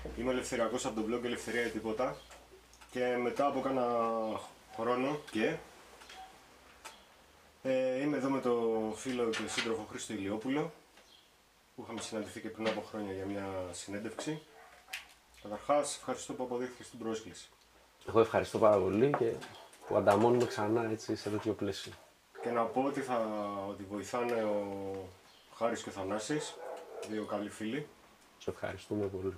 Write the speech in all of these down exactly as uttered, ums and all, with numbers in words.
Είμαι ελευθεριακός από το blog Ελευθερία ή Τίποτα και μετά από κάνα χρόνο και ε, είμαι εδώ με το φίλο και σύντροφο Χρήστο Ηλιόπουλο που είχαμε συναντηθεί και πριν από χρόνια για μια συνέντευξη. Καταρχάς, ευχαριστώ που αποδέχθηκες την πρόσκληση. Εγώ ευχαριστώ πάρα πολύ και που ανταμώνουμε ξανά έτσι σε τέτοιο πλαίσιο. Και να πω ότι, θα, ότι βοηθάνε ο Χάρης και ο Θανάσης, δύο καλοί φίλοι. Σε ευχαριστούμε πολύ.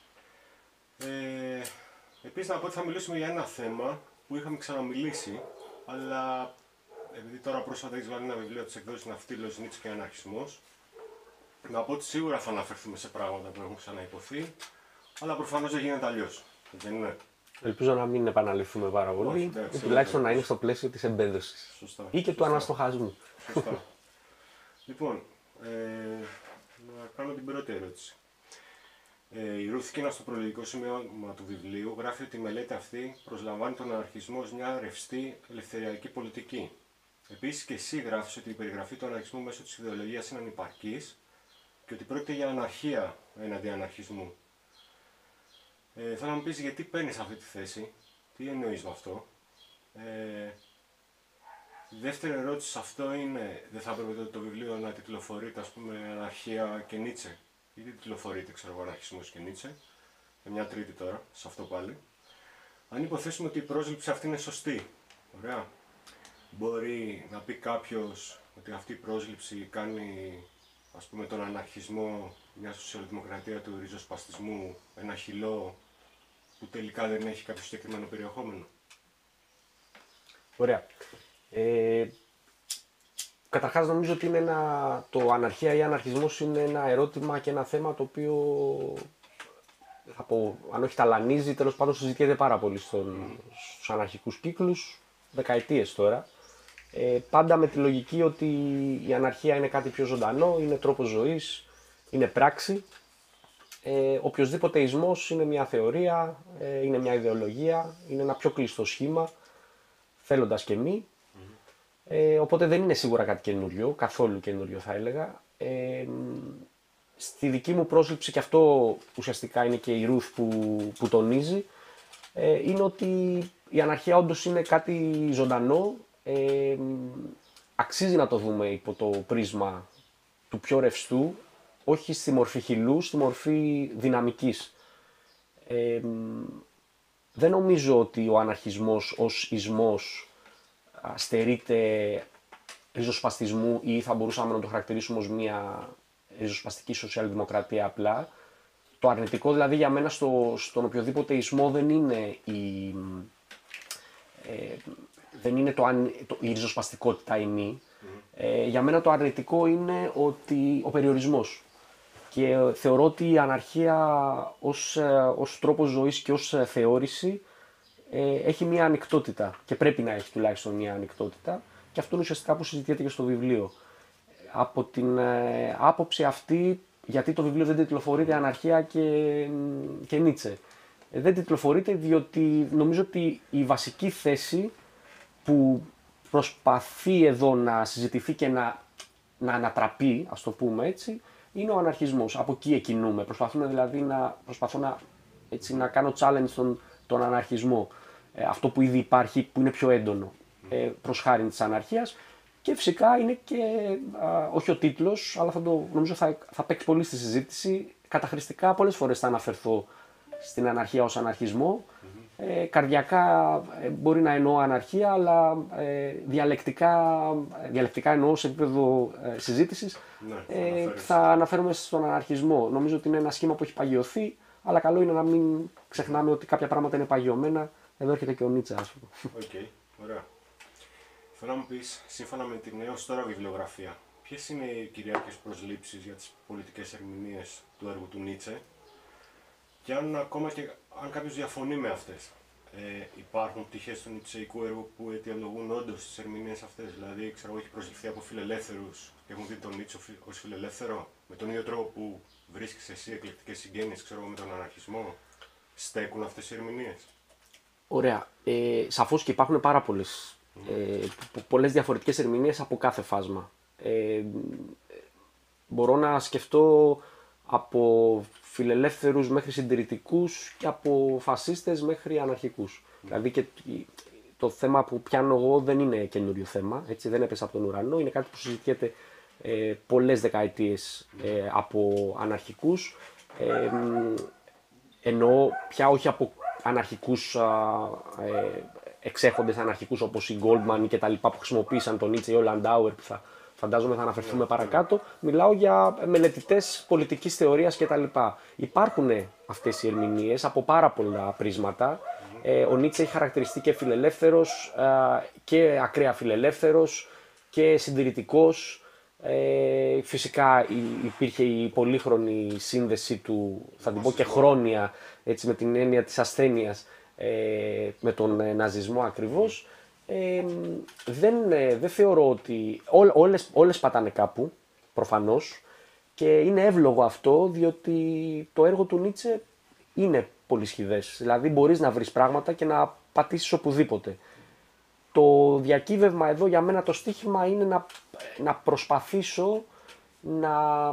Ε, επίσης να πω ότι θα μιλήσουμε για ένα θέμα που είχαμε ξαναμιλήσει, αλλά επειδή τώρα πρόσφατα έχεις βάλει ένα βιβλίο της εκδόσης Ναυτίλος, Νίτσε και Αναρχισμός, να πω ότι σίγουρα θα αναφερθούμε σε πράγματα που έχουν ξαναυποθεί, αλλά προφανώς δεν γίνεται αλλιώς. Δεν είναι. Ελπίζω να μην επαναληφθούμε πάρα πολύ, Όχι, εντάξει, ή τουλάχιστον είναι να είναι στο πλαίσιο της εμπέδωσης. Σωστά. Ή και Σωστά. του αναστοχασμού. Σωστά. Λοιπόν, ε, να κάνω την πρώτη ερώτηση. Ε, η Ρούθ Κίνα στο προλογικό σημείωμα του βιβλίου γράφει ότι η μελέτη αυτή προσλαμβάνει τον αναρχισμό ως μια ρευστή ελευθεριακή πολιτική. Επίσης και εσύ γράφεις ότι η περιγραφή του αναρχισμού μέσω της ιδεολογίας είναι ανυπαρκής και ότι πρόκειται για αναρχία έναντι αναρχισμού. Ε, θέλω να μου πεις γιατί παίρνεις αυτή τη θέση, τι εννοείς με αυτό. Ε, η δεύτερη ερώτηση σε αυτό είναι, δεν θα έπρεπε το, το βιβλίο να τιτλοφορείται, ας πούμε, Αναρχία και Νίτσε. Ή τιτλοφορείται, ξέρω εγώ, Αναρχισμός και Νίτσε. Και μια τρίτη τώρα, σε αυτό πάλι. Αν υποθέσουμε ότι η πρόσληψη αυτή είναι σωστή, ωραία, μπορεί να πει κάποιος ότι αυτή η πρόσληψη κάνει, ας πούμε, τον αναρχισμό, μια σοσιαλδημοκρατία του ριζοσπαστισμού, ένα χυλό που τελικά δεν έχει κάποιο συγκεκριμένο περιεχόμενο. Ωραία. Ε, καταρχάς νομίζω ότι είναι ένα, το αναρχία ή αναρχισμός είναι ένα ερώτημα και ένα θέμα το οποίο, θα πω, αν όχι ταλανίζει, τέλος πάντων συζητιέται πάρα πολύ στον, στους αναρχικούς κύκλους, δεκαετίες τώρα. Ε, πάντα με τη λογική ότι η αναρχία είναι κάτι πιο ζωντανό, είναι τρόπος ζωής, είναι πράξη. Ε, οποιοσδήποτε ισμός είναι μια θεωρία, ε, είναι μια ιδεολογία, είναι ένα πιο κλειστό σχήμα, θέλοντας και μη. Ε, οπότε δεν είναι σίγουρα κάτι καινούριο, καθόλου καινούριο θα έλεγα. Ε, στη δική μου πρόσληψη, και αυτό ουσιαστικά είναι και η Ρούθ που, που τονίζει, ε, είναι ότι η αναρχία όντως είναι κάτι ζωντανό, ε, αξίζει να το δούμε υπό το πρίσμα του πιο ρευστού, όχι στη μορφή χυλού, στη μορφή δυναμικής. Ε, δεν νομίζω ότι ο αναρχισμός ως ισμός στερείται ριζοσπαστισμού ή θα μπορούσαμε να το χαρακτηρίσουμε ως μια ριζοσπαστική σοσιαλδημοκρατία απλά. Το αρνητικό δηλαδή για μένα στο, στον οποιοδήποτε ισμό δεν είναι η, ε, δεν είναι το, το, η ριζοσπαστικότητα ή μη. Mm. Ε, για μένα το αρνητικό είναι ότι ο περιορισμός. Και θεωρώ ότι η αναρχία ως, ως τρόπος ζωής και ως θεώρηση ε, έχει μια ανοιχτότητα και πρέπει να έχει τουλάχιστον μια ανοιχτότητα και αυτό είναι ουσιαστικά που συζητιέται και στο βιβλίο. Από την ε, άποψη αυτή, γιατί το βιβλίο δεν τιτλοφορείται Αναρχία και, και Νίτσε. Ε, δεν τιτλοφορείται διότι νομίζω ότι η βασική θέση που προσπαθεί εδώ να συζητηθεί και να, να ανατραπεί, ας το πούμε έτσι, είναι ο αναρχισμός. Από εκεί εκκινούμε. Προσπαθούμε δηλαδή να, προσπαθώ να, έτσι, να κάνω challenge στον, τον αναρχισμό. Ε, αυτό που ήδη υπάρχει, που είναι πιο έντονο, ε, προς χάρη της αναρχίας. Και φυσικά είναι και, α, όχι ο τίτλος, αλλά θα το, νομίζω θα, θα παίξει πολύ στη συζήτηση. Καταχρηστικά πολλές φορές θα αναφερθώ στην αναρχία ως αναρχισμό. Mm-hmm. Ε, καρδιακά ε, μπορεί να εννοώ αναρχία, αλλά ε, διαλεκτικά, διαλεκτικά εννοώ σε επίπεδο ε, συζήτησης. Ναι, ε, θα αναφέρομαι στον αναρχισμό. Νομίζω ότι είναι ένα σχήμα που έχει παγιωθεί, αλλά καλό είναι να μην ξεχνάμε ότι κάποια πράγματα είναι παγιωμένα. Εδώ έρχεται και ο Νίτσε, ας πούμε. Οκ, okay, ωραία. Θέλω να μου πεις, σύμφωνα με την έως τώρα βιβλιογραφία, ποιες είναι οι κυριάρχες προσλήψεις για τις πολιτικές ερμηνείες του έργου του Νίτσε και αν ακόμα και αν κάποιος διαφωνεί με αυτές. Ε, υπάρχουν πτυχές του νιτσεϊκού έργου που αιτιολογούν όντως τις ερμηνείες αυτές, δηλαδή ξέρω, έχει προσληφθεί από φιλελεύθερους και έχουν δει τον Νίτσε ως φιλελεύθερο, με τον ίδιο τρόπο που βρίσκεις εσύ εκλεκτικές συγγένειες ξέρω, με τον αναρχισμό, στέκουν αυτές οι ερμηνείες. Ωραία. Ε, σαφώς και υπάρχουν πάρα πολλές, ε, πολλές διαφορετικές ερμηνείες από κάθε φάσμα. Ε, μπορώ να σκεφτώ από φιλελεύθερους μέχρι συντηρητικούς και από φασίστες μέχρι αναρχικούς. Mm. Δηλαδή και το θέμα που πιάνω εγώ δεν είναι καινούριο θέμα, έτσι, δεν έπεσε από τον ουρανό, είναι κάτι που συζητιέται ε, πολλές δεκαετίες ε, από αναρχικούς, ε, εννοώ πια όχι από αναρχικούς ε, εξέχοντες αναρχικούς όπως οι Goldman και τα λοιπά που χρησιμοποίησαν τον Νίτσε ή ο Λαντάουερ που θα φαντάζομαι θα αναφερθούμε παρακάτω. Μιλάω για μελετητές πολιτικής θεωρίας κτλ. Υπάρχουν αυτές οι ερμηνείες από πάρα πολλά πρίσματα. Ε, ο Νίτσε έχει χαρακτηριστεί και φιλελεύθερος ε, και ακραία φιλελεύθερος και συντηρητικός. Ε, φυσικά υπήρχε η πολύχρονη σύνδεση του, θα την πω και χρόνια, έτσι, με την έννοια της ασθένειας ε, με τον ναζισμό ακριβώς. Ε, δεν, δεν θεωρώ ότι ό, όλες, όλες πατάνε κάπου, προφανώς, και είναι εύλογο αυτό, διότι το έργο του Νίτσε είναι πολύ σχηδές. Δηλαδή μπορείς να βρεις πράγματα και να πατήσεις οπουδήποτε. Το διακύβευμα εδώ για μένα το στίχημα είναι να, να προσπαθήσω να,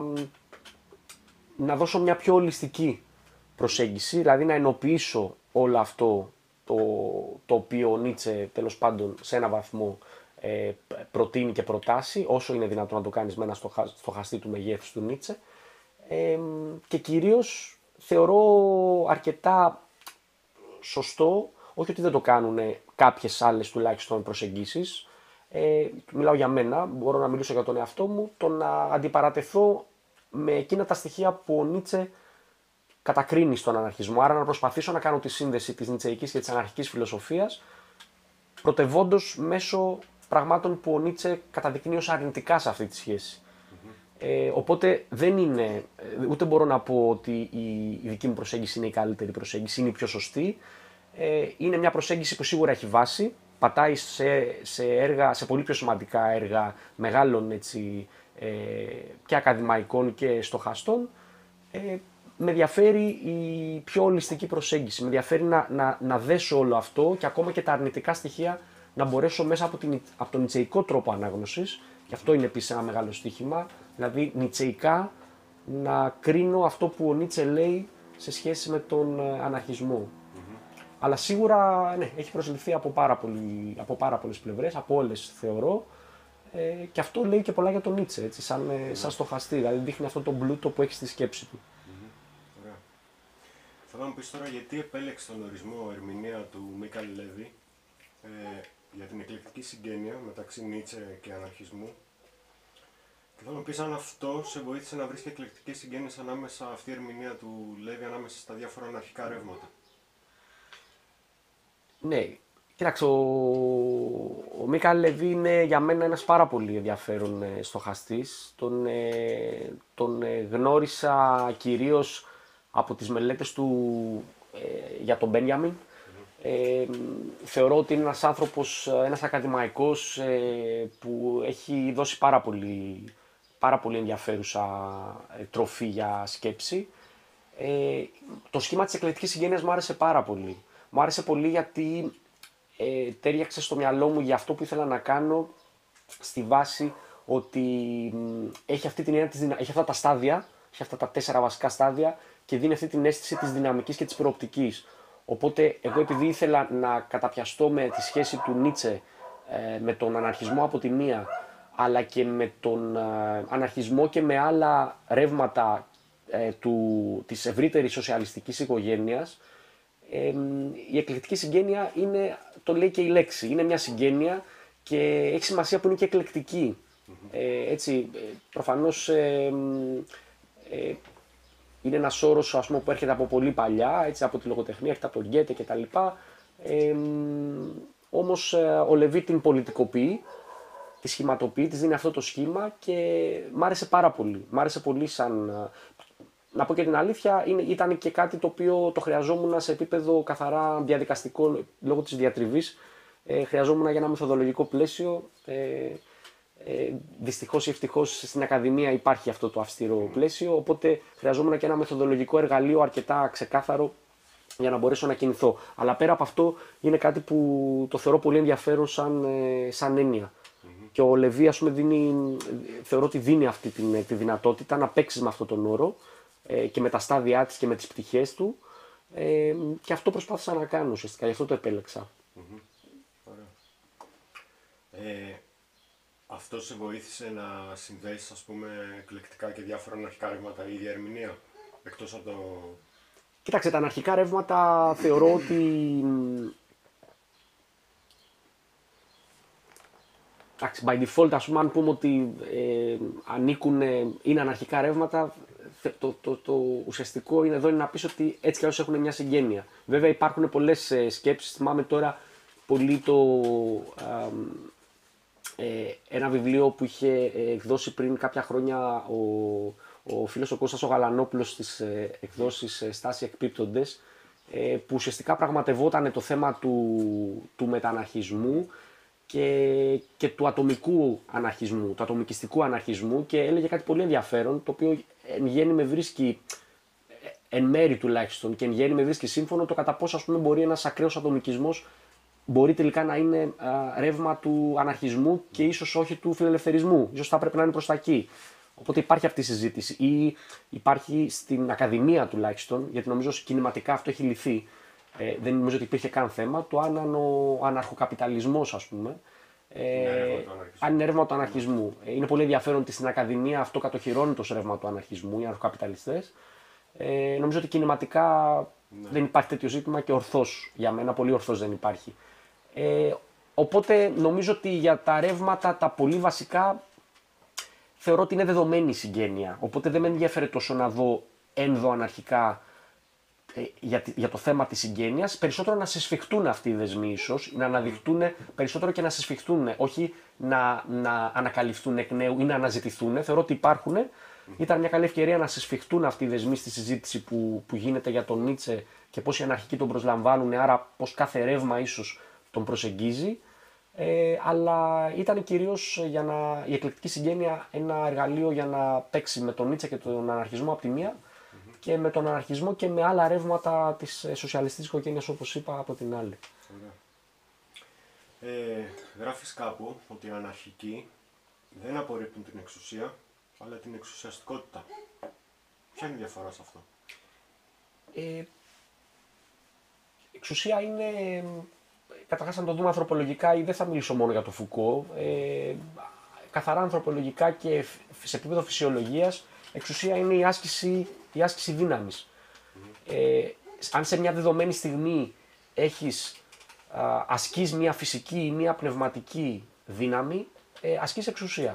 να δώσω μια πιο ολιστική προσέγγιση, δηλαδή να ενοποιήσω όλο αυτό το, το οποίο ο Νίτσε τέλος πάντων σε ένα βαθμό ε, προτείνει και προτάσει, όσο είναι δυνατόν να το κάνεις με ένα στοχαστή του μεγέθους του Νίτσε, ε, και κυρίως θεωρώ αρκετά σωστό, όχι ότι δεν το κάνουν κάποιες άλλες τουλάχιστον προσεγγίσεις, ε, μιλάω για μένα, μπορώ να μιλήσω για τον εαυτό μου, το να αντιπαρατεθώ με εκείνα τα στοιχεία που ο Νίτσε κατακρίνει στον αναρχισμό, άρα να προσπαθήσω να κάνω τη σύνδεση της νιτσεϊκής και της αναρχικής φιλοσοφίας, πρωτευόντως μέσω πραγμάτων που ο Νίτσε καταδεικνύει ως αρνητικά σε αυτή τη σχέση. Mm-hmm. Ε, οπότε δεν είναι, ούτε μπορώ να πω ότι η, η δική μου προσέγγιση είναι η καλύτερη προσέγγιση, είναι η πιο σωστή. Ε, είναι μια προσέγγιση που σίγουρα έχει βάση, πατάει σε, σε, έργα, σε πολύ πιο σημαντικά έργα μεγάλων, έτσι, ε, και ακαδημαϊκών και στοχαστών. Ε, με ενδιαφέρει η πιο ολιστική προσέγγιση, με ενδιαφέρει να, να, να δέσω όλο αυτό και ακόμα και τα αρνητικά στοιχεία να μπορέσω μέσα από, την, από τον νιτσεϊκό τρόπο ανάγνωσης, και αυτό είναι επίσης ένα μεγάλο στοίχημα, δηλαδή νιτσεϊκά να κρίνω αυτό που ο Νίτσε λέει σε σχέση με τον αναρχισμό. Mm-hmm. Αλλά σίγουρα ναι, έχει προσληφθεί από πάρα, πολύ, από πάρα πολλές πλευρές, από όλες θεωρώ, ε, και αυτό λέει και πολλά για τον Νίτσε, έτσι, σαν, mm-hmm. σαν στοχαστή, δηλαδή δείχνει αυτό τον πλούτο που έχει στη σκέψη του. Mm-hmm. Ωραία. Θέλω να μου πεις τώρα γιατί επέλεξε τον ορισμό ερμηνεία του Μίκαλ Λέβι ε, για την εκλεκτική συγγένεια μεταξύ Νίτσε και αναρχισμού. Και θέλω να μου πεις αν αυτό σε βοήθησε να βρεις και εκλεκτικές συγγένειες ανάμεσα, αυτή η ερμηνεία του Λέβι ανάμεσα στα διάφορα αναρχικά ρεύματα. Ναι, κοίταξε, ο, ο Μίκαλ Λέβι είναι για μένα ένας πάρα πολύ ενδιαφέρον ε, στοχαστής. Τον, ε, τον ε, γνώρισα κυρίως από τις μελέτες του ε, για τον Μπένιαμιν. Ε, θεωρώ ότι είναι ένας άνθρωπος, ένας ακαδημαϊκός ε, που έχει δώσει πάρα πολύ, πάρα πολύ ενδιαφέρουσα ε, τροφή για σκέψη. Ε, το σχήμα της εκλεκτικής συγγένειας μου άρεσε πάρα πολύ. Μου άρεσε πολύ γιατί ε, τέριαξε στο μυαλό μου για αυτό που ήθελα να κάνω, στη βάση ότι ε, έχει, αυτή την έννοια της, έχει αυτά τα στάδια, έχει αυτά τα τέσσερα βασικά στάδια και δίνει αυτή την αίσθηση της δυναμικής και της προοπτικής. Οπότε εγώ επειδή ήθελα να καταπιαστώ με τη σχέση του Νίτσε ε, με τον αναρχισμό από τη μία, αλλά και με τον ε, αναρχισμό και με άλλα ρεύματα ε, του, της ευρύτερης σοσιαλιστικής οικογένειας, ε, η εκλεκτική συγγένεια είναι, το λέει και η λέξη, είναι μια συγγένεια και έχει σημασία που είναι και εκλεκτική. Mm-hmm. Ε, έτσι, προφανώς ε, ε, είναι ένας όρος, ας πούμε, που έρχεται από πολύ παλιά, έτσι, από τη λογοτεχνία, έρχεται από τον Γκέτε κτλ. Ε, όμως ο Λεβί την πολιτικοποιεί, τη σχηματοποιεί, της δίνει αυτό το σχήμα και μ' άρεσε πάρα πολύ. Μ' άρεσε πολύ σαν... Να πω και την αλήθεια, είναι, ήταν και κάτι το οποίο το χρειαζόμουν σε επίπεδο καθαρά διαδικαστικό, λόγω της διατριβής. Ε, χρειαζόμουν για ένα μεθοδολογικό πλαίσιο. Ε, Ε, δυστυχώς ή ευτυχώς στην Ακαδημία υπάρχει αυτό το αυστηρό πλαίσιο, οπότε χρειαζόμουν και ένα μεθοδολογικό εργαλείο αρκετά ξεκάθαρο για να μπορέσω να κινηθώ. Αλλά πέρα από αυτό είναι κάτι που το θεωρώ πολύ ενδιαφέρον σαν, σαν έννοια. Mm-hmm. Και ο Λεβί, ας πούμε, δίνει, θεωρώ ότι δίνει αυτή τη, τη δυνατότητα να παίξεις με αυτόν τον όρο ε, και με τα στάδια της και με τις πτυχές του. Ε, και αυτό προσπάθησα να κάνω ουσιαστικά, γι' αυτό το επέλεξα. Mm-hmm. Ωραία. Ε, αυτό σε βοήθησε να συνδέσεις, ας πούμε, εκλεκτικά και διάφορα αναρχικά ρεύματα ή ίδια ερμηνεία, εκτός από το... Κοίταξε, τα αναρχικά ρεύματα θεωρώ ότι... Εντάξει, by default, ας πούμε, αν πούμε ότι ε, ανήκουν, είναι αναρχικά ρεύματα, το, το, το ουσιαστικό είναι εδώ είναι να πεις ότι έτσι κι αλλιώς έχουν μια συγγένεια. Βέβαια υπάρχουν πολλές ε, σκέψεις, θυμάμαι τώρα πολύ το... Ε, ένα βιβλίο που είχε εκδώσει πριν κάποια χρόνια ο, ο φίλος ο Κώστας ο Γαλανόπουλος στις ε, εκδόσεις ε, Στάση Εκπίπτοντες, ε, που ουσιαστικά πραγματευόταν το θέμα του, του μεταναρχισμού και, και του ατομικού αναρχισμού, του ατομικιστικού αναρχισμού, και έλεγε κάτι πολύ ενδιαφέρον, το οποίο εν γέννη με βρίσκει, εν μέρη τουλάχιστον, και εν γέννη με βρίσκει σύμφωνο το κατά πόσο, ας πούμε, μπορεί ένας ακραίος ατομικισμός μπορεί τελικά να είναι α, ρεύμα του αναρχισμού και ίσως όχι του φιλελευθερισμού. Ίσως θα πρέπει να είναι προς τα εκεί. Οπότε υπάρχει αυτή η συζήτηση. Ή υπάρχει στην Ακαδημία τουλάχιστον, γιατί νομίζω κινηματικά αυτό έχει λυθεί. Ε, δεν νομίζω ότι υπήρχε καν θέμα. Το αν ο αναρχοκαπιταλισμός, ας πούμε, ε, αν είναι ρεύμα του αναρχισμού. Ε, είναι πολύ ενδιαφέρον ότι στην Ακαδημία αυτό κατοχυρώνεται ως ρεύμα του αναρχισμού, οι αναρχοκαπιταλιστές. Ε, νομίζω ότι κινηματικά ναι. δεν υπάρχει τέτοιο ζήτημα και ορθώς, για μένα πολύ ορθώς δεν υπάρχει. Ε, οπότε νομίζω ότι για τα ρεύματα τα πολύ βασικά θεωρώ ότι είναι δεδομένη η συγγένεια. Οπότε δεν με ενδιαφέρει τόσο να δω ενδοαναρχικά ε, για, για το θέμα της συγγένειας. Περισσότερο να συσφιχτούν αυτοί οι δεσμοί ίσως, να αναδειχτούν περισσότερο και να συσφιχτούν, όχι να, να ανακαλυφθούν εκ νέου ή να αναζητηθούν. Θεωρώ ότι υπάρχουν. Ήταν μια καλή ευκαιρία να συσφιχτούν αυτοί οι δεσμοί στη συζήτηση που, που γίνεται για τον Νίτσε και πώς οι αναρχικοί τον προσλαμβάνουν, άρα πώς κάθε ρεύμα ίσως τον προσεγγίζει. Ε, αλλά ήταν κυρίως για να, η εκλεκτική συγγένεια ένα εργαλείο για να παίξει με τον Νίτσε και τον αναρχισμό από τη μία mm-hmm. και με τον αναρχισμό και με άλλα ρεύματα της σοσιαλιστικής οικογένειας, όπως είπα, από την άλλη. Ε, γράφεις κάπου ότι οι αναρχικοί δεν απορρίπτουν την εξουσία, αλλά την εξουσιαστικότητα. Ποια είναι η διαφορά σε αυτό? Ε, εξουσία είναι, καταρχάς αν το δούμε ανθρωπολογικά, ή δεν θα μιλήσω μόνο για το Φουκώ, ε, καθαρά ανθρωπολογικά και σε επίπεδο φυσιολογίας, εξουσία είναι η άσκηση, η άσκηση δύναμης. Mm-hmm. Ε, αν σε μια δεδομένη στιγμή έχεις, α, ασκείς μια φυσική ή μια πνευματική δύναμη, ε, ασκείς εξουσία.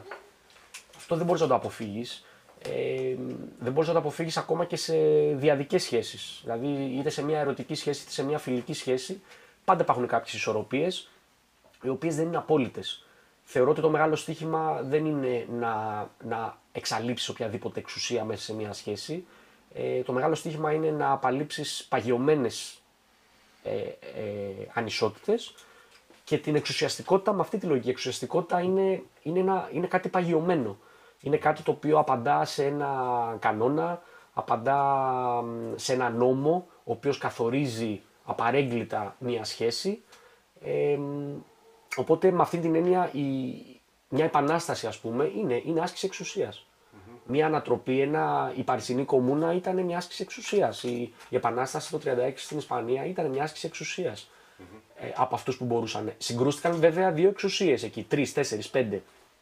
Αυτό δεν μπορείς να το αποφύγεις. Ε, δεν μπορείς να το αποφύγεις ακόμα και σε διαδικές σχέσεις. Δηλαδή, είτε σε μια ερωτική σχέση είτε σε μια φιλική σχέση, πάντα υπάρχουν κάποιες ισορροπίες, οι οποίες δεν είναι απόλυτες. Θεωρώ ότι το μεγάλο στοίχημα δεν είναι να, να εξαλείψεις οποιαδήποτε εξουσία μέσα σε μια σχέση. Ε, το μεγάλο στοίχημα είναι να απαλείψεις παγιωμένες ε, ε, ανισότητες. Και την εξουσιαστικότητα, με αυτή τη λογική, η εξουσιαστικότητα είναι, είναι, ένα, είναι κάτι παγιωμένο. Είναι κάτι το οποίο απαντά σε ένα κανόνα, απαντά σε ένα νόμο, ο οποίος καθορίζει απαρέγκλιτα μία σχέση. Ε, οπότε με αυτή την έννοια η, μια επανάσταση, ας πούμε, είναι, είναι άσκηση εξουσίας. Mm-hmm. Μια ανατροπή, ένα, η Παρισινή Κομμούνα ήταν μια άσκηση εξουσίας. Η, η επανάσταση το χίλια εννιακόσια τριάντα έξι στην Ισπανία ήταν μια άσκηση εξουσίας. Mm-hmm. Ε, από αυτούς που μπορούσαν. Συγκρούστηκαν βέβαια δύο εξουσίες εκεί, τρεις, τέσσερις, πέντε.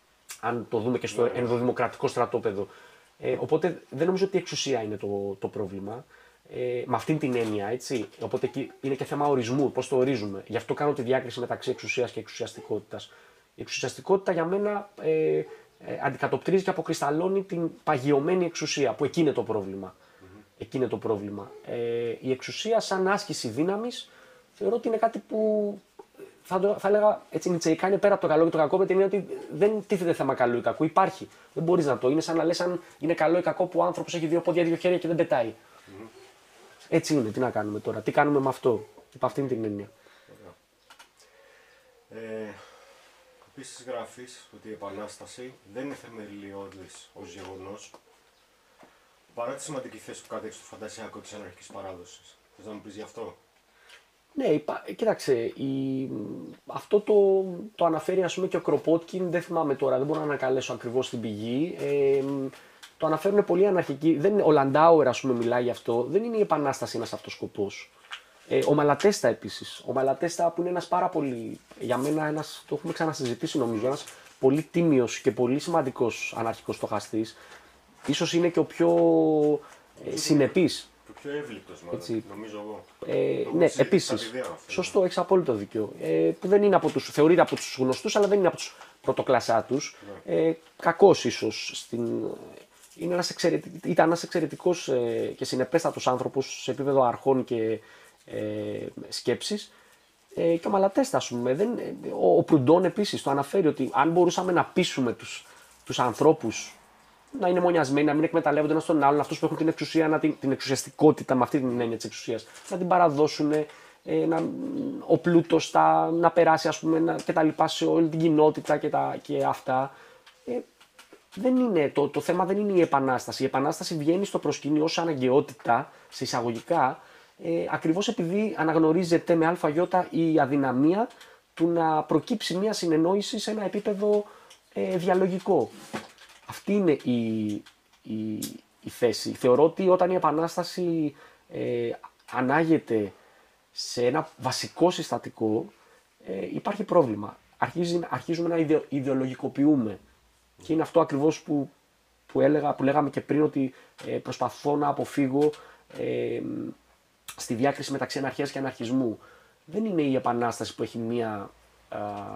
Αν το δούμε και στο yeah. ενδοδημοκρατικό στρατόπεδο. Ε, οπότε δεν νομίζω ότι η εξουσία είναι το, το πρόβλημα. Ε, με αυτήν την έννοια, έτσι. Οπότε εκεί είναι και θέμα ορισμού, πώς το ορίζουμε. Γι' αυτό κάνω τη διάκριση μεταξύ εξουσίας και εξουσιαστικότητας. Η εξουσιαστικότητα για μένα ε, ε, αντικατοπτρίζει και αποκρισταλώνει την παγιωμένη εξουσία, που εκεί είναι το πρόβλημα. Mm-hmm. Εκεί είναι το πρόβλημα. Ε, η εξουσία σαν άσκηση δύναμης θεωρώ ότι είναι κάτι που θα, το, θα έλεγα έτσι νητσεϊκά είναι πέρα από το καλό και το κακό, με την έννοια ότι δεν τίθεται θέμα καλό ή κακό. Υπάρχει. Δεν μπορείς να το. Είναι σαν να λες αν είναι καλό ή κακό που ο άνθρωπος έχει δύο πόδια, δύο χέρια και δεν πετάει. Mm-hmm. Έτσι είναι. Τι να κάνουμε τώρα. Τι κάνουμε με αυτό. Υπ' αυτήν την έννοια. Ε, επίσης γράφεις ότι η Επανάσταση δεν είναι θεμελιώδης ως γεγονός, παρά τη σημαντική θέση που κατέχει στο φαντασιακό της αναρχικής παράδοσης. Θες να μου πεις γι' αυτό? Ναι, υπά... κοίταξε, η... αυτό το, το αναφέρει ας πούμε και ο Κροπότκιν, δεν θυμάμαι τώρα, δεν μπορώ να ανακαλέσω ακριβώς την πηγή. Ε, το αναφέρουν πολλοί αναρχικοί. Δεν, ο Λαντάουερ, ας πούμε, μιλάει γι' αυτό. Δεν είναι η επανάσταση ένας αυτός σκοπός. Ε, ο Μαλατέστα επίσης. Ο Μαλατέστα που είναι ένας πάρα πολύ, για μένα ένας, το έχουμε ξανασυζητήσει νομίζω, ένας πολύ τίμιος και πολύ σημαντικός αναρχικός στοχαστής. Ίσως είναι και ο πιο ε, συνεπής. Το πιο εύληπτος μάλλον, νομίζω εγώ. Ε, ναι, επίσης. Σωστό, έχεις απόλυτο δίκιο. Ε, που δεν είναι από τους, θεωρείται από τους γνωστούς, αλλά δεν είναι από τους πρωτοκλασσάτους. Ναι. Ε, κακός ίσως. Στην, είναι ένας εξαιρετικ, ήταν ένας εξαιρετικός ε, και συνεπέστατος άνθρωπος σε επίπεδο αρχών και ε, σκέψης. Ε, και ο Μαλατέστα, ας πούμε. Δεν, ο, ο Προυντών επίσης το αναφέρει ότι αν μπορούσαμε να πείσουμε τους, τους ανθρώπους να είναι μονιασμένοι, να μην εκμεταλλεύονται ένα τον άλλον, αυτούς που έχουν την εξουσία, να την, την εξουσιαστικότητα με αυτή την έννοια της εξουσίας, να την παραδώσουν, ε, να, ο πλούτος τα, να περάσει, ας πούμε, να, και τα λοιπά σε όλη την κοινότητα και, τα, και αυτά. Ε, δεν είναι, το, το θέμα δεν είναι η επανάσταση. Η επανάσταση βγαίνει στο προσκήνιο ως αναγκαιότητα, σε εισαγωγικά, ε, ακριβώς επειδή αναγνωρίζεται με αλφαγιώτα η αδυναμία του να προκύψει μια συνεννόηση σε ένα επίπεδο ε, διαλογικό. Αυτή είναι η, η, η θέση. Θεωρώ ότι όταν η Επανάσταση ε, ανάγεται σε ένα βασικό συστατικό, ε, υπάρχει πρόβλημα. Αρχίζει, αρχίζουμε να ιδεο, ιδεολογικοποιούμε. Και είναι αυτό ακριβώς που, που, έλεγα, που λέγαμε και πριν, ότι ε, προσπαθώ να αποφύγω ε, στη διάκριση μεταξύ αναρχίας και αναρχισμού. Δεν είναι η Επανάσταση που έχει μία α,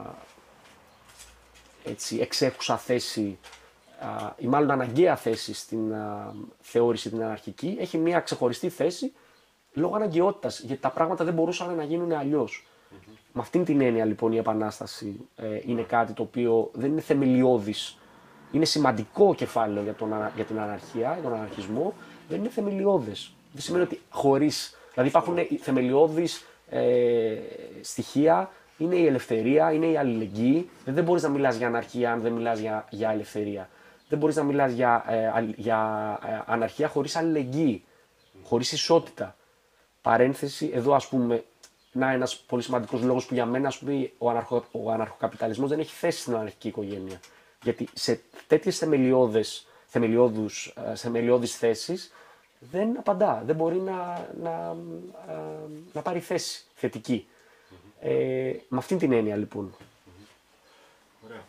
έτσι, εξέχουσα θέση, α, ή μάλλον αναγκαία θέση στην α, θεώρηση την αναρχική, έχει μία ξεχωριστή θέση λόγω αναγκαιότητας, γιατί τα πράγματα δεν μπορούσαν να γίνουν αλλιώς. Mm-hmm. Με αυτήν την έννοια λοιπόν η Επανάσταση ε, είναι κάτι το οποίο δεν είναι θεμελιώδης. Είναι σημαντικό κεφάλαιο για, τον, για την αναρχία, για τον αναρχισμό, δεν είναι θεμελιώδες. Δεν σημαίνει ότι χωρίς, δηλαδή υπάρχουν θεμελιώδεις ε, στοιχεία, είναι η ελευθερία, είναι η αλληλεγγύη. Δεν μπορείς να μιλάς για αναρχία αν δεν μιλάς για, για ελευθερία. Δεν μπορείς να μιλάς για, ε, για ε, αναρχία χωρίς αλληλεγγύη, χωρίς ισότητα. Παρένθεση, εδώ ας πούμε, να ένας πολύ σημαντικός λόγος που για μένα ας πούμε, ο, αναρχο, ο αναρχοκαπιταλισμός δεν έχει θέση στην αναρχική οικογένεια. Γιατί σε τέτοιες θεμελιώδες, θεμελιώδους, θεμελιώδεις θέσεις δεν απαντά, δεν μπορεί να, να, να πάρει θέση θετική. Mm-hmm. Ε, με αυτήν την έννοια λοιπόν. Mm-hmm. Ωραία.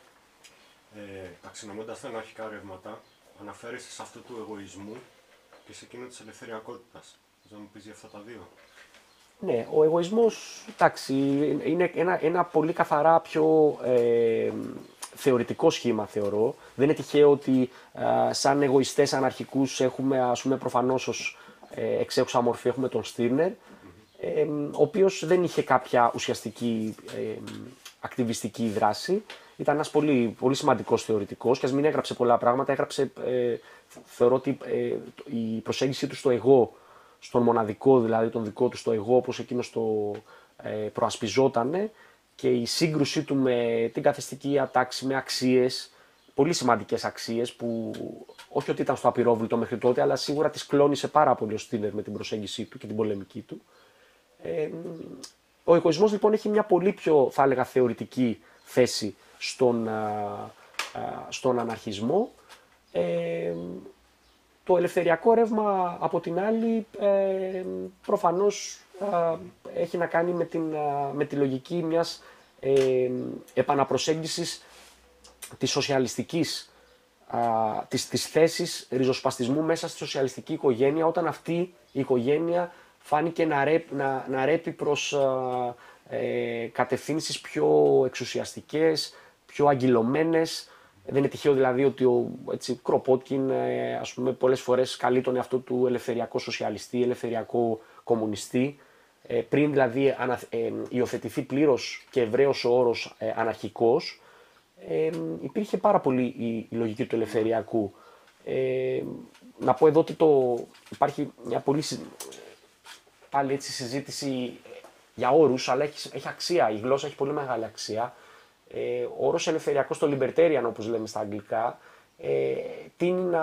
Ε, αξινομώντας τα αναρχικά ρεύματα, αναφέρεσαι σε αυτό του εγωισμού και σε εκείνο της ελευθεριακότητας. Θες να μου πεις για αυτά τα δύο? Ναι, ο εγωισμός, εντάξει, είναι ένα, ένα πολύ καθαρά πιο ε, θεωρητικό σχήμα θεωρώ. Δεν είναι τυχαίο ότι ε, σαν εγωιστές αναρχικούς έχουμε, ας πούμε, προφανώς ως ε, εξέχουσα μορφή έχουμε τον Στίρνερ, ε, ο οποίος δεν είχε κάποια ουσιαστική ε, ακτιβιστική δράση. Ήταν ένας πολύ, πολύ σημαντικός θεωρητικός και ας μην έγραψε πολλά πράγματα, έγραψε, ε, θεωρώ ότι ε, η προσέγγιση του στο εγώ, στον μοναδικό δηλαδή, τον δικό του στο εγώ, όπως εκείνος το ε, προασπιζότανε, και η σύγκρουσή του με την καθεστική τάξη, με αξίες, πολύ σημαντικές αξίες που όχι ότι ήταν στο απειρόβλητο μέχρι τότε, αλλά σίγουρα τις κλώνησε πάρα πολύ ο Στίνερ με την προσέγγιση του και την πολεμική του. Ε, ο εγωισμός λοιπόν έχει μια πολύ πιο, θα έλεγα, θεωρητική θέση στον, α, α, στον αναρχισμό. Ε, Το ελευθεριακό ρεύμα από την άλλη ε, προφανώς α, έχει να κάνει με, την, α, με τη λογική μιας ε, επαναπροσέγγισης της σοσιαλιστικής, α, της, της θέσης ριζοσπαστισμού μέσα στη σοσιαλιστική οικογένεια, όταν αυτή η οικογένεια φάνηκε να, ρέπ, να, να ρέπει προς α, ε, κατευθύνσεις πιο εξουσιαστικές, πιο αγκυλωμένες. Δεν είναι τυχαίο δηλαδή ότι ο έτσι, Κροπότκιν ε, ας πούμε, πολλές φορές καλεί τον εαυτό του ελευθεριακό σοσιαλιστή, ελευθεριακό κομμουνιστή. Ε, πριν δηλαδή ανα, ε, υιοθετηθεί πλήρως και ευρέως ο όρος ε, αναρχικός, ε, υπήρχε πάρα πολύ η, η λογική του ελευθεριακού. Ε, να πω εδώ ότι το, υπάρχει μια πολύ πάλι έτσι, συζήτηση για όρους, αλλά έχει, έχει αξία, η γλώσσα έχει πολύ μεγάλη αξία. Ε, ο όρος ελευθεριακός, το libertarian όπως λέμε στα αγγλικά, ε, τείνει να,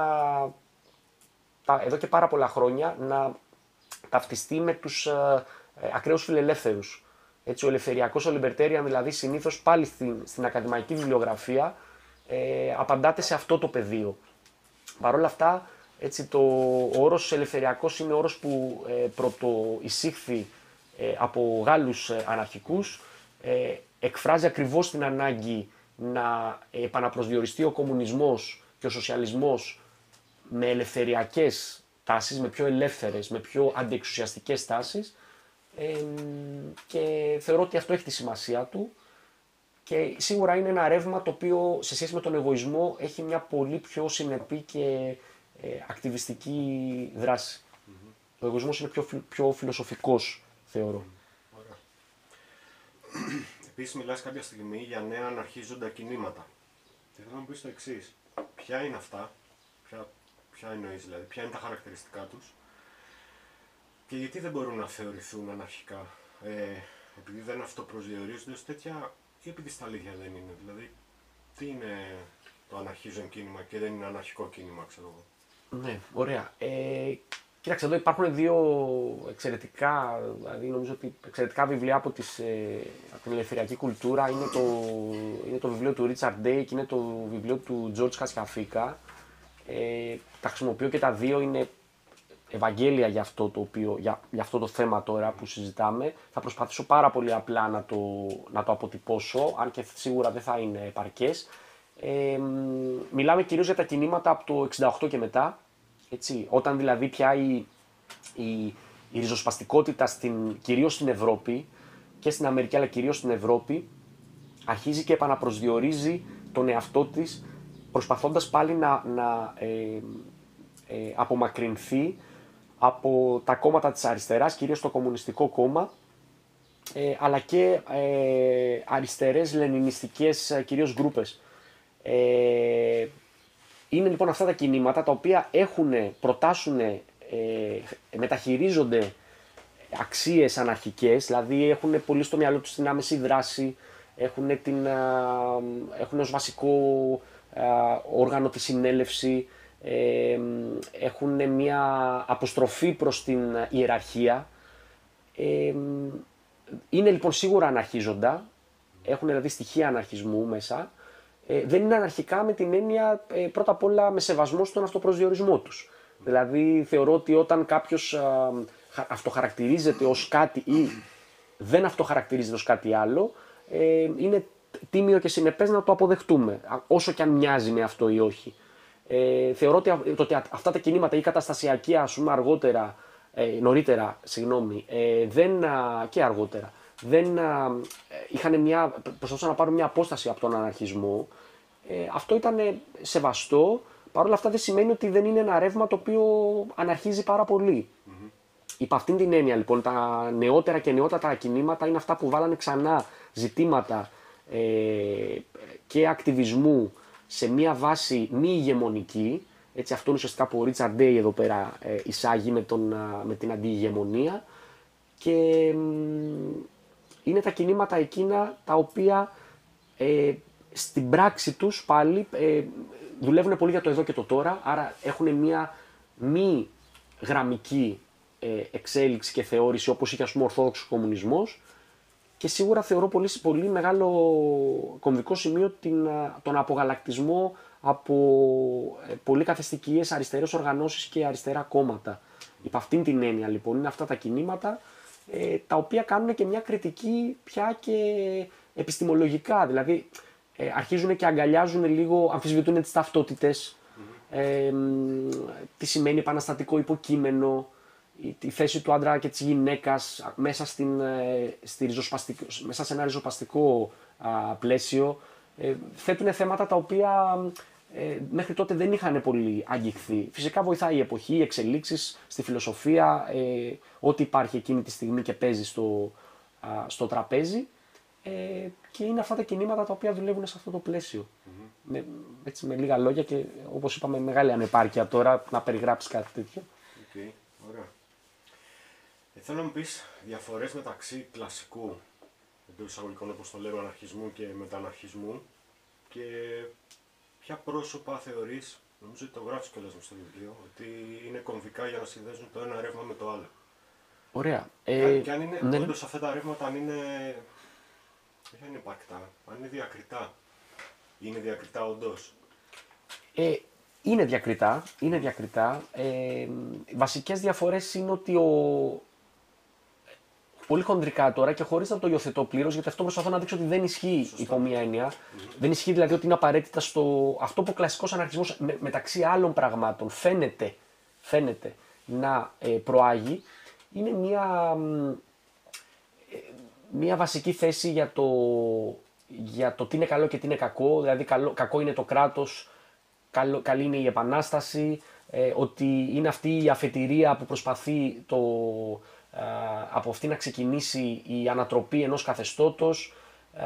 τα, εδώ και πάρα πολλά χρόνια να ταυτιστεί με τους ε, ε, ακραίους φιλελεύθερους. Έτσι, ο ελευθεριακός, ο libertarian δηλαδή συνήθως πάλι στην, στην ακαδημαϊκή βιβλιογραφία ε, απαντάται σε αυτό το πεδίο. Παρ' όλα αυτά, έτσι, το, ο όρος ελευθεριακός είναι όρος που ε, πρωτοεισήχθη ε, από Γάλλους ε, αναρχικούς, ε, εκφράζει ακριβώς την ανάγκη να επαναπροσδιοριστεί ο κομμουνισμός και ο σοσιαλισμός με ελευθεριακές τάσεις, με πιο ελεύθερες, με πιο αντιεξουσιαστικές τάσεις, ε, και θεωρώ ότι αυτό έχει τη σημασία του και σίγουρα είναι ένα ρεύμα το οποίο σε σχέση με τον εγωισμό έχει μια πολύ πιο συνεπή και ε, ακτιβιστική δράση. Mm-hmm. Ο εγωισμός είναι πιο, πιο φιλοσοφικός, θεωρώ. Mm, ωραία. Επίσης μιλάς κάποια στιγμή για νέα αναρχίζοντα κινήματα. Και θέλω να μου πεις το εξής. Ποια είναι αυτά, ποια, ποια εννοείς δηλαδή, ποια είναι τα χαρακτηριστικά τους και γιατί δεν μπορούν να θεωρηθούν αναρχικά, ε, επειδή δεν αυτοπροσδιορίζονται ως τέτοια ή επειδή στα αλήθεια δεν είναι. Δηλαδή, τι είναι το αναρχίζον κίνημα και δεν είναι αναρχικό κίνημα, ξέρω εγώ. Ναι, ωραία. Ε, κοίταξε, εδώ υπάρχουν δύο εξαιρετικά, δηλαδή νομίζω ότι εξαιρετικά βιβλία από, τις, ε, από την ελευθεριακή κουλτούρα. Είναι το, είναι το βιβλίο του Richard Day και είναι το βιβλίο του George Χασιαφίκα. Ε, τα χρησιμοποιώ και τα δύο, είναι ευαγγέλια για αυτό, το οποίο, για, για αυτό το θέμα τώρα που συζητάμε. Θα προσπαθήσω πάρα πολύ απλά να το, να το αποτυπώσω, αν και σίγουρα δεν θα είναι επαρκές. Ε, μιλάμε κυρίως για τα κινήματα από το εξήντα οκτώ και μετά, έτσι, όταν δηλαδή πια η, η, η ριζοσπαστικότητα στην, κυρίως στην Ευρώπη και στην Αμερική αλλά κυρίως στην Ευρώπη αρχίζει και επαναπροσδιορίζει τον εαυτό της προσπαθώντας πάλι να, να ε, ε, απομακρυνθεί από τα κόμματα της αριστεράς, κυρίως το Κομμουνιστικό Κόμμα, ε, αλλά και ε, αριστερές λενινιστικές κυρίως γκρούπες. Ε, είναι λοιπόν αυτά τα κινήματα τα οποία έχουν, προτάσουν, ε, μεταχειρίζονται αξίες αναρχικές, δηλαδή έχουν πολύ στο μυαλό τους την άμεση δράση, έχουν, την, έχουν ως βασικό όργανο τη συνέλευση, ε, έχουν μια αποστροφή προς την ιεραρχία. Ε, είναι λοιπόν σίγουρα αναρχίζοντα, έχουν δηλαδή στοιχεία αναρχισμού μέσα. Ε, δεν είναι αναρχικά με την έννοια ε, πρώτα απ' όλα με σεβασμό στον αυτοπροσδιορισμό τους. Δηλαδή θεωρώ ότι όταν κάποιος α, αυτοχαρακτηρίζεται ως κάτι ή δεν αυτοχαρακτηρίζεται ως κάτι άλλο, ε, είναι τίμιο και συνεπές να το αποδεχτούμε, όσο και αν μοιάζει με αυτό ή όχι. Ε, θεωρώ ότι, ότι αυτά τα κινήματα ή καταστασιακοί, ας πούμε, αργότερα, ε, νωρίτερα, συγγνώμη, ε, δεν, α, και αργότερα, δεν α, είχαν μια, προσπαθούσαν να πάρουν μια απόσταση από τον αναρχισμό. Ε, αυτό ήταν σεβαστό. Παρ' όλα αυτά δεν σημαίνει ότι δεν είναι ένα ρεύμα το οποίο αναρχίζει πάρα πολύ. Mm-hmm. Υπ' αυτήν την έννοια λοιπόν τα νεότερα και νεότατα κινήματα είναι αυτά που βάλανε ξανά ζητήματα ε, και ακτιβισμού σε μια βάση μη ηγεμονική. Έτσι, αυτό είναι ουσιαστικά που ο Richard Day εδώ πέρα ε, εισάγει με, τον, με την αντιηγεμονία. Και ε, είναι τα κινήματα εκείνα τα οποία ε, στην πράξη τους πάλι ε, δουλεύουν πολύ για το εδώ και το τώρα, άρα έχουν μια μη γραμμική ε, εξέλιξη και θεώρηση όπως είχε, ας πούμε, ο ορθόδοξος κομμουνισμός, και σίγουρα θεωρώ πολύ, πολύ μεγάλο κομβικό σημείο την, τον απογαλακτισμό από ε, πολύ καθεστικίες αριστερές οργανώσεις και αριστερά κόμματα. Υπ' αυτήν την έννοια λοιπόν είναι αυτά τα κινήματα ε, τα οποία κάνουν και μια κριτική πια και επιστημολογικά, δηλαδή ε, αρχίζουν και αγκαλιάζουν λίγο, αμφισβητούν τις ταυτότητες, mm-hmm. ε, τι σημαίνει επαναστατικό υποκείμενο, τη θέση του άντρα και της γυναίκας μέσα, στην, στη ριζοσπαστικό, μέσα σε ένα ριζοσπαστικό α, πλαίσιο. Ε, θέτουν θέματα τα οποία ε, μέχρι τότε δεν είχαν πολύ αγγιχθεί. Φυσικά βοηθάει η εποχή, οι εξελίξεις στη φιλοσοφία, ε, ό,τι υπάρχει εκείνη τη στιγμή και παίζει στο, α, στο τραπέζι, ε, και είναι αυτά τα κινήματα τα οποία δουλεύουν σε αυτό το πλαίσιο. Mm-hmm. Με, έτσι, με λίγα λόγια και όπως είπαμε μεγάλη ανεπάρκεια τώρα να περιγράψεις κάτι τέτοιο. Okay, ωραία. Ε, θέλω να μου πεις διαφορές μεταξύ κλασικού, εντός εισαγωγικών όπως το λέμε, αναρχισμού και μεταναρχισμού, και ποια πρόσωπα θεωρείς, νομίζω ότι το γράφεις κιόλας στο βιβλίο, ότι είναι κομβικά για να συνδέσουν το ένα ρεύμα με το άλλο. Ωραία. Ε, και αν είναι, ναι. όντως αυτά τα ρεύματα αν είναι, όχι αν είναι υπαρκτά, αν είναι διακριτά, είναι διακριτά όντως. Ε, Είναι διακριτά, είναι διακριτά. Ε, οι βασικές διαφορές είναι ότι ο... Πολύ χονδρικά τώρα και χωρίς να το υιοθετώ πλήρως, γιατί αυτό προσπαθώ να δείξω ότι δεν ισχύει υπό μία έννοια. Mm-hmm. Δεν ισχύει δηλαδή ότι είναι απαραίτητα στο... Αυτό που ο κλασικός αναρχισμός με, μεταξύ άλλων πραγμάτων φαίνεται, φαίνεται να ε, προάγει, είναι μία, ε, μία βασική θέση για το, για το τι είναι καλό και τι είναι κακό. Δηλαδή καλό, κακό είναι το κράτος, καλό, καλή είναι η επανάσταση, ε, ότι είναι αυτή η αφετηρία που προσπαθεί το... από αυτή να ξεκινήσει η ανατροπή ενός καθεστώτος.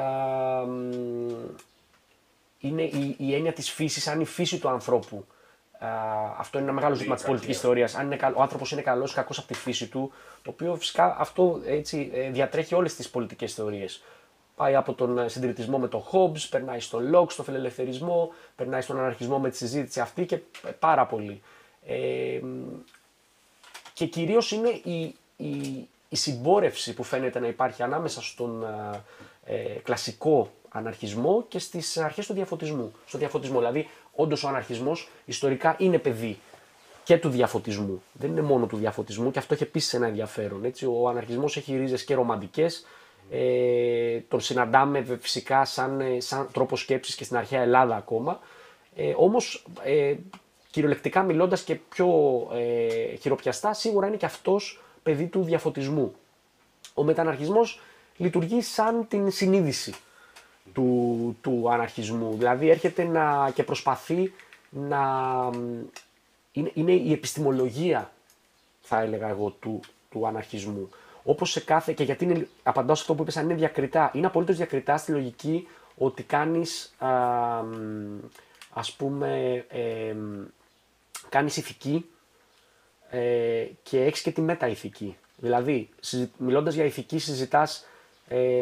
Είναι η, η έννοια της φύσης, αν η φύση του ανθρώπου. Αυτό είναι ένα μεγάλο ζήτημα της πολιτικής θεωρίας. Αν είναι, ο άνθρωπος είναι καλός ή κακός από τη φύση του, το οποίο φυσικά αυτό έτσι, διατρέχει όλες τις πολιτικές θεωρίες. Πάει από τον συντηρητισμό με τον Hobbes, περνάει στο Locke, στο φιλελευθερισμό, περνάει στον αναρχισμό με τη συζήτηση αυτή και πάρα πολύ. Ε, και κυρίως είναι η, η, η συμπόρευση που φαίνεται να υπάρχει ανάμεσα στον ε, κλασικό αναρχισμό και στις αρχές του διαφωτισμού. Στο διαφωτισμό, δηλαδή, όντως ο αναρχισμός ιστορικά είναι παιδί και του διαφωτισμού. Δεν είναι μόνο του διαφωτισμού και αυτό έχει επίσης ένα ενδιαφέρον. Έτσι. Ο αναρχισμός έχει ρίζες και ρομαντικές. Ε, τον συναντάμε φυσικά σαν, σαν τρόπο σκέψης και στην αρχαία Ελλάδα ακόμα. Ε, όμως, ε, κυριολεκτικά μιλώντας και πιο ε, χειροπιαστά, σίγουρα είναι και αυτός παιδί του διαφωτισμού. Ο μεταναρχισμός λειτουργεί σαν την συνείδηση του, του αναρχισμού. Δηλαδή έρχεται να, και προσπαθεί να... Είναι, είναι η επιστημολογία, θα έλεγα εγώ, του, του αναρχισμού. Όπως σε κάθε... Και γιατί είναι, απαντάω σε αυτό που είπες, αν είναι διακριτά. Είναι απολύτως διακριτά στη λογική ότι κάνεις, α, ας πούμε, ε, κάνεις ηθική ε, και έχεις και τη μεταηθική. Δηλαδή, μιλώντας για ηθική, συζητάς ε,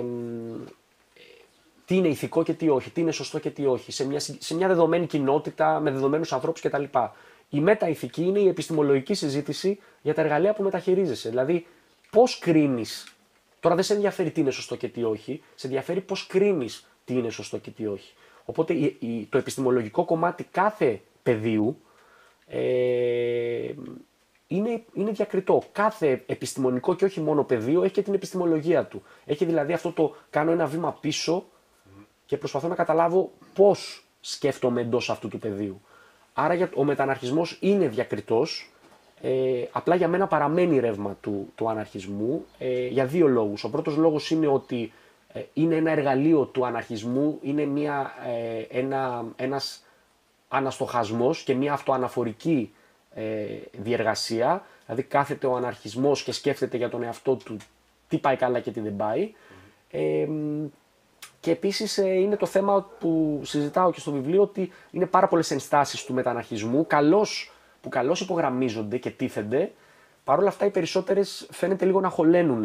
τι είναι ηθικό και τι όχι, τι είναι σωστό και τι όχι, σε μια, σε μια δεδομένη κοινότητα, με δεδομένους ανθρώπους κτλ. Η μεταηθική είναι η επιστημολογική συζήτηση για τα εργαλεία που μεταχειρίζεσαι. Δηλαδή, πώς κρίνεις, τώρα δεν σε ενδιαφέρει τι είναι σωστό και τι όχι, σε ενδιαφέρει πώς κρίνεις τι είναι σωστό και τι όχι. Οπότε η, η, το επιστημολογικό κομμάτι κάθε πεδίου ε, είναι, είναι διακριτό. Κάθε επιστημονικό και όχι μόνο πεδίο έχει και την επιστημολογία του. Έχει δηλαδή αυτό το κάνω ένα βήμα πίσω και προσπαθώ να καταλάβω πώς σκέφτομαι εντός αυτού του πεδίου. Άρα ο μεταναρχισμός είναι διακριτός, ε, απλά για μένα παραμένει ρεύμα του, του αναρχισμού ε, για δύο λόγους. Ο πρώτος λόγος είναι ότι ε, είναι ένα εργαλείο του αναρχισμού, είναι μια, ε, ένα, ένας αναστοχασμός και μια αυτοαναφορική ε, διεργασία. Δηλαδή κάθεται ο αναρχισμός και σκέφτεται για τον εαυτό του τι πάει καλά και τι δεν πάει. Ε, Και επίσης είναι το θέμα που συζητάω και στο βιβλίο, ότι είναι πάρα πολλές ενστάσεις του μεταναρχισμού, καλώς, που καλώς υπογραμμίζονται και τίθενται. Παρ' όλα αυτά οι περισσότερες φαίνεται λίγο να χωλαίνουν.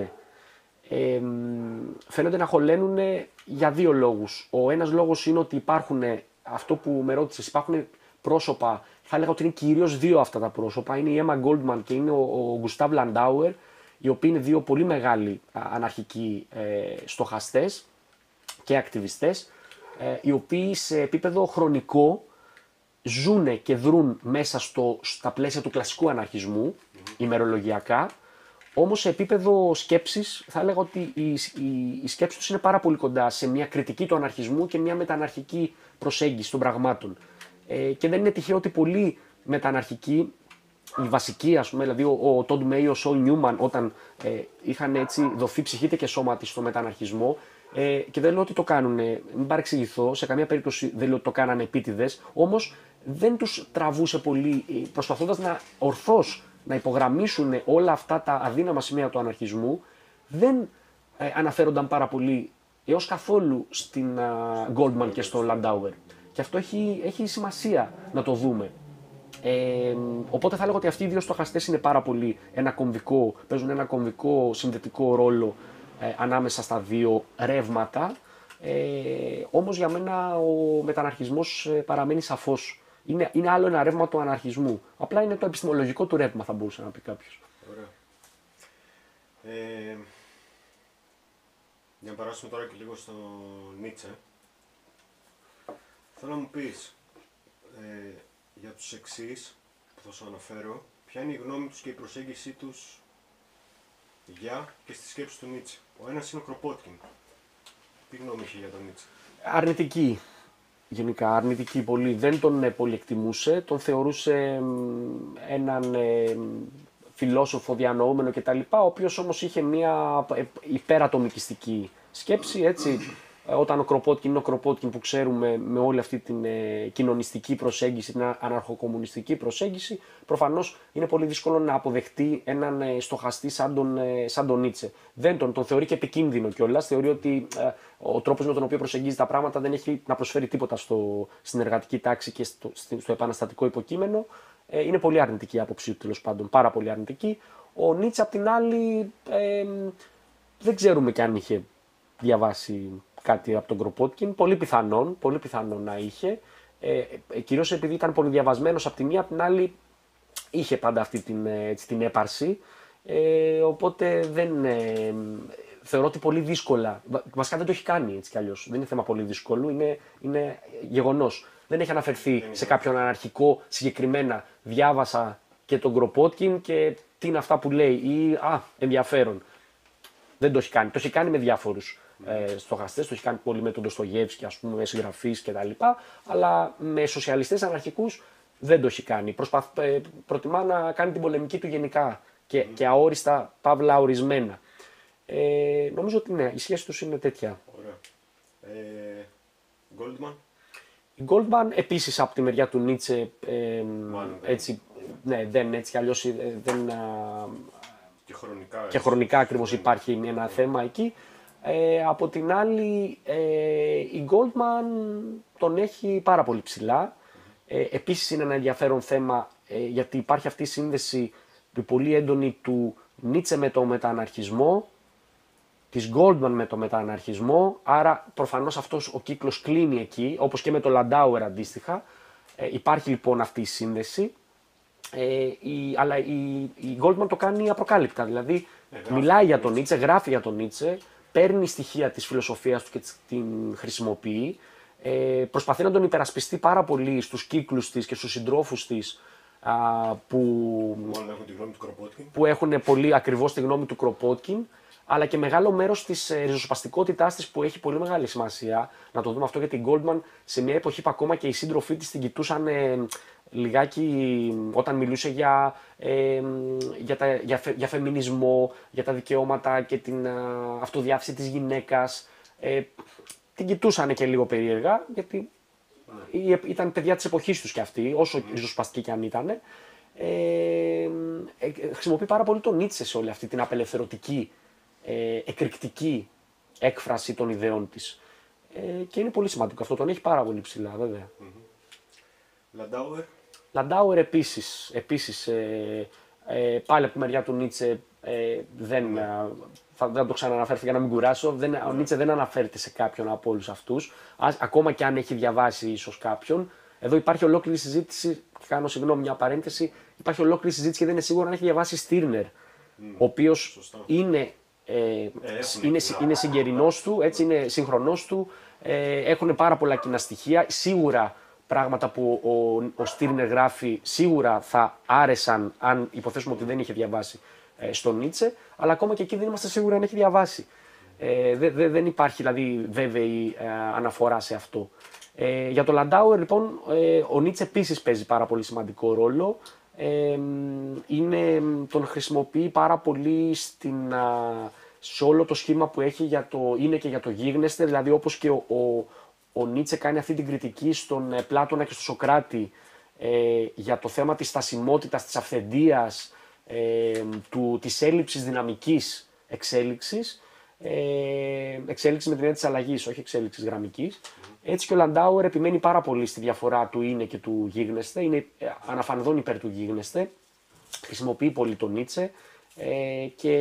Ε, φαίνονται να χωλαίνουν για δύο λόγους. Ο ένας λόγος είναι ότι υπάρχουν, αυτό που με ρώτησες, υπάρχουν πρόσωπα, θα έλεγα ότι είναι κυρίως δύο αυτά τα πρόσωπα. Είναι η Emma Goldman και είναι ο, ο Gustav Landauer, οι οποίοι είναι δύο πολύ μεγάλοι αναρχικοί ε, στοχαστές και ακτιβιστές, ε, οι οποίοι σε επίπεδο χρονικό ζούνε και δρούν μέσα στο, στα πλαίσια του κλασικού αναρχισμού, mm-hmm. ημερολογιακά, όμως σε επίπεδο σκέψης θα έλεγα ότι η, η, η σκέψη τους είναι πάρα πολύ κοντά σε μια κριτική του αναρχισμού και μια μεταναρχική προσέγγιση των πραγμάτων. Ε, και δεν είναι τυχαίο ότι πολλοί μεταναρχικοί, οι βασικοί, ας πούμε, δηλαδή ο Τόντ Μέι, ο Σολ Νιούμαν, όταν ε, είχαν έτσι δοθεί ψυχή και σώμα της στο μεταναρχισμό, Ε, και δεν λέω ότι το κάνουν, μην παρεξηγηθώ, σε καμία περίπτωση δεν λέω ότι το κάνανε επίτηδες, όμως δεν τους τραβούσε πολύ, προσπαθώντας να ορθώς να υπογραμμίσουν όλα αυτά τα αδύναμα σημεία του αναρχισμού, δεν ε, αναφέρονταν πάρα πολύ έως καθόλου στην uh, Goldman και στο Landauer. Και αυτό έχει, έχει σημασία να το δούμε. Ε, οπότε θα λέγω ότι αυτοί οι δύο στοχαστές είναι πάρα πολύ ένα κομβικό, παίζουν ένα κομβικό συνδετικό ρόλο ε, ανάμεσα στα δύο ρεύματα. Ε, όμως για μένα ο μεταναρχισμός ε, παραμένει σαφώς. Είναι, είναι άλλο ένα ρεύμα του αναρχισμού. Απλά είναι το επιστημολογικό του ρεύμα, θα μπορούσε να πει κάποιος. Ωραία. Ε, για να περάσουμε τώρα και λίγο στο Νίτσε. Θέλω να μου πεις, ε, για τους εξής που θα σου αναφέρω. Ποια είναι η γνώμη τους και η προσέγγιση τους για και στη σκέψη του Νίτσε. Ο ένας είναι ο Κροπότκιν. Τι γνώμη είχε για τον Νίτσε? Αρνητική. Γενικά αρνητική πολύ. Δεν τον ε, πολύ εκτιμούσε. Τον θεωρούσε ε, έναν ε, φιλόσοφο διανοούμενο κτλ. Ο οποίος όμως είχε μια ε, υπερατομικιστική σκέψη, έτσι. Όταν ο Κροπότκιν είναι ο Κροπότκιν που ξέρουμε, με όλη αυτή την ε, κοινωνιστική προσέγγιση, την αναρχοκομμουνιστική προσέγγιση, προφανώς είναι πολύ δύσκολο να αποδεχτεί έναν ε, στοχαστή σαν τον, ε, σαν τον Νίτσε. Δεν τον, τον θεωρεί και επικίνδυνο κιόλας. Θεωρεί ότι ε, ο τρόπος με τον οποίο προσεγγίζει τα πράγματα δεν έχει να προσφέρει τίποτα στο, στην εργατική τάξη και στο, στο επαναστατικό υποκείμενο. Ε, είναι πολύ αρνητική η άποψή του, τέλος πάντων. Πάρα πολύ αρνητική. Ο Νίτσε, απ' την άλλη, ε, δεν ξέρουμε κι αν είχε διαβάσει κάτι από τον Κροπότκιν, πολύ πιθανόν, πολύ πιθανόν να είχε, ε, ε, κυρίως επειδή ήταν πολύ διαβασμένος από τη μία, από την άλλη είχε πάντα αυτή την, έτσι, την έπαρση, ε, οπότε δεν, ε, θεωρώ ότι πολύ δύσκολα, βασικά δεν το έχει κάνει έτσι κι αλλιώς, δεν είναι θέμα πολύ δύσκολο, είναι, είναι γεγονός. Δεν έχει αναφερθεί σε κάποιον αναρχικό συγκεκριμένα, διάβασα και τον Κροπότκιν και τι είναι αυτά που λέει ή α, ενδιαφέρον. Δεν το έχει κάνει, το έχει κάνει με διάφορους Ε, στοχαστές, το έχει κάνει πολύ με τον Ντοστογεύσκι, ας πούμε, με συγγραφείς κτλ. Αλλά με σοσιαλιστές αναρχικούς δεν το έχει κάνει. Προσπαθ, ε, προτιμά να κάνει την πολεμική του γενικά και, mm. και αόριστα, παύλα ορισμένα. Ε, νομίζω ότι ναι, η σχέση τους είναι τέτοια. Ωραία. Ε, Goldman. Η Goldman επίσης από τη μεριά του Νίτσε, ε, έτσι, ναι, δεν έτσι κι αλλιώς ε, δεν, α, και χρονικά, και χρονικά ακριβώς υπάρχει ένα θέμα εκεί. Ε, από την άλλη, ε, η Goldman τον έχει πάρα πολύ ψηλά. Ε, επίσης είναι ένα ενδιαφέρον θέμα ε, γιατί υπάρχει αυτή η σύνδεση πολύ έντονη του Νίτσε με το μετααναρχισμό, της Goldman με το μετααναρχισμό, άρα προφανώς αυτός ο κύκλος κλείνει εκεί, όπως και με το Landauer αντίστοιχα. Ε, υπάρχει λοιπόν αυτή η σύνδεση, ε, η, αλλά η, η Goldman το κάνει απροκάλυπτα, δηλαδή ε, μιλάει για τον Νίτσε, γράφει για τον Νίτσε, παίρνει στοιχεία της φιλοσοφίας του και την χρησιμοποιεί, ε, προσπαθεί να τον υπερασπιστεί πάρα πολύ στους κύκλους της και στους συντρόφους της α, που, έχουν τη γνώμη του Κροπότκιν. που έχουν πολύ ακριβώς τη γνώμη του Κροπότκιν, αλλά και μεγάλο μέρος της ε, ριζοσπαστικότητάς της που έχει πολύ μεγάλη σημασία. Να το δούμε αυτό γιατί η Goldman σε μια εποχή που ακόμα και οι σύντροφοί της την κοιτούσαν ε, λιγάκι όταν μιλούσε για, ε, για, τα, για, για φεμινισμό, για τα δικαιώματα και την α, αυτοδιάθεση της γυναίκας. Ε, την κοιτούσαν και λίγο περίεργα, γιατί mm. ήταν παιδιά της εποχής τους κι αυτοί, όσο mm. ριζοσπαστικοί κι αν ήταν. Ε, ε, χρησιμοποιεί πάρα πολύ τον Νίτσε σε όλη αυτή την απελευθερωτική, ε, εκρηκτική έκφραση των ιδεών της. Ε, και είναι πολύ σημαντικό αυτό, τον έχει πάρα πολύ ψηλά βέβαια. Landauer. Landauer επίσης, επίσης ε, ε, πάλι από τη μεριά του Νίτσε ε, δεν, ε, θα, δεν το ξαναναφέρω για να μην κουράσω, δεν, ο Νίτσε δεν αναφέρεται σε κάποιον από όλους αυτούς, α, ακόμα και αν έχει διαβάσει ίσως κάποιον. Εδώ υπάρχει ολόκληρη συζήτηση, κάνω συγγνώμη μια παρένθεση, υπάρχει ολόκληρη συζήτηση και δεν είναι σίγουρο αν έχει διαβάσει Στίρνερ, mm, ο οποίος είναι, ε, ε, είναι, είναι συγγερινός του, έτσι, είναι συγχρονός του, ε, έχουν πάρα πολλά κοινά στοιχεία, σίγουρα πράγματα που ο, ο Στίρνερ γράφει σίγουρα θα άρεσαν αν υποθέσουμε ότι δεν είχε διαβάσει ε, στον Νίτσε, αλλά ακόμα και εκεί δεν είμαστε σίγουροι αν έχει διαβάσει. Ε, δε, δε, δεν υπάρχει δηλαδή βέβαιη ε, αναφορά σε αυτό. Ε, για το Landauer λοιπόν ε, ο Νίτσε επίσης παίζει πάρα πολύ σημαντικό ρόλο. Ε, είναι, τον χρησιμοποιεί πάρα πολύ στην, α, σε όλο το σχήμα που έχει για το είναι και για το γίγνεσθε, δηλαδή όπως και ο, ο Ο Νίτσε κάνει αυτή την κριτική στον Πλάτωνα και στον Σωκράτη ε, για το θέμα της στασιμότητας, της αυθεντίας, ε, του, της έλλειψης δυναμικής εξέλιξης, ε, εξέλιξη με την έννοια της αλλαγής, όχι εξέλιξης γραμμικής. Mm. Έτσι και ο Landauer επιμένει πάρα πολύ στη διαφορά του είναι και του γίγνεσθε, είναι αναφανδόν υπέρ του γίγνεσθε, χρησιμοποιεί πολύ τον Νίτσε ε, και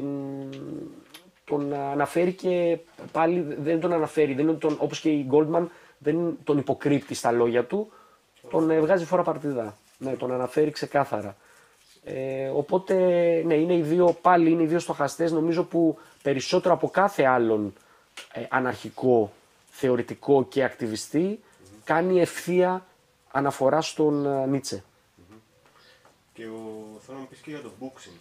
τον αναφέρει και πάλι δεν τον αναφέρει, δεν τον, όπως και η Goldman δεν τον υποκρύπτει στα λόγια του, τον ε, βγάζει φορά παρτίδα, ναι, τον αναφέρει ξεκάθαρα. Ε, οπότε ναι, είναι οι δύο, πάλι είναι οι δύο στοχαστές νομίζω που περισσότερο από κάθε άλλον ε, αναρχικό, θεωρητικό και ακτιβιστή mm-hmm. κάνει ευθεία αναφορά στον uh, Νίτσε. Mm-hmm. Και ο, θέλω να μου πεις και για το boxing,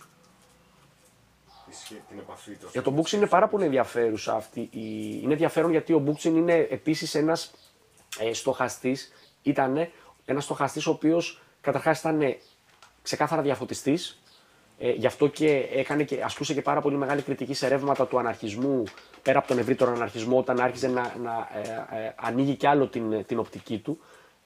την επαφή του. Για το boxing είναι πάρα πολύ ενδιαφέρουσα αυτή. Είναι ενδιαφέρον γιατί ο boxing είναι επίσης ένας ε, στοχαστής, ήταν ένας στοχαστής ο οποίος καταρχάς ήταν ξεκάθαρα διαφωτιστής, ε, γι' αυτό και, έκανε και ασκούσε και πάρα πολύ μεγάλη κριτική σε ρεύματα του αναρχισμού, πέρα από τον ευρύτερο αναρχισμό, όταν άρχιζε να, να ε, ε, ανοίγει κι άλλο την, την οπτική του.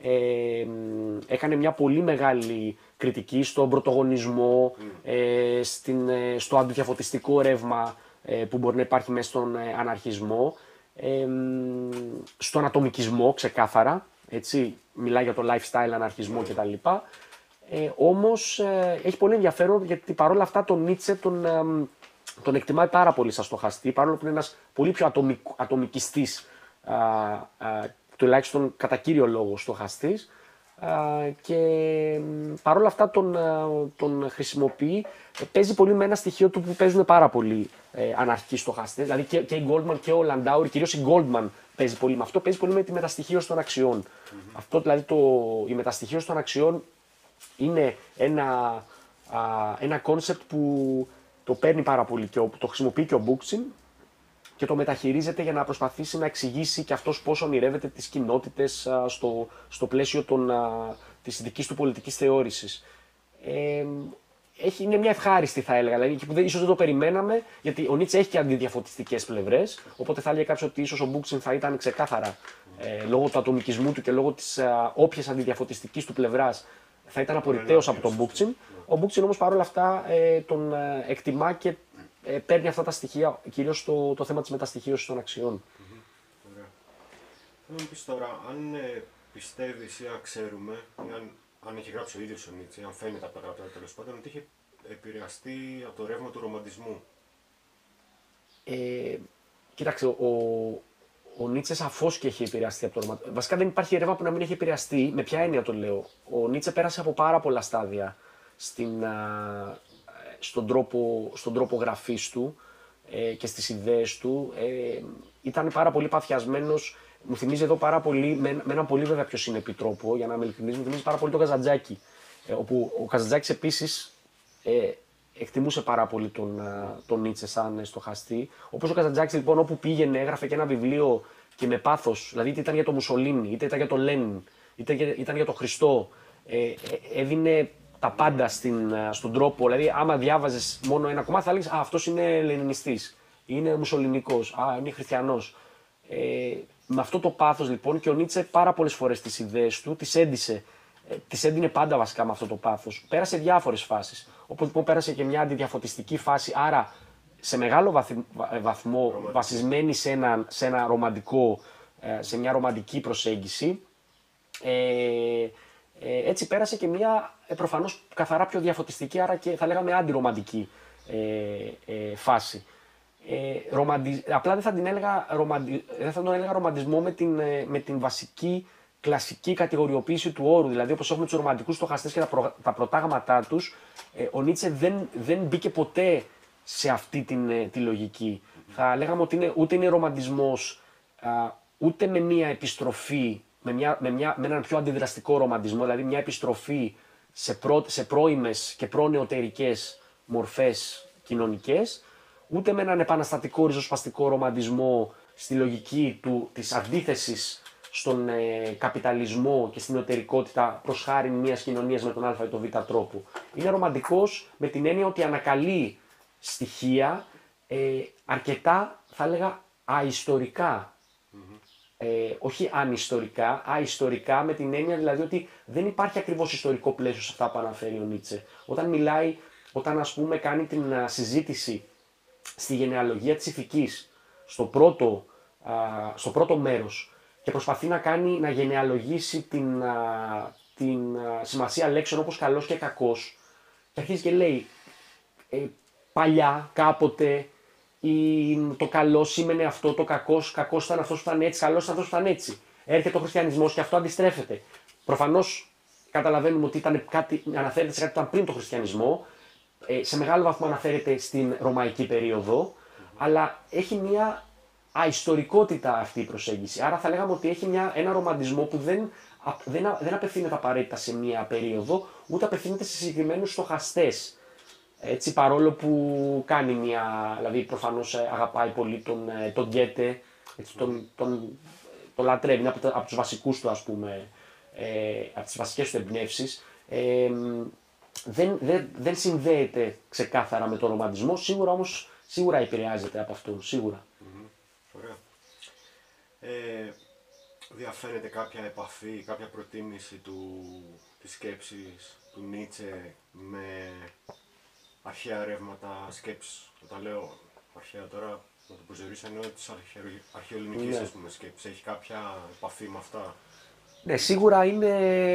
Ε, έκανε μια πολύ μεγάλη κριτική στον πρωτογονισμό, mm. ε, στην, ε, στο αντιδιαφωτιστικό ρεύμα ε, που μπορεί να υπάρχει μέσα στον ε, αναρχισμό, ε, στον ατομικισμό ξεκάθαρα, έτσι, μιλάει για το lifestyle, αναρχισμό mm. κτλ. Ε, όμως ε, έχει πολύ ενδιαφέρον γιατί παρόλα αυτά τον Νίτσε τον, ε, τον εκτιμάει πάρα πολύ σαν στοχαστή, παρόλο που είναι ένας πολύ πιο ατομικ, ατομικιστής, α, α, τουλάχιστον κατά κύριο λόγο στοχαστής, και παρόλα αυτά τον, τον χρησιμοποιεί, παίζει πολύ με ένα στοιχείο του που παίζουν πάρα πολύ ε, αναρχικοί στοχαστές, δηλαδή και, και η Goldman και ο Landauer, κυρίως η Goldman παίζει πολύ με αυτό, παίζει πολύ με τη μεταστοιχείωση των αξιών. Mm-hmm. Αυτό δηλαδή το, η μεταστοιχείωση των αξιών είναι ένα, α, ένα concept που το παίρνει πάρα πολύ και το χρησιμοποιεί και ο Bookchin και το μεταχειρίζεται για να προσπαθήσει να εξηγήσει και αυτός πώς ονειρεύεται τις κοινότητες α, στο, στο πλαίσιο των, α, της δικής του πολιτικής θεώρησης. Ε, έχει, είναι μια ευχάριστη, θα έλεγα, δηλαδή, που ίσως δεν το περιμέναμε, γιατί ο Νίτσε έχει και αντιδιαφωτιστικές πλευρές, οπότε θα έλεγε κάποιος ότι ίσως ο Bookchin θα ήταν ξεκάθαρα, ε, λόγω του ατομικισμού του και λόγω της α, όποιας αντιδιαφωτιστικής του πλευράς, θα ήταν απορριτέως από τον Bookchin. Ο Bookchin όμως παρόλα αυτά ε, τον ε, εκτιμά και ε, παίρνει αυτά τα στοιχεία, κυρίως το, το θέμα της μεταστοιχείωσης των αξιών. Mm-hmm. Ωραία. Θέλω να μου πεις τώρα, αν ε, πιστεύεις ή αν ξέρουμε, ή αν, αν έχει γράψει ο ίδιος ο Νίτσε, αν φαίνεται από τα γραπτά τέλος πάντων, ότι είχε επηρεαστεί από το ρεύμα του ρομαντισμού. Ε, κοίταξε, ο, ο Νίτσε σαφώς και έχει επηρεαστεί από το ρομαντισμό. Βασικά δεν υπάρχει ρεύμα που να μην έχει επηρεαστεί. Με ποια έννοια το λέω? Ο Νίτσε πέρασε από πάρα πολλά στάδια στην, α, στον, τρόπο, στον τρόπο γραφής του ε, και στις ιδέες του. Ε, ήταν πάρα πολύ παθιασμένος. Μου θυμίζει εδώ πάρα πολύ, με, με έναν πολύ βέβαια πιο συνεπή τρόπο, για να είμαι ειλικρινής, μου θυμίζει πάρα πολύ τον Καζαντζάκη. Ε, όπου ο Καζαντζάκης επίσης ε, εκτιμούσε πάρα πολύ τον, τον Νίτσε σαν στοχαστή. Όπως ο Καζαντζάκης λοιπόν όπου πήγαινε έγραφε και ένα βιβλίο και με πάθος, δηλαδή είτε ήταν για τον Μουσολίνι, είτε ήταν για τον Λένιν, είτε ήταν για τον Χριστό, ε, έδινε τα πάντα στην, στον τρόπο, δηλαδή άμα διάβαζες μόνο ένα κομμάτι θα έλεγες «Α, αυτός είναι Λενινιστής, είναι Μουσολινικός, α, είναι Χριστιανός». Ε, με αυτό το πάθος λοιπόν και ο Νίτσε πάρα πολλές φορές τις ιδέες του τις έντισε. Τις έντυνε πάντα βασικά με αυτό το πάθος. Πέρασε διάφορες φάσεις. Όπως λοιπόν πέρασε και μια αντιδιαφωτιστική φάση, άρα σε μεγάλο βαθ, βαθμό βασισμένη σε ένα, σε ένα ρομαντικό, σε μια ρομαντική προσέγγιση. Ε, ε, έτσι πέρασε και μια ε, προφανώς καθαρά πιο διαφωτιστική, άρα και θα λέγαμε αντιρομαντική ε, ε, φάση. Ε, ρομαντι... Απλά δεν θα, την έλεγα, ρομαντι... δεν θα τον έλεγα ρομαντισμό με την, με την βασική κλασική κατηγοριοποίηση του όρου, δηλαδή όπως έχουμε τους ρομαντικούς στοχαστές και τα, προ... τα προτάγματά τους, ε, ο Νίτσε δεν, δεν μπήκε ποτέ σε αυτή την, ε, τη λογική. Mm-hmm. Θα λέγαμε ότι είναι, ούτε είναι ρομαντισμός, α, ούτε με μια επιστροφή, με, μια, με, μια, με έναν πιο αντιδραστικό ρομαντισμό, δηλαδή μια επιστροφή σε, προ... σε πρώιμες και προνεωτερικές μορφές κοινωνικές, ούτε με έναν επαναστατικό ριζοσπαστικό ρομαντισμό στη λογική του, της αντίθεσης στον ε, καπιταλισμό και στην νεωτερικότητα προς χάρη μιας κοινωνίας με τον α ή τον β τρόπο. Είναι ρομαντικός με την έννοια ότι ανακαλεί στοιχεία ε, αρκετά, θα έλεγα, αιστορικά. Mm-hmm. Ε, όχι ανιστορικά, αιστορικά με την έννοια δηλαδή ότι δεν υπάρχει ακριβώς ιστορικό πλαίσιο σε αυτά που αναφέρει ο Νίτσε. Όταν μιλάει, όταν ας πούμε κάνει την α, συζήτηση στη γενεαλογία της ηθικής, στο πρώτο, α, στο πρώτο μέρος, και προσπαθεί να κάνει, να γενεαλογήσει την, α, την α, σημασία λέξεων όπως καλός και κακός, και αρχίζει και λέει ε, παλιά, κάποτε, η, το καλό σήμαινε αυτό, το κακός, κακός ήταν αυτός που ήταν έτσι, καλός ήταν αυτός που ήταν έτσι. Έρχεται ο χριστιανισμός και αυτό αντιστρέφεται. Προφανώς καταλαβαίνουμε ότι ήταν κάτι, αναφέρεται σε κάτι που ήταν πριν το χριστιανισμό, ε, σε μεγάλο βαθμό αναφέρεται στην ρωμαϊκή περίοδο, mm-hmm. αλλά έχει μια αιστορικότητα αυτή η προσέγγιση. Άρα θα λέγαμε ότι έχει μια, ένα ρομαντισμό που δεν δεν, δεν απευθύνεται απαραίτητα σε μία περίοδο, ούτε απευθύνεται σε συγκεκριμένους στοχαστές. Έτσι, παρόλο που κάνει μια, δηλαδή προφανώς αγαπάει πολύ τον, τον Γκέτε, έτσι, τον, τον, τον λατρεύει, είναι από, από τους βασικούς του, ας πούμε, ε, από τις βασικές του εμπνεύσεις. Ε, δεν, δεν, δεν συνδέεται ξεκάθαρα με τον ρομαντισμό, σίγουρα όμως σίγουρα επηρεάζεται από αυτόν, σίγουρα. Mm-hmm. Ωραία. Ε, διαφέρεται κάποια επαφή, κάποια προτίμηση του, της σκέψης του Νίτσε με αρχαία ρεύματα σκέψης? Όταν λέω αρχαία τώρα, να το προσδιορίσω, εννοώ της αρχαιοελληνικής, Ναι. ας πούμε, σκέψης. Έχει κάποια επαφή με αυτά? Ναι, σίγουρα είναι...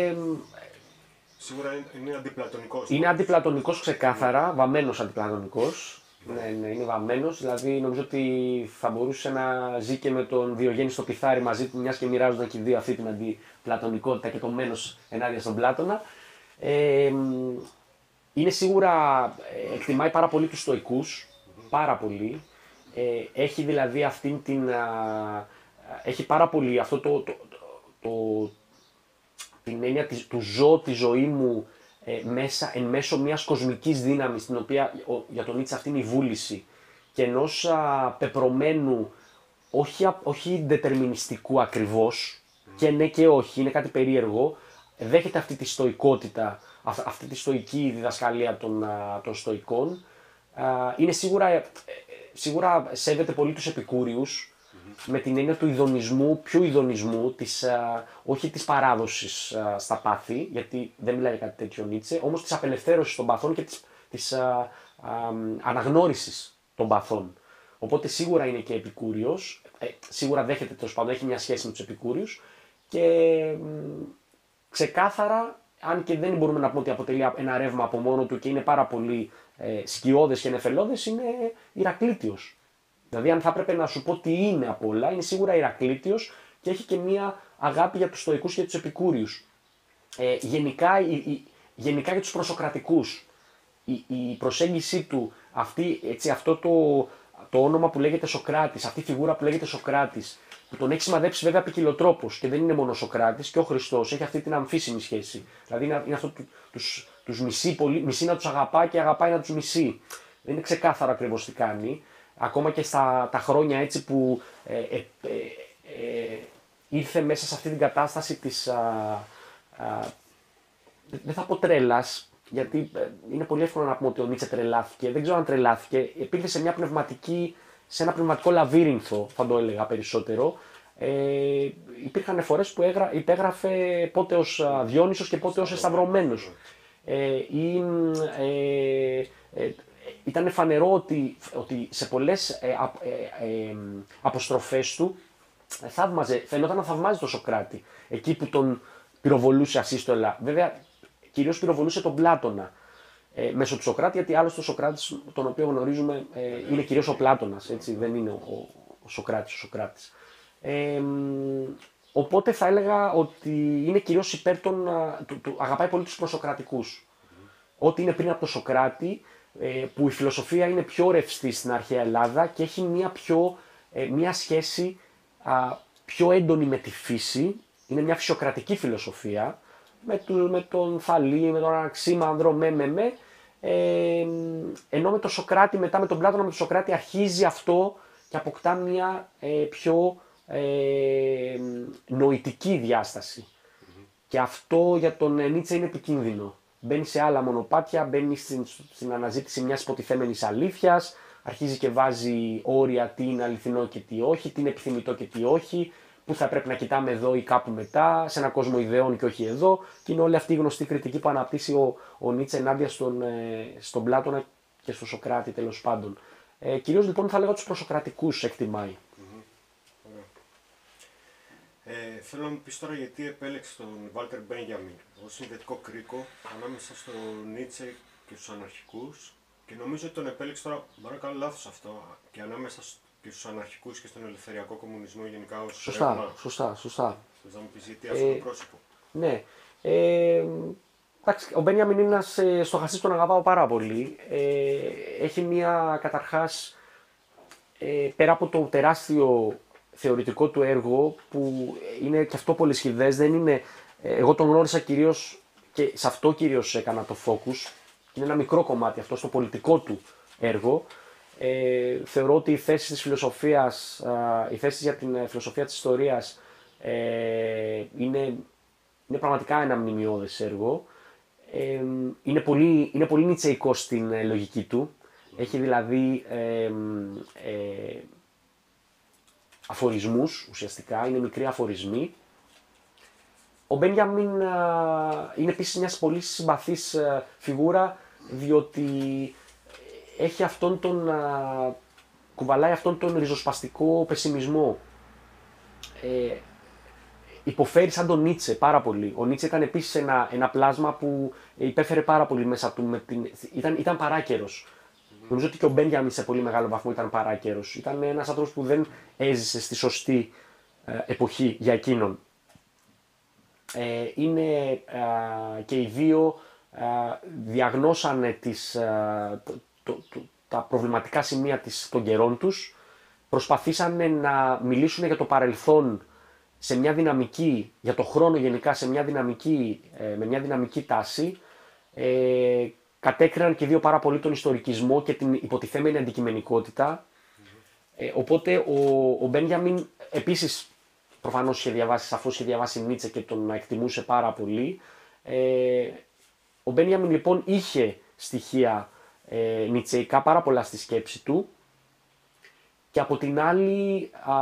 Σίγουρα είναι, είναι αντιπλατωνικός. Είναι αντιπλατωνικός ξεκάθαρα, βαμμένος αντιπλατωνικός. Ναι, ναι, είναι βαμμένος. Δηλαδή νομίζω ότι θα μπορούσε να ζει και με τον Διογέννη στο πιθάρι μαζί του, μιας και μοιράζονταν και οι δύο αυτή την αντιπλατωνικότητα και το μένος ενάντια στον Πλάτωνα. Ε, είναι σίγουρα, εκτιμάει πάρα πολύ τους στοικούς, πάρα πολύ. Ε, έχει δηλαδή αυτήν την... Α, έχει πάρα πολύ αυτό το, το, το, το την έννοια της, του ζω τη ζωή μου ε, μέσα, εν μέσω μιας κοσμικής δύναμης, την οποία ο, για τον Νίτσε αυτή είναι η βούληση, και ενός α, πεπρωμένου, όχι, όχι δετερμινιστικού ακριβώς, mm. και ναι και όχι, είναι κάτι περίεργο, δέχεται αυτή τη στοικότητα, αυ, αυτή τη στοική διδασκαλία των, α, των στοικών. Α, είναι σίγουρα, ε, σίγουρα σέβεται πολύ τους επικούριους, με την έννοια του ειδονισμού, ποιου ειδονισμού, της, α, όχι της παράδοσης α, στα πάθη, γιατί δεν μιλάει για κάτι τέτοιο Νίτσε, όμως της απελευθέρωσης των παθών και της, της α, α, αναγνώρισης των παθών. Οπότε σίγουρα είναι και επικούριος, ε, σίγουρα δέχεται, τέλος πάντων, έχει μια σχέση με τους επικούριους, και μ, ξεκάθαρα, αν και δεν μπορούμε να πούμε ότι αποτελεί ένα ρεύμα από μόνο του και είναι πάρα πολύ ε, σκιώδες και νεφελώδες, είναι Ηρακλήτιος. Δηλαδή, αν θα έπρεπε να σου πω τι είναι απ' όλα, είναι σίγουρα Ηρακλήτιος και έχει και μία αγάπη για τους στοικούς και τους επικούριους. Ε, γενικά, η, η, γενικά για τους προσοκρατικούς. Η, η προσέγγιση του, αυτή, έτσι, αυτό το, το όνομα που λέγεται Σοκράτης, αυτή η φιγούρα που λέγεται Σοκράτης, που τον έχει σημαδέψει βέβαια ποικιλοτρόπως και δεν είναι μόνο ο Σοκράτης, και ο Χριστός έχει αυτή την αμφίσιμη σχέση. Δηλαδή, είναι, είναι αυτό του, τους, τους μισεί, πολύ, μισεί να τους αγαπάει και αγαπάει να τους μισεί. Δεν είναι ξεκάθαρο ακριβώς τι κάνει. Ακόμα και στα τα χρόνια έτσι που ε, ε, ε, ε, ήρθε μέσα σε αυτή την κατάσταση της, α, α, δεν θα πω τρέλας, γιατί ε, είναι πολύ εύκολο να πούμε ότι ο Νίτσε τρελάθηκε, δεν ξέρω αν τρελάθηκε, υπήρχε σε μια πνευματική, σε ένα πνευματικό λαβύρινθο, θα το έλεγα περισσότερο. Ε, υπήρχαν φορές που έγρα, υπέγραφε πότε ως Διόνυσος και πότε ως Εσταυρωμένος. Ε, ή, ε, ε, ήταν φανερό ότι, ότι σε πολλές ε, ε, ε, αποστροφές του θαύμαζε, φαινόταν να θαυμάζει τον Σοκράτη, εκεί που τον πυροβολούσε ασύστολα. Βέβαια, κυρίως πυροβολούσε τον Πλάτωνα ε, μέσω του Σοκράτη, γιατί άλλωστε ο Σοκράτης, τον οποίο γνωρίζουμε, ε, είναι κυρίως ο Πλάτωνας, έτσι, δεν είναι ο, ο Σοκράτης ο Σοκράτης. Ε, οπότε θα έλεγα ότι είναι κυρίως υπέρ των, του, του, αγαπάει πολύ τους προσοκρατικούς. Mm-hmm. Ό,τι είναι πριν από τον Σοκράτη, που η φιλοσοφία είναι πιο ρευστή στην αρχαία Ελλάδα και έχει μια, πιο, μια σχέση α, πιο έντονη με τη φύση, είναι μια φυσιοκρατική φιλοσοφία, με, του, με τον Θαλή, με τον Αναξίμανδρο, με, με, με, ε, ενώ με τον Σοκράτη, μετά με τον Πλάτωνα, με τον Σοκράτη αρχίζει αυτό και αποκτά μια ε, πιο ε, νοητική διάσταση. Mm-hmm. Και αυτό για τον Νίτσε είναι επικίνδυνο. Μπαίνει σε άλλα μονοπάτια, μπαίνει στην, στην αναζήτηση μιας υποτιθέμενης αλήθειας, αρχίζει και βάζει όρια τι είναι αληθινό και τι όχι, τι είναι επιθυμητό και τι όχι, που θα πρέπει να κοιτάμε εδώ ή κάπου μετά, σε ένα κόσμο ιδεών και όχι εδώ, και είναι όλη αυτή η γνωστή κριτική που αναπτύσσει ο, ο Νίτσε ενάντια στον, ε, στον Πλάτωνα και στον Σοκράτη, τέλος πάντων. Ε, κυρίως λοιπόν θα λέγω τους προσοκρατικούς εκτιμάει. Ε, θέλω να μου πεις τώρα γιατί επέλεξε τον Βάλτερ Μπένιαμιν ως συνδετικό κρίκο ανάμεσα στον Νίτσε και στους αναρχικούς, και νομίζω ότι τον επέλεξε τώρα, μπορώ να κάνω λάθος αυτό, και ανάμεσα και στους αναρχικούς και στον ελευθεριακό κομμουνισμό γενικά ως σωστά, ρεύμα. Σωστά, σωστά. Θες να μου πεις γιατί αυτό ε, το πρόσωπο? Ναι. Ε, εντάξει, ο Μπένιαμιν είναι ένας ε, στοχαστής που τον αγαπάω πάρα πολύ. Ε, έχει μια καταρχάς, ε, πέρα από το τεράστιο θεωρητικό του έργο, που είναι και αυτό πολυσχηδές, δεν είναι Ε, εγώ τον γνώρισα κυρίως και σε αυτό κυρίως έκανα το focus. Είναι ένα μικρό κομμάτι αυτό στο πολιτικό του έργο. Ε, θεωρώ ότι οι θέσεις της φιλοσοφίας, α, οι θέσεις για την φιλοσοφία της ιστορίας ε, είναι, είναι πραγματικά ένα μνημειώδες έργο. Ε, είναι, πολύ, είναι πολύ νιτσεϊκό στην ε, λογική του. Έχει δηλαδή ε, ε, αφορισμούς ουσιαστικά, είναι μικροί αφορισμοί. Ο Μπένιαμιν είναι επίσης μια πολύ συμπαθής α, φιγούρα, διότι έχει αυτόν τον, α, κουβαλάει αυτόν τον ριζοσπαστικό πεσημισμό. Ε, υποφέρει σαν τον Νίτσε πάρα πολύ. Ο Νίτσε ήταν επίσης ένα, ένα πλάσμα που υπέφερε πάρα πολύ μέσα του. Με την, ήταν, ήταν παράκαιρος. Mm-hmm. Νομίζω ότι και ο Μπένιαμιν σε πολύ μεγάλο βαθμό ήταν παράκαιρος. Ήταν ένας άνθρωπος που δεν έζησε στη σωστή ε, εποχή για εκείνον. Ε, είναι ε, και οι δύο ε, διαγνώσανε τις, ε, το, το, το, τα προβληματικά σημεία της, των καιρών τους, προσπαθήσανε να μιλήσουν για το παρελθόν σε μια δυναμική, για το χρόνο γενικά σε μια δυναμική, ε, με μια δυναμική τάση, ε, κατέκριναν και δύο πάρα πολύ τον ιστορικισμό και την υποτιθέμενη αντικειμενικότητα. Ε, οπότε ο, ο Μπένιαμιν επίσης προφανώς είχε διαβάσει, σαφώς είχε διαβάσει Νίτσε και τον εκτιμούσε πάρα πολύ. Ε, ο Μπένιαμιν λοιπόν είχε στοιχεία ε, νιτσεϊκά πάρα πολλά στη σκέψη του και από την άλλη α,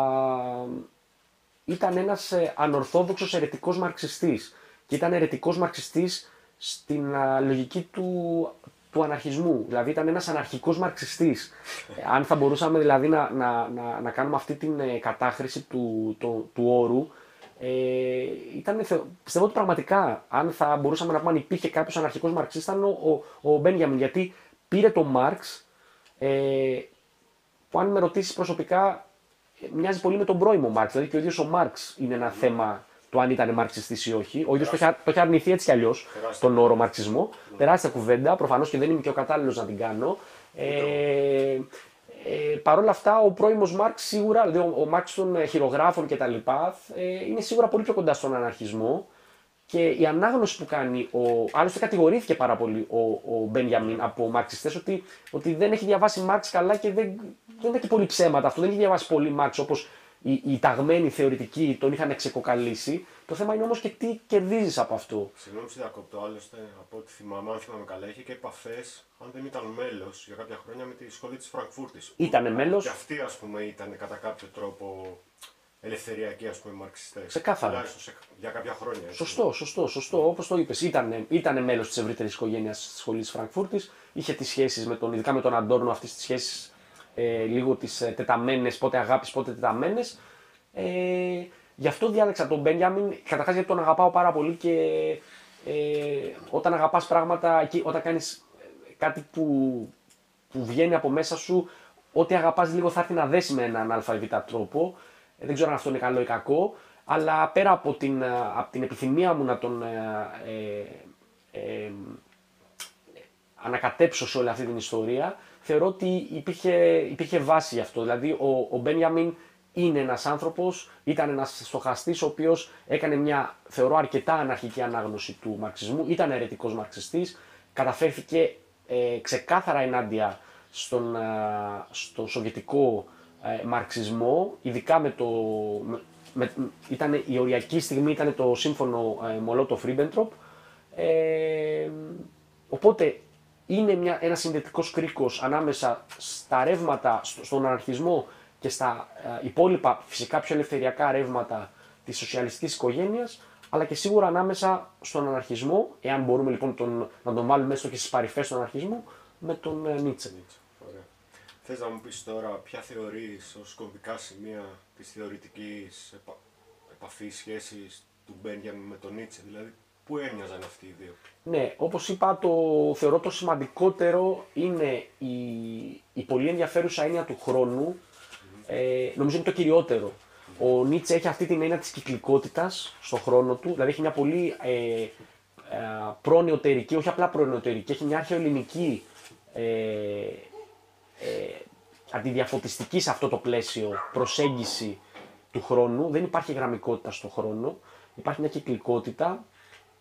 ήταν ένας ε, ανορθόδοξος αιρετικός μαρξιστής και ήταν αιρετικός μαρξιστής στην α, λογική του, του αναρχισμού, δηλαδή ήταν ένας αναρχικός μαρξιστής. ε, αν θα μπορούσαμε δηλαδή να, να, να, να κάνουμε αυτή την ε, κατάχρηση του, του, του όρου, ε, ήταν, πιστεύω ότι πραγματικά αν θα μπορούσαμε να πούμε αν υπήρχε κάποιος αναρχικός μαρξιστής ήταν ο, ο, ο Μπένιαμιν, γιατί πήρε τον Μάρξ, ε, που αν με ρωτήσεις προσωπικά μοιάζει πολύ με τον πρώιμο Μάρξ, δηλαδή και ο ίδιος ο Μάρξ είναι ένα θέμα το αν ήταν μαρξιστής ή όχι. Ο ίδιος το, το έχει αρνηθεί έτσι κι αλλιώς τον όρο μαρξισμό. Yeah. Τεράστια κουβέντα, προφανώς και δεν είμαι και ο κατάλληλος να την κάνω. Ε, ε, Παρ' όλα αυτά, ο πρώιμος Μάρξ σίγουρα, δηλαδή ο, ο Μάρξ των χειρογράφων κτλ., ε, είναι σίγουρα πολύ πιο κοντά στον αναρχισμό. Και η ανάγνωση που κάνει, ο, άλλωστε κατηγορήθηκε πάρα πολύ ο, ο Μπένιαμιν από μαρξιστές ότι, ότι δεν έχει διαβάσει Μάρξ καλά και δεν, δεν είναι και πολύ ψέματα αυτό. Δεν έχει διαβάσει πολύ Μάρξ όπως οι, οι ταγμένοι θεωρητικοί τον είχαν ξεκοκαλίσει. Το θέμα είναι όμως και τι κερδίζεις από αυτό. Συγγνώμη που διακόπτω, άλλωστε από ό,τι θυμάμαι, αν θυμάμαι καλά, είχε και επαφές, αν δεν ήταν μέλος για κάποια χρόνια με τη σχολή της Φραγκφούρτης. Ήτανε μέλος. Και αυτοί ας πούμε ήταν κατά κάποιο τρόπο ελευθεριακοί, ας πούμε, μαρξιστές. Ξεκάθαρα. Τουλάχιστον σε, για κάποια χρόνια. Έτσι. Σωστό, σωστό, σωστό. Όπως το είπες, ήταν, ήταν μέλος της ευρύτερης οικογένειας της σχολής της Φραγκφούρτης. Είχε τις σχέσεις με τον, ειδικά με τον Αντόρνο, αυτές τις σχέσεις ε, λίγο τις ε, τεταμένες, πότε αγάπης, πότε τεταμένες. Ε, γι' αυτό διάλεξα τον Μπένιαμιν, καταρχάς γιατί τον αγαπάω πάρα πολύ και ε, όταν αγαπάς πράγματα, όταν κάνεις κάτι που, που βγαίνει από μέσα σου, ό,τι αγαπάς λίγο θα έρθει να δέσει με έναν ΑΒ τρόπο. Ε, δεν ξέρω αν αυτό είναι καλό ή κακό, αλλά πέρα από την, από την επιθυμία μου να τον ε, ε, ε, ανακατέψω σε όλη αυτή την ιστορία, θεωρώ ότι υπήρχε, υπήρχε βάση γι' αυτό. Δηλαδή ο, ο Μπένιαμιν είναι ένας άνθρωπος, ήταν ένας στοχαστής ο οποίος έκανε μια, θεωρώ, αρκετά αναρχική ανάγνωση του μαρξισμού, ήταν αιρετικός μαρξιστής, καταφέρθηκε ε, ξεκάθαρα ενάντια στον, ε, στον σοβιετικό ε, μαρξισμό, ειδικά με το, με, με, ήταν, η οριακή στιγμή ήταν το σύμφωνο ε, Μολότοφ-Ρίμπεντροπ, ε, οπότε είναι μια, ένας συνδετικός κρίκος ανάμεσα στα ρεύματα, στο, στον αναρχισμό και στα ε, υπόλοιπα φυσικά πιο ελευθεριακά ρεύματα της σοσιαλιστικής οικογένειας, αλλά και σίγουρα ανάμεσα στον αναρχισμό, εάν μπορούμε λοιπόν τον, να τον βάλουμε έστω και στις παρυφές του αναρχισμού, με τον ε, Νίτσε. Ωραία. Θες να μου πεις τώρα ποια θεωρείς ως κομβικά σημεία της θεωρητικής επα... επαφής, σχέσης του Μπένιαμιν με τον Νίτσε, δηλαδή πού έμοιαζαν αυτοί οι δύο? Ναι, όπως είπα, το θεωρώ το σημαντικότερο είναι η, η πολύ ενδιαφέρουσα έννοια του χρόνου. Ε, νομίζω είναι το κυριότερο. Ο Νίτσε έχει αυτή την έννοια της κυκλικότητας στον χρόνο του, δηλαδή έχει μια πολύ ε, ε, προνεωτερική, όχι απλά προνεωτερική, έχει μια αρχαιοελληνική ε, ε, αντιδιαφωτιστική σε αυτό το πλαίσιο προσέγγιση του χρόνου. Δεν υπάρχει γραμμικότητα στον χρόνο, υπάρχει μια κυκλικότητα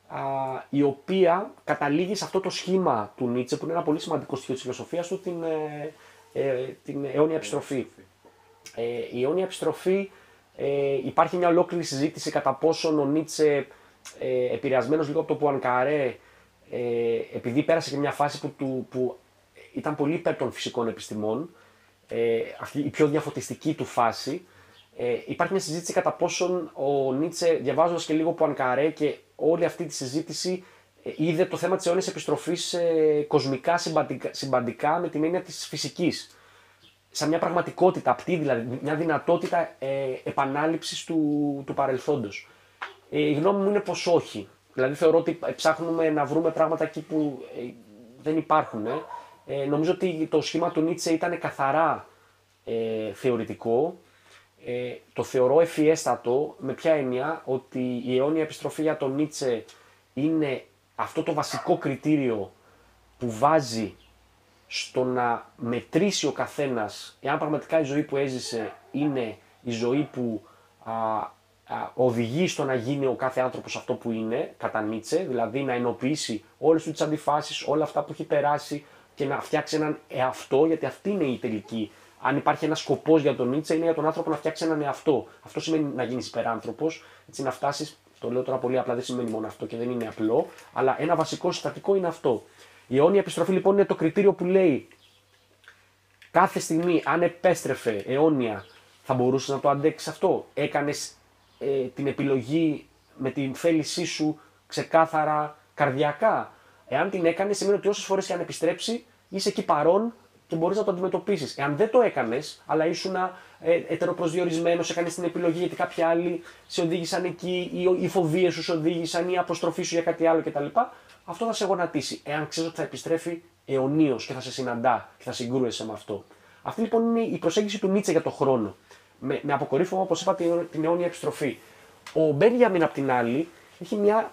α, η οποία καταλήγει σε αυτό το σχήμα του Νίτσε, που είναι ένα πολύ σημαντικό στοιχείο της φιλοσοφίας του, την, ε, ε, την αιώνια επιστροφή. Ε, η αιώνια επιστροφή, ε, υπάρχει μια ολόκληρη συζήτηση κατά πόσον ο Νίτσε, ε, επηρεασμένος λίγο από το Πουανκαρέ, ε, επειδή πέρασε και μια φάση που, του, που ήταν πολύ υπέρ των φυσικών επιστημών, ε, αυτή η πιο διαφωτιστική του φάση, ε, υπάρχει μια συζήτηση κατά πόσον ο Νίτσε, διαβάζοντας και λίγο Πουανκαρέ και όλη αυτή τη συζήτηση, ε, είδε το θέμα της αιώνιας επιστροφής ε, κοσμικά συμπαντικά, συμπαντικά με την έννοια της φυσικής. Σαν μια πραγματικότητα απτή, δηλαδή μια δυνατότητα ε, επανάληψης του, του παρελθόντος. Ε, η γνώμη μου είναι πως όχι. Δηλαδή θεωρώ ότι ψάχνουμε να βρούμε πράγματα εκεί που ε, δεν υπάρχουν. Ε. Ε, νομίζω ότι το σχήμα του Νίτσε ήταν καθαρά ε, θεωρητικό. Ε, το θεωρώ ευφιέστατο, με ποια έννοια, ότι η αιώνια επιστροφή για τον Νίτσε είναι αυτό το βασικό κριτήριο που βάζει στο να μετρήσει ο καθένας εάν πραγματικά η ζωή που έζησε είναι η ζωή που α, α, οδηγεί στο να γίνει ο κάθε άνθρωπος αυτό που είναι, κατά Νίτσε, δηλαδή να ενοποιήσει όλες του τις αντιφάσεις, όλα αυτά που έχει περάσει και να φτιάξει έναν εαυτό, γιατί αυτή είναι η τελική. Αν υπάρχει ένας σκοπός για τον Νίτσε, είναι για τον άνθρωπο να φτιάξει έναν εαυτό. Αυτό σημαίνει να γίνεις υπεράνθρωπος, έτσι να φτάσεις, το λέω τώρα πολύ απλά, δεν σημαίνει μόνο αυτό και δεν είναι απλό, αλλά ένα βασικό συστατικό είναι αυτό. Η αιώνια επιστροφή λοιπόν είναι το κριτήριο που λέει κάθε στιγμή αν επέστρεφε αιώνια θα μπορούσες να το αντέξεις αυτό. Έκανες ε, την επιλογή με την θέλησή σου ξεκάθαρα καρδιακά. Εάν την έκανες σημαίνει ότι όσες φορές και αν επιστρέψει είσαι εκεί παρόν και μπορείς να το αντιμετωπίσεις. Εάν δεν το έκανες, αλλά ήσουν ε, ετεροπροσδιορισμένος, έκανες την επιλογή γιατί κάποιοι άλλοι σε οδήγησαν εκεί, ή οι φοβίες σου σε οδήγησαν, ή η αποστροφή σου για κάτι άλλο κτλ. Αυτό θα σε γονατίσει, εάν ξέρεις ότι θα επιστρέφει αιωνίως και θα σε συναντά και θα συγκρούεσαι με αυτό. Αυτή λοιπόν είναι η προσέγγιση του Νίτσε για τον χρόνο. Με, με αποκορύφωμα, όπως είπα, την, την αιώνια επιστροφή. Ο Μπένιαμιν, απ' την άλλη, έχει μια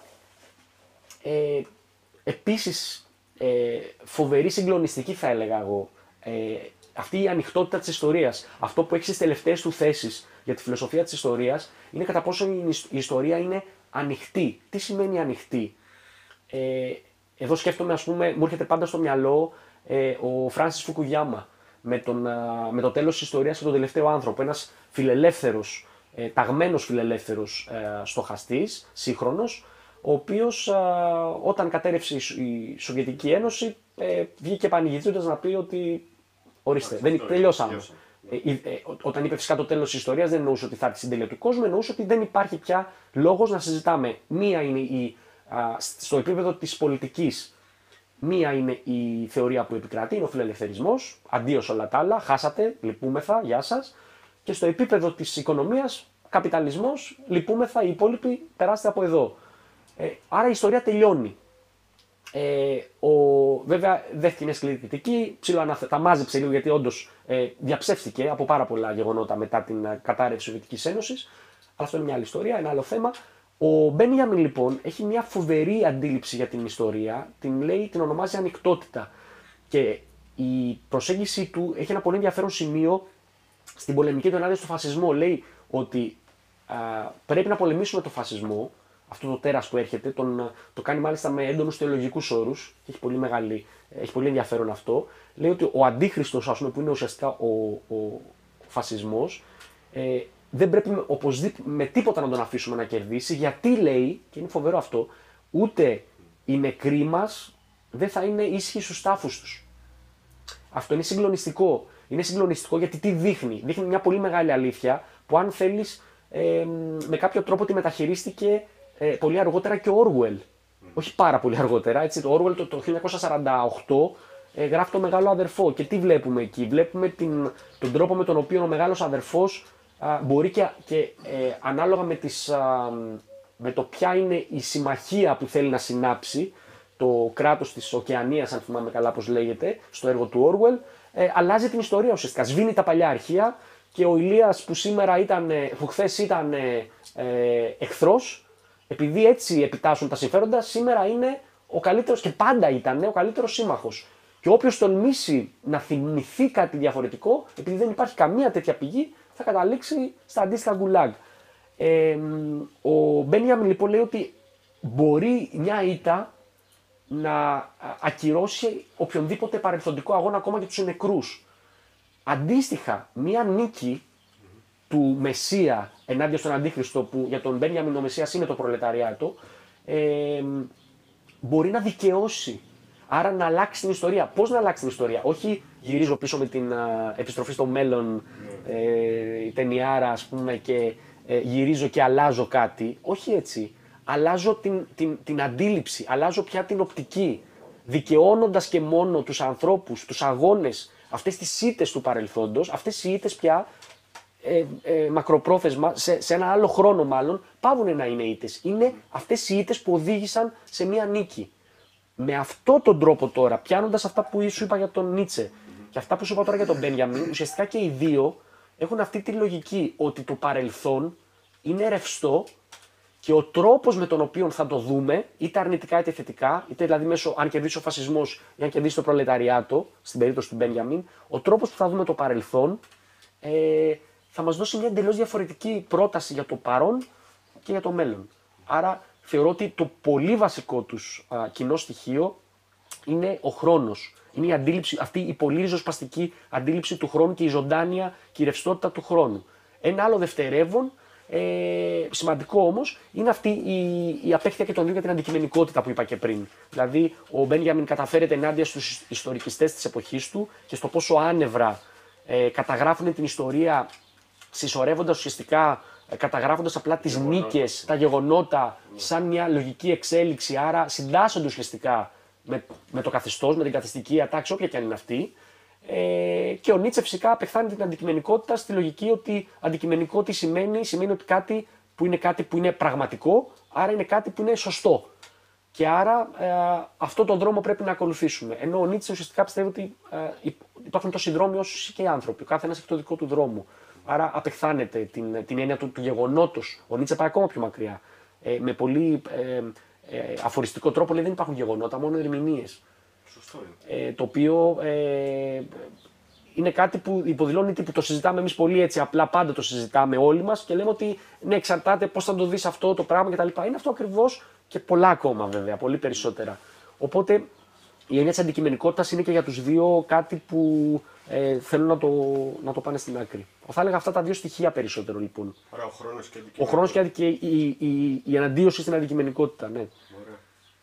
ε, επίσης ε, φοβερή συγκλονιστική, θα έλεγα εγώ, ε, αυτή η ανοιχτότητα της ιστορίας. Αυτό που έχει στις τελευταίες του θέσεις για τη φιλοσοφία της ιστορίας είναι κατά πόσο η, η ιστορία είναι ανοιχτή. Τι σημαίνει ανοιχτή? Ε, εδώ σκέφτομαι, ας πούμε, μου έρχεται πάντα στο μυαλό ε, ο Φράνσις Φουκουγιάμα με, τον, α, με το τέλος της ιστορίας και τον τελευταίο άνθρωπο. Ένας φιλελεύθερος, ε, ταγμένος φιλελεύθερος ε, στοχαστής, σύγχρονος, ο οποίος α, όταν κατέρευσε η, η Σοβιετική Ένωση ε, βγήκε πανηγυρίζοντας να πει ότι ορίστε, δεν, τελειώσαμε. Ε, ε, όταν είπε φυσικά το τέλος της ιστορίας δεν εννοούσε ότι θα έρθει στην τέλεια του κόσμου, εννοούσε ότι δεν υπάρχει πια λόγος να συζητάμε. Μία είναι η στο επίπεδο της πολιτικής, μία είναι η θεωρία που επικρατεί, είναι ο φιλελευθερισμός, αντίος όλα τα άλλα, χάσατε, λυπούμεθα, γεια σας. Και στο επίπεδο της οικονομίας, καπιταλισμός, λυπούμεθα, οι υπόλοιποι περάστε από εδώ. Ε, άρα η ιστορία τελειώνει. Ε, ο, βέβαια δέχτηκε μια σκληρή κριτική, τα μάζεψε λίγο γιατί όντως ε, διαψεύστηκε από πάρα πολλά γεγονότα μετά την κατάρρευση της Σοβιετικής Ένωσης. Αλλά αυτό είναι μια άλλη ιστορία, ένα άλλο θέμα. Ο Μπένιαμιν λοιπόν έχει μια φοβερή αντίληψη για την ιστορία, την λέει, την ονομάζει ανοιχτότητα. Και η προσέγγιση του έχει ένα πολύ ενδιαφέρον σημείο στην πολεμική του ενάντια στο φασισμό. Λέει ότι α, πρέπει να πολεμήσουμε τον φασισμό, αυτό το τέρας που έρχεται, τον, το κάνει μάλιστα με έντονους θεολογικούς όρους, έχει πολύ, μεγάλη, έχει πολύ ενδιαφέρον αυτό. Λέει ότι ο αντίχριστος, ας πούμε, που είναι ουσιαστικά ο, ο φασισμός, ε, δεν πρέπει οπωσδήποτε με τίποτα να τον αφήσουμε να κερδίσει, γιατί λέει, και είναι φοβερό αυτό, ούτε οι νεκροί μας δεν θα είναι ίσχυοι στους τάφους τους. Αυτό είναι συγκλονιστικό. Είναι συγκλονιστικό γιατί τι δείχνει? Δείχνει μια πολύ μεγάλη αλήθεια που αν θέλεις ε, με κάποιο τρόπο τη μεταχειρίστηκε ε, πολύ αργότερα και ο Orwell. Mm. Όχι πάρα πολύ αργότερα, έτσι, το Orwell το, το χίλια εννιακόσια σαράντα οκτώ ε, γράφει το Μεγάλο Αδερφό και τι βλέπουμε εκεί? Βλέπουμε την, τον τρόπο με τον οποίο ο Μεγάλος Αδερφός α, μπορεί και, και ε, ανάλογα με, τις, α, με το ποια είναι η συμμαχία που θέλει να συνάψει το κράτος της Οκεανίας, αν θυμάμαι καλά πώς λέγεται, στο έργο του Orwell, ε, αλλάζει την ιστορία ουσιαστικά. Σβήνει τα παλιά αρχεία και ο Ηλίας που, σήμερα ήταν, που χθες ήταν ε, ε, εχθρός, επειδή έτσι επιτάσσουν τα συμφέροντα, σήμερα είναι ο καλύτερος και πάντα ήταν ο καλύτερος σύμμαχος. Και όποιος τολμήσει να θυμηθεί κάτι διαφορετικό, επειδή δεν υπάρχει καμία τέτοια πηγή, θα καταλήξει στα αντίστοιχα γκουλάγ. Ε, ο Μπένιαμιν λοιπόν λέει ότι μπορεί μια ήττα να ακυρώσει οποιονδήποτε παρελθοντικό αγώνα, ακόμα και τους νεκρούς. Αντίστοιχα, μια νίκη του Μεσσία ενάντια στον Αντίχριστο, που για τον Μπένιαμιν ο Μεσσίας είναι το προλεταριάτο, ε, μπορεί να δικαιώσει. Άρα να αλλάξει την ιστορία. Πώς να αλλάξει την ιστορία? Όχι γυρίζω πίσω με την α, επιστροφή στο μέλλον, ε, η ταινιάρα ας πούμε, και ε, γυρίζω και αλλάζω κάτι. Όχι έτσι. Αλλάζω την, την, την αντίληψη, αλλάζω πια την οπτική. Δικαιώνοντας και μόνο τους ανθρώπους, τους αγώνες, αυτές τις ήττες του παρελθόντος, αυτές οι ήττες πια ε, ε, μακροπρόθεσμα, σε, σε ένα άλλο χρόνο μάλλον, πάβουν να είναι ήττες. Είναι αυτές οι ήττες που οδήγησαν σε μία νίκη. Με αυτόν τον τρόπο τώρα, πιάνοντας αυτά που σου είπα για τον Νίτσε και αυτά που σου είπα τώρα για τον Μπένιαμιν, ουσιαστικά και οι δύο έχουν αυτή τη λογική ότι το παρελθόν είναι ρευστό και ο τρόπος με τον οποίο θα το δούμε, είτε αρνητικά είτε θετικά, είτε δηλαδή μέσω αν κερδίσει ο φασισμός ή αν κερδίσει το προλεταριάτο, στην περίπτωση του Μπένιαμιν, ο τρόπος που θα δούμε το παρελθόν ε, θα μας δώσει μια εντελώς διαφορετική πρόταση για το παρόν και για το μέλλον. Άρα θεωρώ ότι το πολύ βασικό τους α, κοινό στοιχείο είναι ο χρόνος. Είναι η αντίληψη, αυτή η πολύ ριζοσπαστική αντίληψη του χρόνου και η ζωντάνια και η ρευστότητα του χρόνου. Ένα άλλο δευτερεύον, ε, σημαντικό όμως, είναι αυτή η, η απέχθεια και των δύο για την αντικειμενικότητα που είπα και πριν. Δηλαδή, ο Μπένιαμιν καταφέρεται ενάντια στους ιστορικιστές της εποχής του και στο πόσο άνευρα ε, καταγράφουν την ιστορία, συσσωρεύοντας ουσιαστικά, καταγράφοντας απλά τις νίκες, τα γεγονότα, σαν μια λογική εξέλιξη, άρα συντάσσονται ουσιαστικά με, με το καθεστώς, με την καθεστική ατάξη, όποια και αν είναι αυτή. Ε, και ο Νίτσε φυσικά απεχθάνει την αντικειμενικότητα στη λογική ότι αντικειμενικό τι σημαίνει, σημαίνει ότι κάτι που είναι κάτι που είναι πραγματικό, άρα είναι κάτι που είναι σωστό. Και άρα ε, αυτόν τον δρόμο πρέπει να ακολουθήσουμε. Ενώ ο Νίτσε ουσιαστικά πιστεύει ότι ε, υπάρχουν τόσοι δρόμοι όσο και οι άνθρωποι. Ο καθένας έχει το δικό του δρόμο. Άρα απεχθάνεται την, την έννοια του, του γεγονότος. Ο Νίτσε πάει ακόμα πιο μακριά. Ε, με πολύ ε, ε, αφοριστικό τρόπο λέει δεν υπάρχουν γεγονότα, μόνο ερμηνείες. Σωστό είναι. Ε, το οποίο ε, είναι κάτι που υποδηλώνει που το συζητάμε εμείς πολύ έτσι απλά, πάντα το συζητάμε όλοι μας και λέμε ότι ναι, εξαρτάται πώς θα το δεις αυτό το πράγμα κτλ. Είναι αυτό ακριβώς και πολλά ακόμα βέβαια, πολύ περισσότερα. Οπότε η έννοια της αντικειμενικότητας είναι και για τους δύο κάτι που ε, θέλουν να το, να το πάνε στην άκρη. Θα έλεγα αυτά τα δύο στοιχεία περισσότερο λοιπόν. Άρα ο χρόνος και, ο χρόνος και, και η, η, η, η αναντίωση στην αντικειμενικότητα, ναι. Ωραία.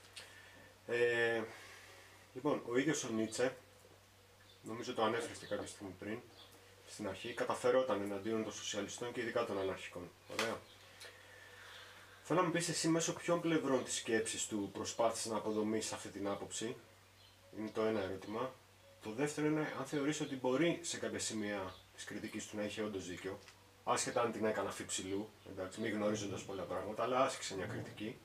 Ε, λοιπόν, ο ίδιος ο Νίτσε, νομίζω το ανέφερε και κάποια στιγμή πριν, στην αρχή, καταφερόταν εναντίον των σοσιαλιστών και ειδικά των αναρχικών. Ωραία. Θέλω να μου πεις εσύ μέσω ποιων πλευρών της σκέψης του προσπάθησε να αποδομήσει αυτή την άποψη. Είναι το ένα ερώτημα. Το δεύτερο είναι αν θεωρείς ότι μπορεί σε κάποια σημεία της κριτικής του να είχε όντως δίκιο, άσχετα αν την έκανε αφιψηλού, εντάξει, μη γνωρίζοντας πολλά πράγματα, αλλά άσκησε μια κριτική.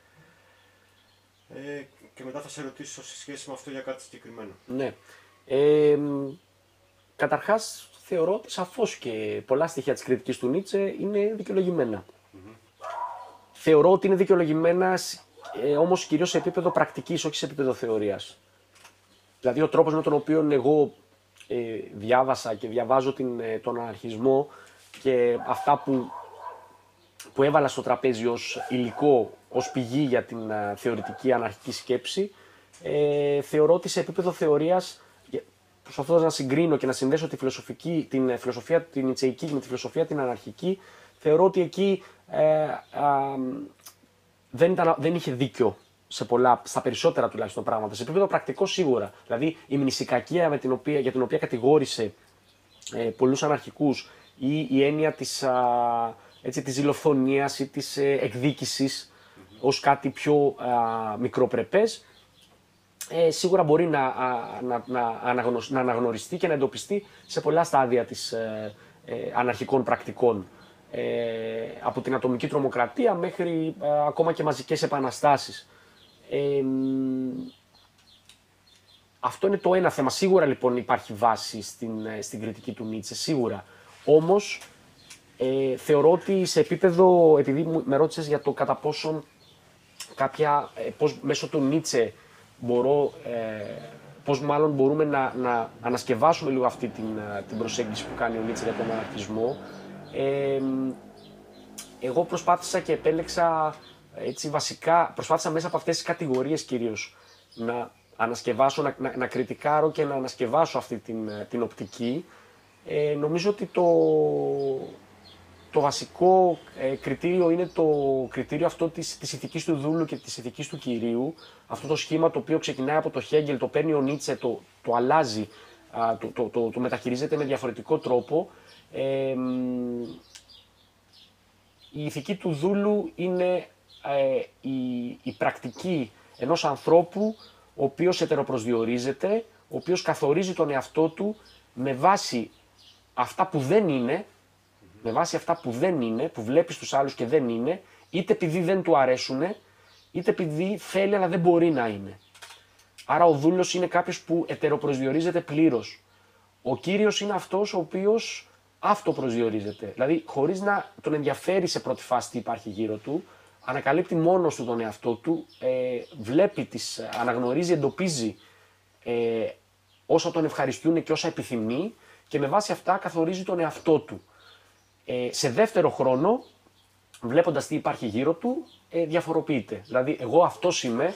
Ε, και μετά θα σε ρωτήσω σε σχέση με αυτό για κάτι συγκεκριμένο. Ναι. Ε, καταρχάς θεωρώ ότι σαφώς και πολλά στοιχεία της κριτικής του Νίτσε είναι δικαιολογημένα. Mm-hmm. Θεωρώ ότι είναι δικαιολογημένα ε, όμως κυρίως σε επίπεδο πρακτικής, όχι σε επίπεδο θεωρίας. Δηλαδή ο τρόπος με τον οποίο εγώ ε, διάβασα και διαβάζω την, ε, τον αναρχισμό και αυτά που, που έβαλα στο τραπέζι ως υλικό, ως πηγή για την ε, θεωρητική αναρχική σκέψη, ε, θεωρώ ότι σε επίπεδο θεωρίας, προσπαθώντας να συγκρίνω και να συνδέσω τη φιλοσοφική, την φιλοσοφία την νιτσεϊκή με τη φιλοσοφία την αναρχική, θεωρώ ότι εκεί ε, α, δεν, ήταν, δεν είχε δίκιο σε πολλά, στα περισσότερα τουλάχιστον πράγματα. Σε επίπεδο πρακτικό σίγουρα. Δηλαδή η μνησικακία με την οποία, για την οποία κατηγόρησε ε, πολλούς αναρχικούς ή η έννοια της, α, έτσι, της ζηλοφθονίας ή της ε, εκδίκησης mm-hmm. ως κάτι πιο α, μικροπρεπές, ε, σίγουρα μπορεί να, α, να, να, αναγνω, να αναγνωριστεί και να εντοπιστεί σε πολλά στάδια της ε, ε, αναρχικών πρακτικών. Ε, από την ατομική τρομοκρατία μέχρι ε, ακόμα και μαζικές επαναστάσεις. Ε, αυτό είναι το ένα θέμα. Σίγουρα λοιπόν υπάρχει βάση στην, στην κριτική του Νίτσε, σίγουρα. Όμως ε, θεωρώ ότι σε επίπεδο, επειδή με ρώτησες για το κατά πόσον κάποια, ε, πώς μέσω του Νίτσε μπορώ, ε, πώς μάλλον μπορούμε να, να ανασκευάσουμε λίγο αυτή την, την προσέγγιση που κάνει ο Νίτσε για τον αναρχισμό. Ε, εγώ προσπάθησα και επέλεξα Έτσι, βασικά προσπάθησα μέσα από αυτές τις κατηγορίες κυρίως να ανασκευάσω, να, να, να κριτικάρω και να ανασκευάσω αυτή την, την οπτική. Ε, νομίζω ότι το, το βασικό ε, κριτήριο είναι το κριτήριο αυτό της, της ηθικής του δούλου και της ηθικής του κυρίου. Αυτό το σχήμα το οποίο ξεκινάει από το Χέγκελ, το παίρνει ο Νίτσε, το, το αλλάζει, α, το, το, το, το μεταχειρίζεται με διαφορετικό τρόπο. Ε, η ηθική του δούλου είναι ε, η, η πρακτική ενός ανθρώπου ο οποίος ετεροπροσδιορίζεται, ο οποίος καθορίζει τον εαυτό του με βάση αυτά που δεν είναι, με βάση αυτά που δεν είναι, που βλέπει στους άλλους και δεν είναι, είτε επειδή δεν του αρέσουν, είτε επειδή θέλει αλλά δεν μπορεί να είναι. Άρα ο δούλος είναι κάποιος που ετεροπροσδιορίζεται πλήρως. Ο κύριος είναι αυτός ο οποίος αυτοπροσδιορίζεται. Δηλαδή, χωρίς να τον ενδιαφέρει σε πρώτη φάση τι υπάρχει γύρω του, ανακαλύπτει μόνος του τον εαυτό του, ε, βλέπει, τις, αναγνωρίζει, εντοπίζει ε, όσα τον ευχαριστούν και όσα επιθυμεί και με βάση αυτά καθορίζει τον εαυτό του. Ε, σε δεύτερο χρόνο, βλέποντας τι υπάρχει γύρω του, ε, διαφοροποιείται. Δηλαδή, εγώ αυτός είμαι,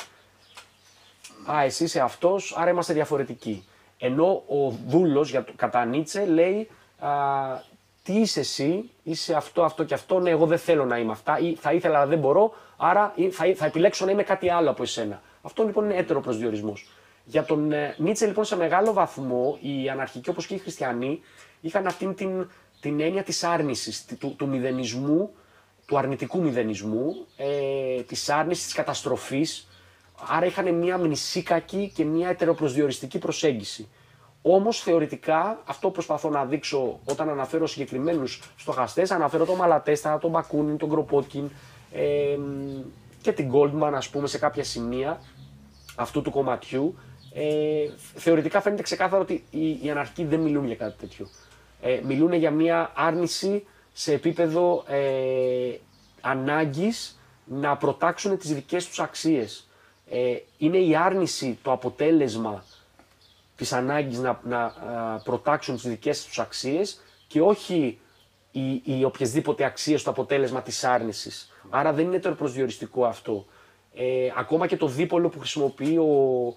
α, εσύ είσαι αυτός, άρα είμαστε διαφορετικοί. Ενώ ο δούλος, για το, κατά Νίτσε, λέει, α, τι είσαι εσύ, είσαι αυτό, αυτό και αυτό, ναι, εγώ δεν θέλω να είμαι αυτά, ή θα ήθελα αλλά δεν μπορώ, άρα θα, θα επιλέξω να είμαι κάτι άλλο από εσένα. Αυτό λοιπόν είναι έτερο προσδιορισμός. Για τον ε, Νίτσε λοιπόν σε μεγάλο βαθμό οι αναρχικοί όπως και οι χριστιανοί είχαν αυτήν την, την έννοια της άρνησης, του, του μηδενισμού, του αρνητικού μηδενισμού, ε, της άρνησης, της καταστροφής, άρα είχαν μια μνησίκακη και μια ετεροπροσδιοριστική προσέγγιση. Όμως θεωρητικά, αυτό προσπαθώ να δείξω όταν αναφέρω συγκεκριμένους στοχαστές, αναφέρω τον Μαλατέστα, τον Μπακούνιν, τον Κροπότκιν ε, και την Goldman, ας πούμε, σε κάποια σημεία αυτού του κομματιού. Ε, θεωρητικά φαίνεται ξεκάθαρο ότι οι, οι αναρχικοί δεν μιλούν για κάτι τέτοιο. Ε, μιλούν για μια άρνηση σε επίπεδο ε, ανάγκης να προτάξουν τις δικές τους αξίες. Ε, είναι η άρνηση το αποτέλεσμα της ανάγκης να, να α, προτάξουν τις δικές τους αξίες και όχι οι, οι οποιασδήποτε αξίες στο αποτέλεσμα της άρνησης. Άρα δεν είναι τεροπροσδιοριστικό αυτό. Ε, ακόμα και το δίπολο που χρησιμοποιεί ο,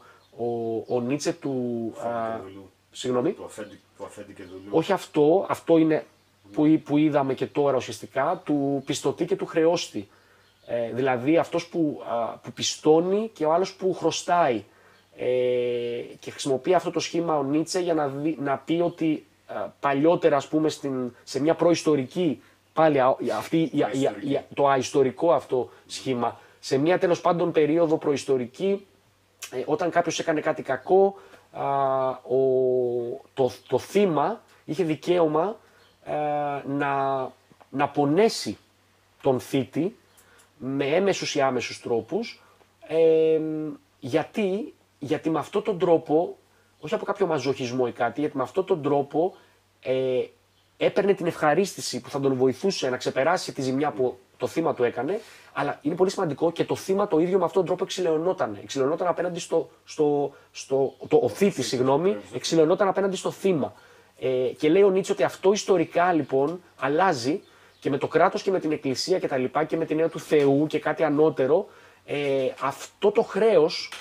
ο, ο Νίτσε του... Α, συγγνώμη. Του αφέντη, του αφέντη και δουλού. Όχι αυτό, αυτό είναι που, που είδαμε και τώρα ουσιαστικά, του πιστωτή και του χρεώστη. Ε, δηλαδή αυτός που, α, που πιστώνει και ο άλλος που χρωστάει. Ε, και χρησιμοποιεί αυτό το σχήμα ο Νίτσε για να, δει, να πει ότι α, παλιότερα, ας πούμε, στην, σε μια προϊστορική, πάλι α, αυτή, η, η, η, το αιστορικό αυτό σχήμα, σε μια τέλος πάντων περίοδο προϊστορική, ε, όταν κάποιος έκανε κάτι κακό, α, ο, το, το θύμα είχε δικαίωμα α, να, να πονέσει τον θήτη με έμεσους ή άμεσους τρόπους, ε, γιατί Γιατί με αυτόν τον τρόπο, όχι από κάποιο μαζοχισμό ή κάτι, γιατί με αυτόν τον τρόπο ε, έπαιρνε την ευχαρίστηση που θα τον βοηθούσε να ξεπεράσει τη ζημιά που το θύμα του έκανε, αλλά είναι πολύ σημαντικό και το θύμα το ίδιο με αυτόν τον τρόπο εξηλαιωνόταν. Εξηλαιωνόταν απέναντι στο, στο, στο το, ο θήτης, συγγνώμη, εξηλαιωνόταν απέναντι στο θύμα. Ε, και λέει ο Νίτσε ότι αυτό ιστορικά λοιπόν αλλάζει και με το κράτος και με την εκκλησία και τα λοιπά και με την έννοια του Θεού και κάτι ανώτερο, ε, αυτό το χρέος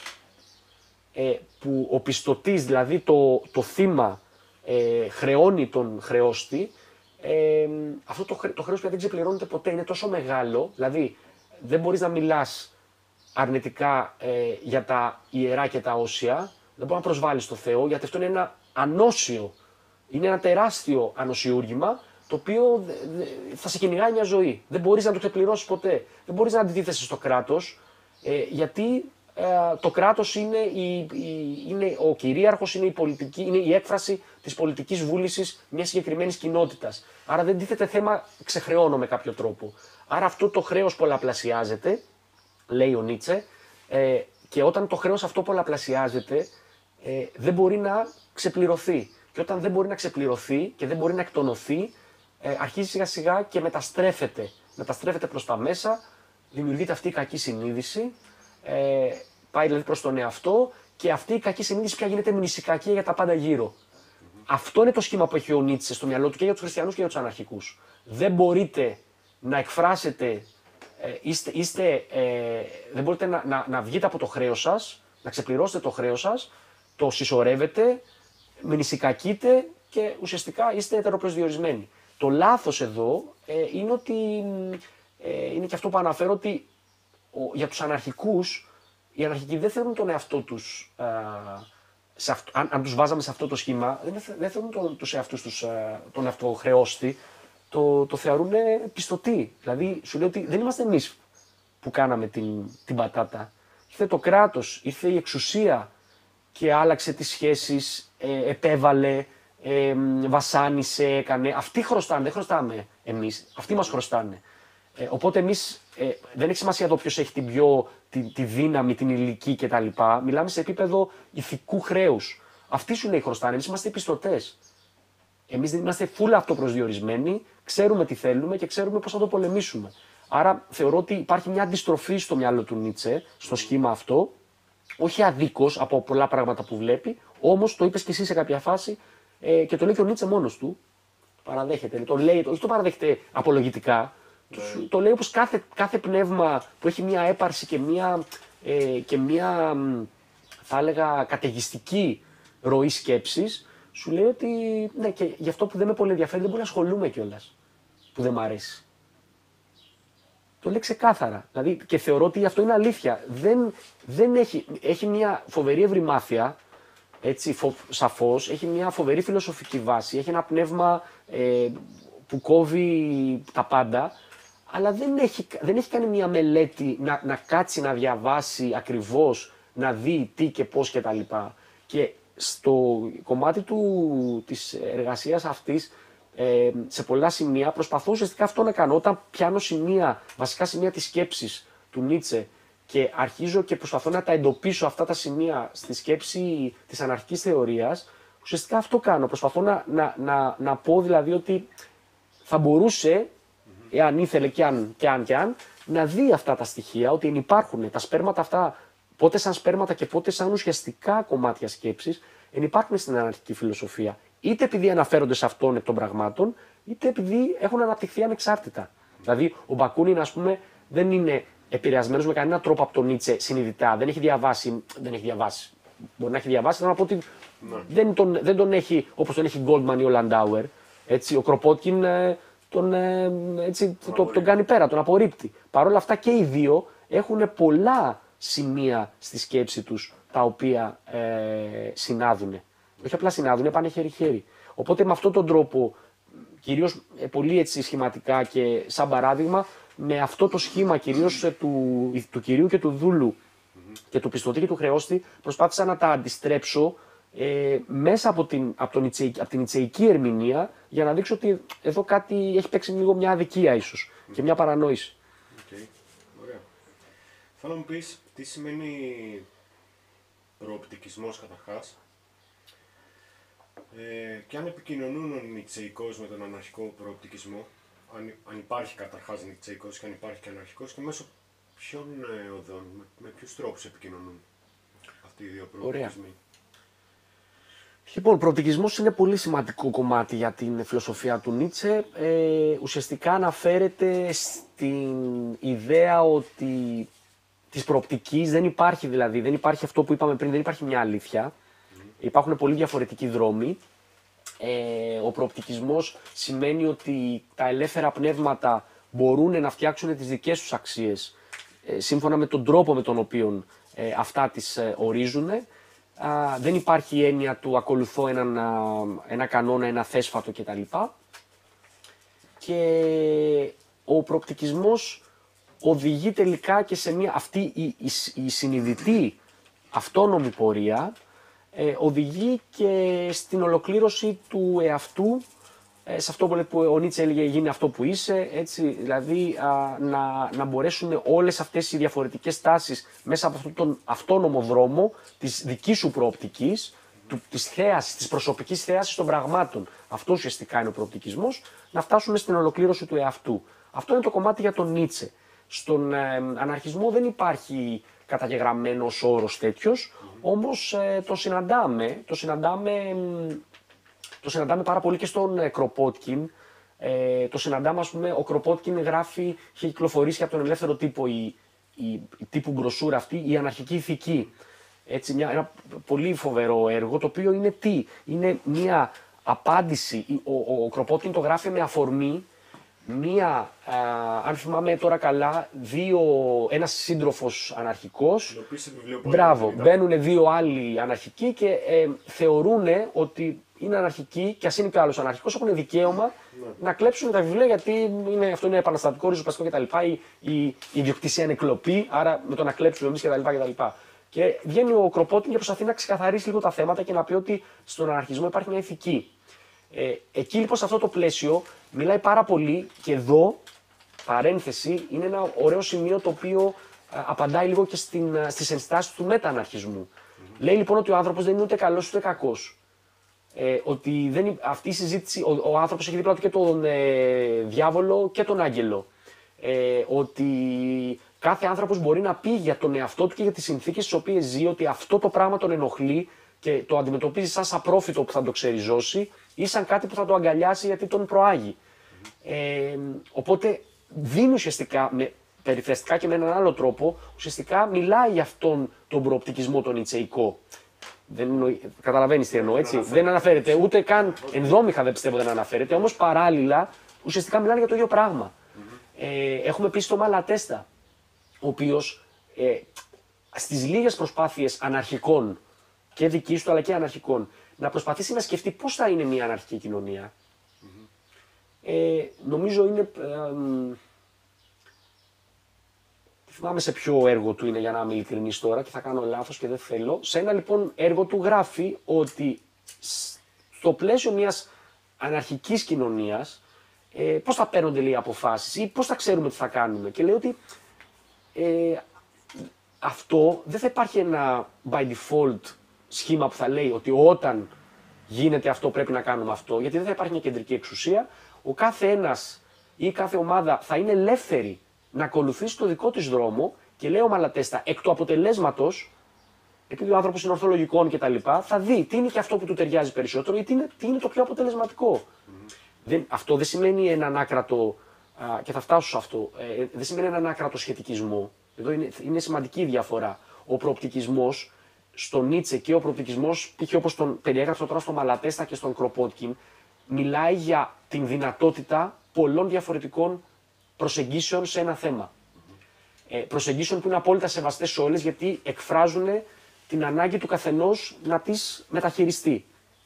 Ε, που ο πιστωτής, δηλαδή το, το θύμα, ε, χρεώνει τον χρεώστη, ε, αυτό το, το χρέος που δεν ξεπληρώνεται ποτέ, είναι τόσο μεγάλο, δηλαδή δεν μπορείς να μιλάς αρνητικά ε, για τα ιερά και τα όσια, δεν μπορείς να προσβάλλεις το Θεό, γιατί αυτό είναι ένα ανώσιο, είναι ένα τεράστιο ανοσιούργημα, το οποίο θα σε κυνηγάει μια ζωή. Δεν μπορείς να το ξεπληρώσεις ποτέ, δεν μπορείς να αντιτίθεσαι στο κράτος, ε, γιατί το κράτος είναι, η, η, είναι ο κυρίαρχος, είναι η, πολιτική, είναι η έκφραση της πολιτικής βούλησης μιας συγκεκριμένης κοινότητας. Άρα δεν τίθεται θέμα ξεχρεώνω με κάποιο τρόπο. Άρα αυτό το χρέος πολλαπλασιάζεται, λέει ο Νίτσε, ε, και όταν το χρέος αυτό πολλαπλασιάζεται ε, δεν μπορεί να ξεπληρωθεί. Και όταν δεν μπορεί να ξεπληρωθεί και δεν μπορεί να εκτονωθεί, ε, αρχίζει σιγά σιγά και μεταστρέφεται. Μεταστρέφεται προς τα μέσα, δημιουργείται αυτή η κακή συνείδηση, Ε, πάει δηλαδή προς τον εαυτό και αυτή η κακή συνείδηση πια γίνεται μνησικακία για τα πάντα γύρω. Mm-hmm. Αυτό είναι το σχήμα που έχει ο Νίτσε στο μυαλό του και για τους χριστιανούς και για τους αναρχικούς. Δεν μπορείτε να εκφράσετε ε, είστε, είστε, ε, δεν μπορείτε να, να, να βγείτε από το χρέος σας, να ξεπληρώσετε το χρέος σας, το συσσωρεύετε, μηνυσικακείτε και ουσιαστικά είστε ετεροπροσδιορισμένοι. Το λάθος εδώ ε, είναι ότι, ε, είναι και αυτό που αναφέρω, ότι ο, για τους αναρχικούς, οι αναρχικοί δεν θέλουν τον εαυτό τους, α, σε αυτό, αν, αν τους βάζαμε σε αυτό το σχήμα, δεν, δεν θέλουν τον, τους εαυτούς τους, α, τον αυτοχρεώστη, το, το θεωρούν πιστωτή. Δηλαδή σου λέει ότι δεν είμαστε εμείς που κάναμε την, την πατάτα. Ήρθε το κράτος, ήρθε η εξουσία και άλλαξε τις σχέσεις, ε, επέβαλε, ε, βασάνισε, έκανε. Αυτοί χρωστάνε, δεν χρωστάμε εμείς. Αυτοί μας χρωστάνε. Ε, οπότε εμείς, ε, δεν έχει σημασία εδώ ποιος έχει την πιο, τη, τη δύναμη, την ηλική κτλ. Μιλάμε σε επίπεδο ηθικού χρέους. Αυτοί σου λέει χρωστάνε, εμείς είμαστε οι πιστωτές. Εμείς δεν είμαστε φούλα αυτοπροσδιορισμένοι, ξέρουμε τι θέλουμε και ξέρουμε πώς θα το πολεμήσουμε. Άρα θεωρώ ότι υπάρχει μια αντιστροφή στο μυαλό του Νίτσε, στο σχήμα αυτό, όχι αδίκως από πολλά πράγματα που βλέπει, όμως το είπες και εσύ σε κάποια φάση ε, και το λέει και ο Νίτσε μόνος του. Παραδέχεται. Το λέει, όχι το παραδέχεται απολογητικά, το, το λέει όπως κάθε, κάθε πνεύμα που έχει μια έπαρση και μια, ε, και μια θα έλεγα, καταιγιστική ροή σκέψης, σου λέει ότι ναι, και γι' αυτό που δεν με πολύ ενδιαφέρει δεν μπορεί να ασχολούμαι κιόλας, που δεν μ' αρέσει. Το λέει ξεκάθαρα. Δηλαδή, και θεωρώ ότι αυτό είναι αλήθεια. Δεν, δεν έχει, έχει μια φοβερή ευρυμάθεια, έτσι, φο, σαφώς, έχει μια φοβερή φιλοσοφική βάση, έχει ένα πνεύμα ε, που κόβει τα πάντα, αλλά δεν έχει, δεν έχει κάνει μια μελέτη να, να κάτσει να διαβάσει ακριβώς, να δει τι και πώς κτλ. Και στο κομμάτι του, της εργασίας αυτής, ε, σε πολλά σημεία προσπαθώ ουσιαστικά αυτό να κάνω. Όταν πιάνω σημεία, βασικά σημεία της σκέψης του Νίτσε και αρχίζω και προσπαθώ να τα εντοπίσω αυτά τα σημεία στη σκέψη της αναρχικής θεωρίας, ουσιαστικά αυτό κάνω. Προσπαθώ να, να, να, να πω δηλαδή ότι θα μπορούσε, εάν ήθελε και αν και αν, και αν να δει αυτά τα στοιχεία, ότι υπάρχουν τα σπέρματα αυτά, πότε σαν σπέρματα και πότε σαν ουσιαστικά κομμάτια σκέψης, υπάρχουν στην αναρχική φιλοσοφία. Είτε επειδή αναφέρονται σε αυτόν εκ των πραγμάτων, είτε επειδή έχουν αναπτυχθεί ανεξάρτητα. Δηλαδή, ο Μπακούνιν, ας πούμε, δεν είναι επηρεασμένος με κανένα τρόπο από τον Νίτσε συνειδητά. Δεν έχει διαβάσει. Δεν έχει διαβάσει. Μπορεί να έχει διαβάσει, θέλω να πω ότι ναι. δεν, τον, δεν τον έχει όπως τον έχει Γκόλτμαν ή ο Λαντάουερ. Έτσι, ο Κροπότκιν ε, τον, ε, έτσι, τον, τον, τον κάνει πέρα, τον απορρίπτει. Παρ' όλα αυτά και οι δύο έχουν πολλά σημεία στη σκέψη τους τα οποία ε, συνάδουν. Όχι απλά συνάδουν, πάνε χέρι-χέρι. Οπότε με αυτόν τον τρόπο, κυρίως ε, πολύ έτσι σχηματικά και σαν παράδειγμα, με αυτό το σχήμα κυρίως ε, του, του κυρίου και του δούλου mm-hmm. και του πιστωτή και του χρεώστη, προσπάθησα να τα αντιστρέψω ε, μέσα από την, από, τον Ιτσεϊ, από την Ιτσεϊκή ερμηνεία, για να δείξω ότι εδώ κάτι έχει παίξει λίγο μια αδικία ίσως mm-hmm. και μια παρανόηση. Okay. Ωραία. Θέλω να μου πεις τι σημαίνει προοπτικισμός καταρχάς. Ε, και αν επικοινωνούν ο Νιτσεϊκός με τον αναρχικό προοπτικισμό, αν, αν υπάρχει καταρχάς Νιτσεϊκός και αν υπάρχει και αναρχικός, και μέσω ποιων ε, οδών, με, με ποιους τρόπους επικοινωνούν αυτοί οι δύο προοπτικισμοί. Ωραία. Λοιπόν, ο προοπτικισμός είναι πολύ σημαντικό κομμάτι για την φιλοσοφία του Νίτσε. Ε, ουσιαστικά αναφέρεται στην ιδέα ότι της προοπτικής δεν υπάρχει, δηλαδή, δεν υπάρχει αυτό που είπαμε πριν, δεν υπάρχει μια αλήθεια. Υπάρχουν πολύ διαφορετικοί δρόμοι. Ε, ο προοπτικισμός σημαίνει ότι τα ελεύθερα πνεύματα μπορούν να φτιάξουν τις δικές τους αξίες ε, σύμφωνα με τον τρόπο με τον οποίο ε, αυτά τις ε, ορίζουν. Α, δεν υπάρχει έννοια του ακολουθώ έναν, ένα κανόνα, ένα θέσφατο κτλ. Και ο προοπτικισμός οδηγεί τελικά και σε μια αυτή η, η, η συνειδητή αυτόνομη πορεία, Ε, οδηγεί και στην ολοκλήρωση του εαυτού, ε, σε αυτό που ο Νίτσε έλεγε γίνει αυτό που είσαι, έτσι, δηλαδή α, να, να μπορέσουν όλες αυτές οι διαφορετικές τάσεις μέσα από αυτόν τον αυτόνομο δρόμο της δικής σου προοπτικής, του, της θέασης, της προσωπικής θέασης των πραγμάτων, αυτό ουσιαστικά είναι ο προοπτικισμός, να φτάσουν στην ολοκλήρωση του εαυτού. Αυτό είναι το κομμάτι για τον Νίτσε. Στον ε, αναρχισμό δεν υπάρχει καταγεγραμμένος όρος τέτοιος, mm-hmm. όμως ε, το συναντάμε, το συναντάμε, το συναντάμε πάρα πολύ και στον ε, Κροπότκιν, Ε, το συναντάμε, ας πούμε, ο Κροπότκιν γράφει, είχε κυκλοφορήσει και από τον Ελεύθερο Τύπο η, η, η τύπου μπροσούρα αυτή, η Αναρχική Ηθική. Έτσι, μια, ένα πολύ φοβερό έργο, το οποίο είναι τι, είναι μια απάντηση, ο, ο, ο Κροπότκιν το γράφει με αφορμή μία, α, αν θυμάμαι τώρα καλά, δύο, ένας σύντροφος αναρχικός, μπράβο, μπαίνουν δύο άλλοι αναρχικοί και ε, θεωρούν ότι είναι αναρχικοί και ας είναι και ο άλλος αναρχικός, έχουν δικαίωμα ναι. να κλέψουν τα βιβλία γιατί είναι, αυτό είναι επαναστατικό, ριζοσπαστικό κτλ. Η, η, η ιδιοκτησία είναι κλοπή, άρα με το να κλέψουμε εμείς κτλ. κτλ. Και βγαίνει ο Κροπότκιν και προσπαθεί να ξεκαθαρίσει λίγο τα θέματα και να πει ότι στον αναρχισμό υπάρχει μια ηθική. Ε, εκεί λοιπόν σε αυτό το πλαίσιο μιλάει πάρα πολύ και εδώ, παρένθεση, είναι ένα ωραίο σημείο το οποίο α, απαντάει λίγο και στην, α, στις ενστάσεις του μεταναρχισμού. Mm-hmm. Λέει λοιπόν ότι ο άνθρωπος δεν είναι ούτε καλός ούτε κακός. Ε, ότι δεν, αυτή η συζήτηση, ο, ο άνθρωπος έχει δίπλα του και τον ε, διάβολο και τον άγγελο. Ε, ότι κάθε άνθρωπος μπορεί να πει για τον εαυτό του και για τις συνθήκες στις οποίες ζει ότι αυτό το πράγμα τον ενοχλεί και το αντιμετωπίζει σαν απρόφητο που θα το ξεριζώσει ή σαν κάτι που θα το αγκαλιάσει γιατί τον προάγει. Mm-hmm. Ε, οπότε δίνει ουσιαστικά, με, περιφραστικά και με έναν άλλο τρόπο, ουσιαστικά μιλάει για αυτόν τον προοπτικισμό τον νιτσεϊκό. Δεν καταλαβαίνεις τι εννοώ, έτσι. Δεν αναφέρεται, ούτε καν ενδόμηχα δεν πιστεύω δεν αναφέρεται, όμως παράλληλα ουσιαστικά μιλάνε για το ίδιο πράγμα. Mm-hmm. Ε, έχουμε επίσης τον Μαλατέστα, ο οποίος ε, στις λίγες προσπάθειες αναρχικών και δικής του αλλά και αναρχικών, να προσπαθήσει να σκεφτεί πώς θα είναι μια αναρχική κοινωνία. Mm-hmm. Ε, νομίζω είναι... Ε, θυμάμαι σε ποιο έργο του είναι για να είμαι ειλικρινής τώρα και θα κάνω λάθος και δεν θέλω. Σε ένα λοιπόν έργο του γράφει ότι στο πλαίσιο μιας αναρχικής κοινωνίας ε, πώς θα παίρνονται λέει αποφάσεις ή πώς θα ξέρουμε τι θα κάνουμε. Και λέει ότι ε, αυτό δεν θα υπάρχει ένα by default σχήμα που θα λέει ότι όταν γίνεται αυτό πρέπει να κάνουμε αυτό, γιατί δεν θα υπάρχει μια κεντρική εξουσία. Ο κάθε ένας ή κάθε ομάδα θα είναι ελεύθερη να ακολουθήσει το δικό της δρόμο και λέει ο Μαλατέστα εκ του αποτελέσματος, επειδή ο άνθρωπος είναι ορθολογικών κτλ., θα δει τι είναι και αυτό που του ταιριάζει περισσότερο ή τι είναι, τι είναι το πιο αποτελεσματικό. Mm-hmm. Δεν, αυτό δεν σημαίνει έναν άκρατο, α, και θα φτάσω σε αυτό, ε, δεν σημαίνει έναν άκρατο σχετικισμό. Εδώ είναι, είναι σημαντική η διαφορά. Ο προοπτικισμός στον Νίτσε και ο προοπτικισμός, π.χ. όπως τον περιέγραψα τώρα στον Μαλατέστα και στον Κροπότκιν, μιλάει για την δυνατότητα πολλών διαφορετικών προσεγγίσεων σε ένα θέμα. Ε, προσεγγίσεων που είναι απόλυτα σεβαστές σε όλες γιατί εκφράζουν την ανάγκη του καθενός να τις μεταχειριστεί.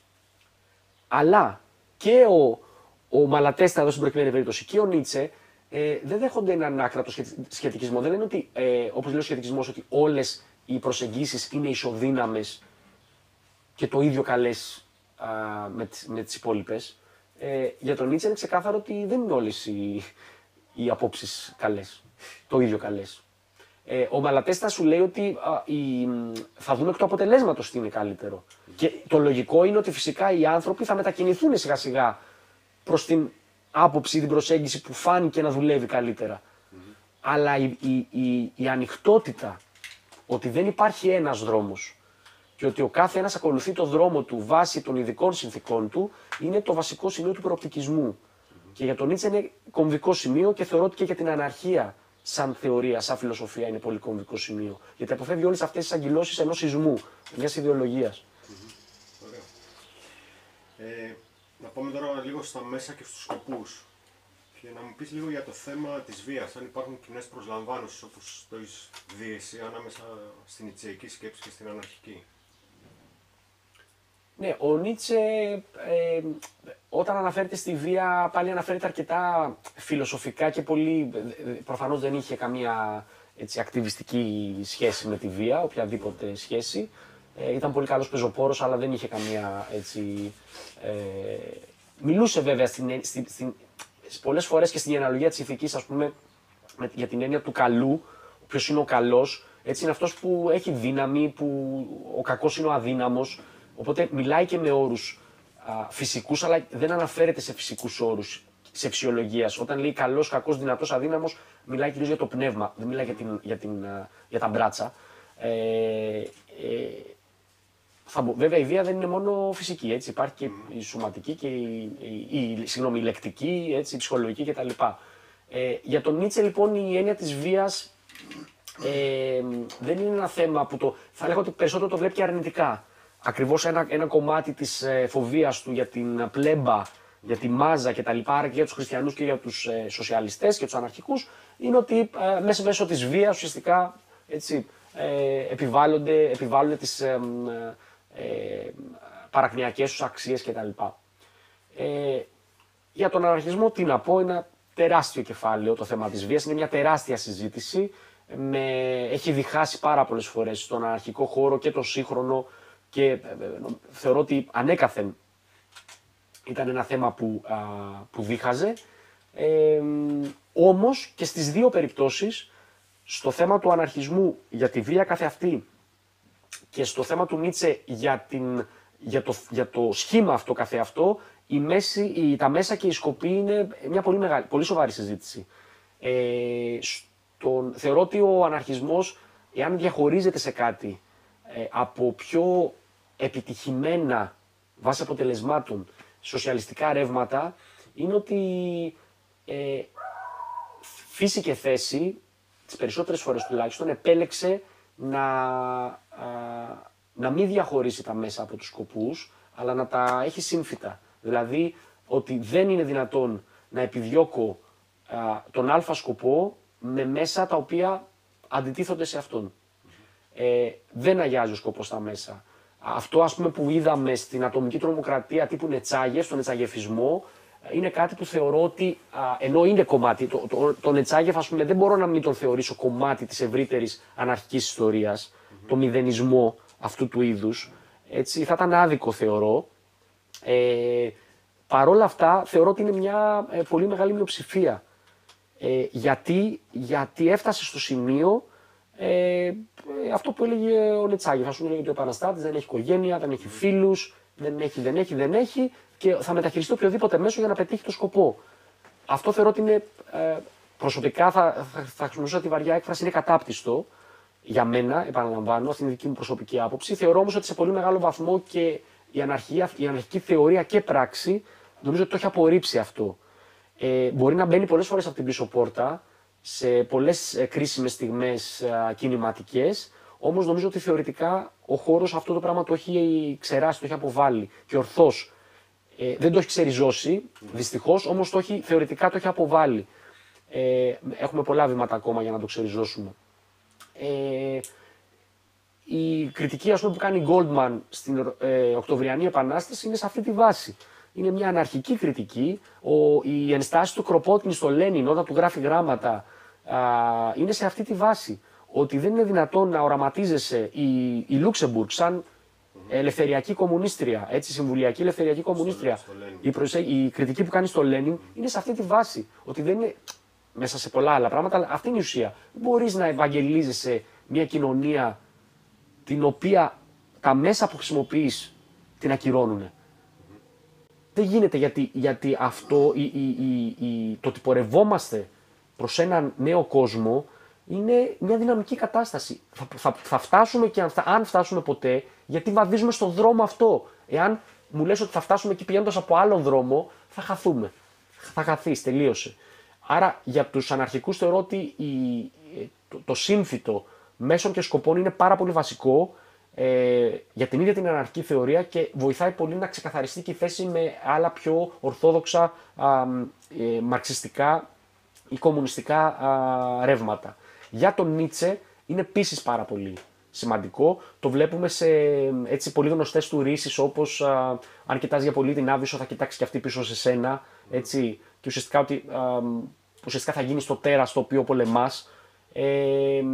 Αλλά και ο, ο Μαλατέστα εδώ στην προκειμένη περίπτωση και ο Νίτσε ε, δεν δέχονται έναν άκρατο σχετικισμό. Δεν είναι ότι, ε, όπως λέει ο σχετικισμός, ότι όλες οι προσεγγίσεις είναι ισοδύναμες και το ίδιο καλές α, με, με τις υπόλοιπες. Ε, για τον Νίτσε είναι ξεκάθαρο ότι δεν είναι όλες οι, οι απόψεις καλές, το ίδιο καλές. Ε, ο Μαλατέστα σου λέει ότι α, η, θα δούμε εκ του αποτελέσματος τι είναι καλύτερο. Mm. Και το λογικό είναι ότι φυσικά οι άνθρωποι θα μετακινηθούν σιγά σιγά προς την άποψη, την προσέγγιση που φάνηκε να δουλεύει καλύτερα. Mm. Αλλά η, η, η, η ανοιχτότητα, ότι δεν υπάρχει ένας δρόμος και ότι ο κάθε ένας ακολουθεί το δρόμο του βάσει των ειδικών συνθηκών του, είναι το βασικό σημείο του προοπτικισμού. Mm-hmm. Και για τον Νίτσε είναι κομβικό σημείο και θεωρώ ότι και για την αναρχία σαν θεωρία, σαν φιλοσοφία είναι πολύ κομβικό σημείο. Γιατί αποφεύγει όλες αυτές τις αγκυλώσεις ενός σεισμού, μιας ιδεολογίας. Mm-hmm. Ωραία. Ε, να πάμε τώρα λίγο στα μέσα και στους σκοπούς. Και να μου πεις λίγο για το θέμα της βίας, αν υπάρχουν κοινές προσλαμβάνωσης όπως το έχεις δει εσύ ανάμεσα στην νιτσεϊκή σκέψη και στην αναρχική. Ναι, ο Νίτσε ε, όταν αναφέρεται στη βία πάλι αναφέρεται αρκετά φιλοσοφικά και πολύ, προφανώς δεν είχε καμία έτσι, ακτιβιστική σχέση με τη βία, οποιαδήποτε σχέση. Ε, ήταν πολύ καλός πεζοπόρος αλλά δεν είχε καμία έτσι... Ε, μιλούσε βέβαια στην, στην, στην, πολλές φορές και στην αναλογία της ηθικής, ας πούμε, με, για την έννοια του καλού, ποιος είναι ο καλός, έτσι είναι αυτός που έχει δύναμη, που ο κακός είναι ο αδύναμος. Οπότε μιλάει και με όρους α, φυσικούς, αλλά δεν αναφέρεται σε φυσικούς όρους, σε φυσιολογίας. Όταν λέει καλός, κακός, δυνατός, αδύναμος, μιλάει κυρίως για το πνεύμα, δεν μιλάει για, την, για, την, α, για τα μπράτσα. Ε, ε, θα μπο... Βέβαια η βία δεν είναι μόνο φυσική, έτσι. Υπάρχει και η σωματική και η, η, η, συγγνώμη, η λεκτική, έτσι, η ψυχολογική κτλ. Ε, για τον Νίτσε λοιπόν η έννοια της βίας ε, δεν είναι ένα θέμα που το, θα λέγω ότι περισσότερο το βλέπει και αρνητικά. Ακριβώς ένα, ένα κομμάτι της ε, φοβίας του για την πλέμπα, για τη μάζα κτλ. Άρα και για τους χριστιανούς και για τους ε, σοσιαλιστές και τους αναρχικούς είναι ότι ε, μέσα μέσω της βίας ουσιαστικά έτσι, ε, επιβάλλονται, επιβάλλονται τις ε, ε, παρακμιακές τους αξίες κτλ. Ε, για τον αναρχισμό τι να πω, είναι ένα τεράστιο κεφάλαιο το θέμα της βίας, είναι μια τεράστια συζήτηση, με, έχει διχάσει πάρα πολλές φορές στον αναρχικό χώρο και το σύγχρονο και ε, θεωρώ ότι ανέκαθεν ήταν ένα θέμα που, α, που δίχαζε. Ε, όμως και στις δύο περιπτώσεις, στο θέμα του αναρχισμού για τη βία καθεαυτή και στο θέμα του Νίτσε για, την, για, το, για το σχήμα αυτό καθεαυτό, η μέση, η, τα μέσα και η σκοπή είναι μια πολύ, μεγάλη, πολύ σοβαρή συζήτηση. Ε, στον, θεωρώ ότι ο αναρχισμός, εάν διαχωρίζεται σε κάτι ε, από πιο επιτυχημένα βάσει αποτελεσμάτων σοσιαλιστικά ρεύματα, είναι ότι ε, φύση και θέση, τις περισσότερες φορές τουλάχιστον, επέλεξε να, α, να μην διαχωρίσει τα μέσα από τους σκοπούς, αλλά να τα έχει σύμφυτα. Δηλαδή ότι δεν είναι δυνατόν να επιδιώκω α, τον α σκοπό με μέσα τα οποία αντιτίθονται σε αυτόν. Ε, δεν αγιάζει ο σκοπός στα μέσα. Αυτό ας πούμε που είδαμε στην ατομική τρομοκρατία τύπου Νετσάγεφ, στον νετσαγεφισμό, είναι κάτι που θεωρώ ότι, α, ενώ είναι κομμάτι, το, το, το Νετσάγεφ ας πούμε δεν μπορώ να μην τον θεωρήσω κομμάτι της ευρύτερης αναρχικής ιστορίας, mm-hmm. το μηδενισμό αυτού του είδους, έτσι, θα ήταν άδικο θεωρώ. Ε, Παρ' όλα αυτά θεωρώ ότι είναι μια ε, πολύ μεγάλη μειοψηφία. Ε, γιατί, γιατί έφτασε στο σημείο ε, αυτό που έλεγε ο Νετσάγεφ. Ας πούμε ότι ο επαναστάτης δεν έχει οικογένεια, δεν έχει φίλους, δεν έχει, δεν έχει, δεν έχει και θα μεταχειριστεί οποιοδήποτε μέσο για να πετύχει το σκοπό. Αυτό θεωρώ ότι είναι, ε, προσωπικά θα, θα, θα χρησιμοποιήσω τη βαριά έκφραση, είναι κατάπτυστο για μένα, επαναλαμβάνω, αυτή είναι η δική μου προσωπική άποψη. Θεωρώ όμως ότι σε πολύ μεγάλο βαθμό και η, αναρχία, η αναρχική θεωρία και πράξη νομίζω ότι το έχει απορρίψει αυτό. Ε, μπορεί να μπαίνει πολλές φορές από την πίσω πόρτα, σε πολλές ε, κρίσιμες στιγμές ε, κινηματικές, όμως νομίζω ότι θεωρητικά ο χώρος αυτό το πράγμα το έχει ξεράσει, το έχει αποβάλει και ορθώς. Ε, δεν το έχει ξεριζώσει, δυστυχώς, όμως το έχει, θεωρητικά το έχει αποβάλει. Ε, έχουμε πολλά βήματα ακόμα για να το ξεριζώσουμε. Ε, η κριτική ας πούμε, που κάνει η Goldman στην ε, Οκτωβριανή Επανάσταση είναι σε αυτή τη βάση. Είναι μια αναρχική κριτική. Ο, η ενστάση του Κροπότνη στο Λένιν όταν του γράφει γράμματα α, είναι σε αυτή τη βάση. Ότι δεν είναι δυνατόν να οραματίζεσαι η, η Λούξεμπουργκ σαν ελευθεριακή κομμουνίστρια, έτσι, συμβουλιακή ελευθεριακή κομμουνίστρια. Στο, στο η, προσε... η κριτική που κάνει στο Λένιν είναι σε αυτή τη βάση. Ότι δεν είναι μέσα σε πολλά άλλα πράγματα, αλλά αυτή είναι η ουσία. Δεν μπορείς να ευαγγελίζεσαι μια κοινωνία την οποία τα μέσα που χρησιμοποιείς την ακυρώνουν. Mm-hmm. Δεν γίνεται γιατί, γιατί αυτό, η, η, η, η, το ότι πορευόμαστε προς έναν νέο κόσμο είναι μια δυναμική κατάσταση. Θα, θα, θα φτάσουμε και αν, θα, αν φτάσουμε ποτέ, γιατί βαδίζουμε στον δρόμο αυτό. Εάν μου λες ότι θα φτάσουμε εκεί πηγαίνοντας από άλλον δρόμο, θα χαθούμε. Θα χαθείς, τελείωσε. Άρα για τους αναρχικούς θεωρώ ότι η, το, το σύμφυτο μέσων και σκοπών είναι πάρα πολύ βασικό ε, για την ίδια την αναρχική θεωρία και βοηθάει πολύ να ξεκαθαριστεί και η θέση με άλλα πιο ορθόδοξα α, ε, μαρξιστικά ή κομμουνιστικά α, ρεύματα. Για τον Νίτσε είναι επίσης πάρα πολύ σημαντικό. Το βλέπουμε σε έτσι, πολύ γνωστές του ρίσεις όπως α, αν κοιτάς για πολύ την Άβυσσο θα κοιτάξει και αυτή πίσω σε σένα. Έτσι, και ουσιαστικά, ότι, α, ουσιαστικά θα γίνει το τέρας το οποίο πολεμάς. Ε,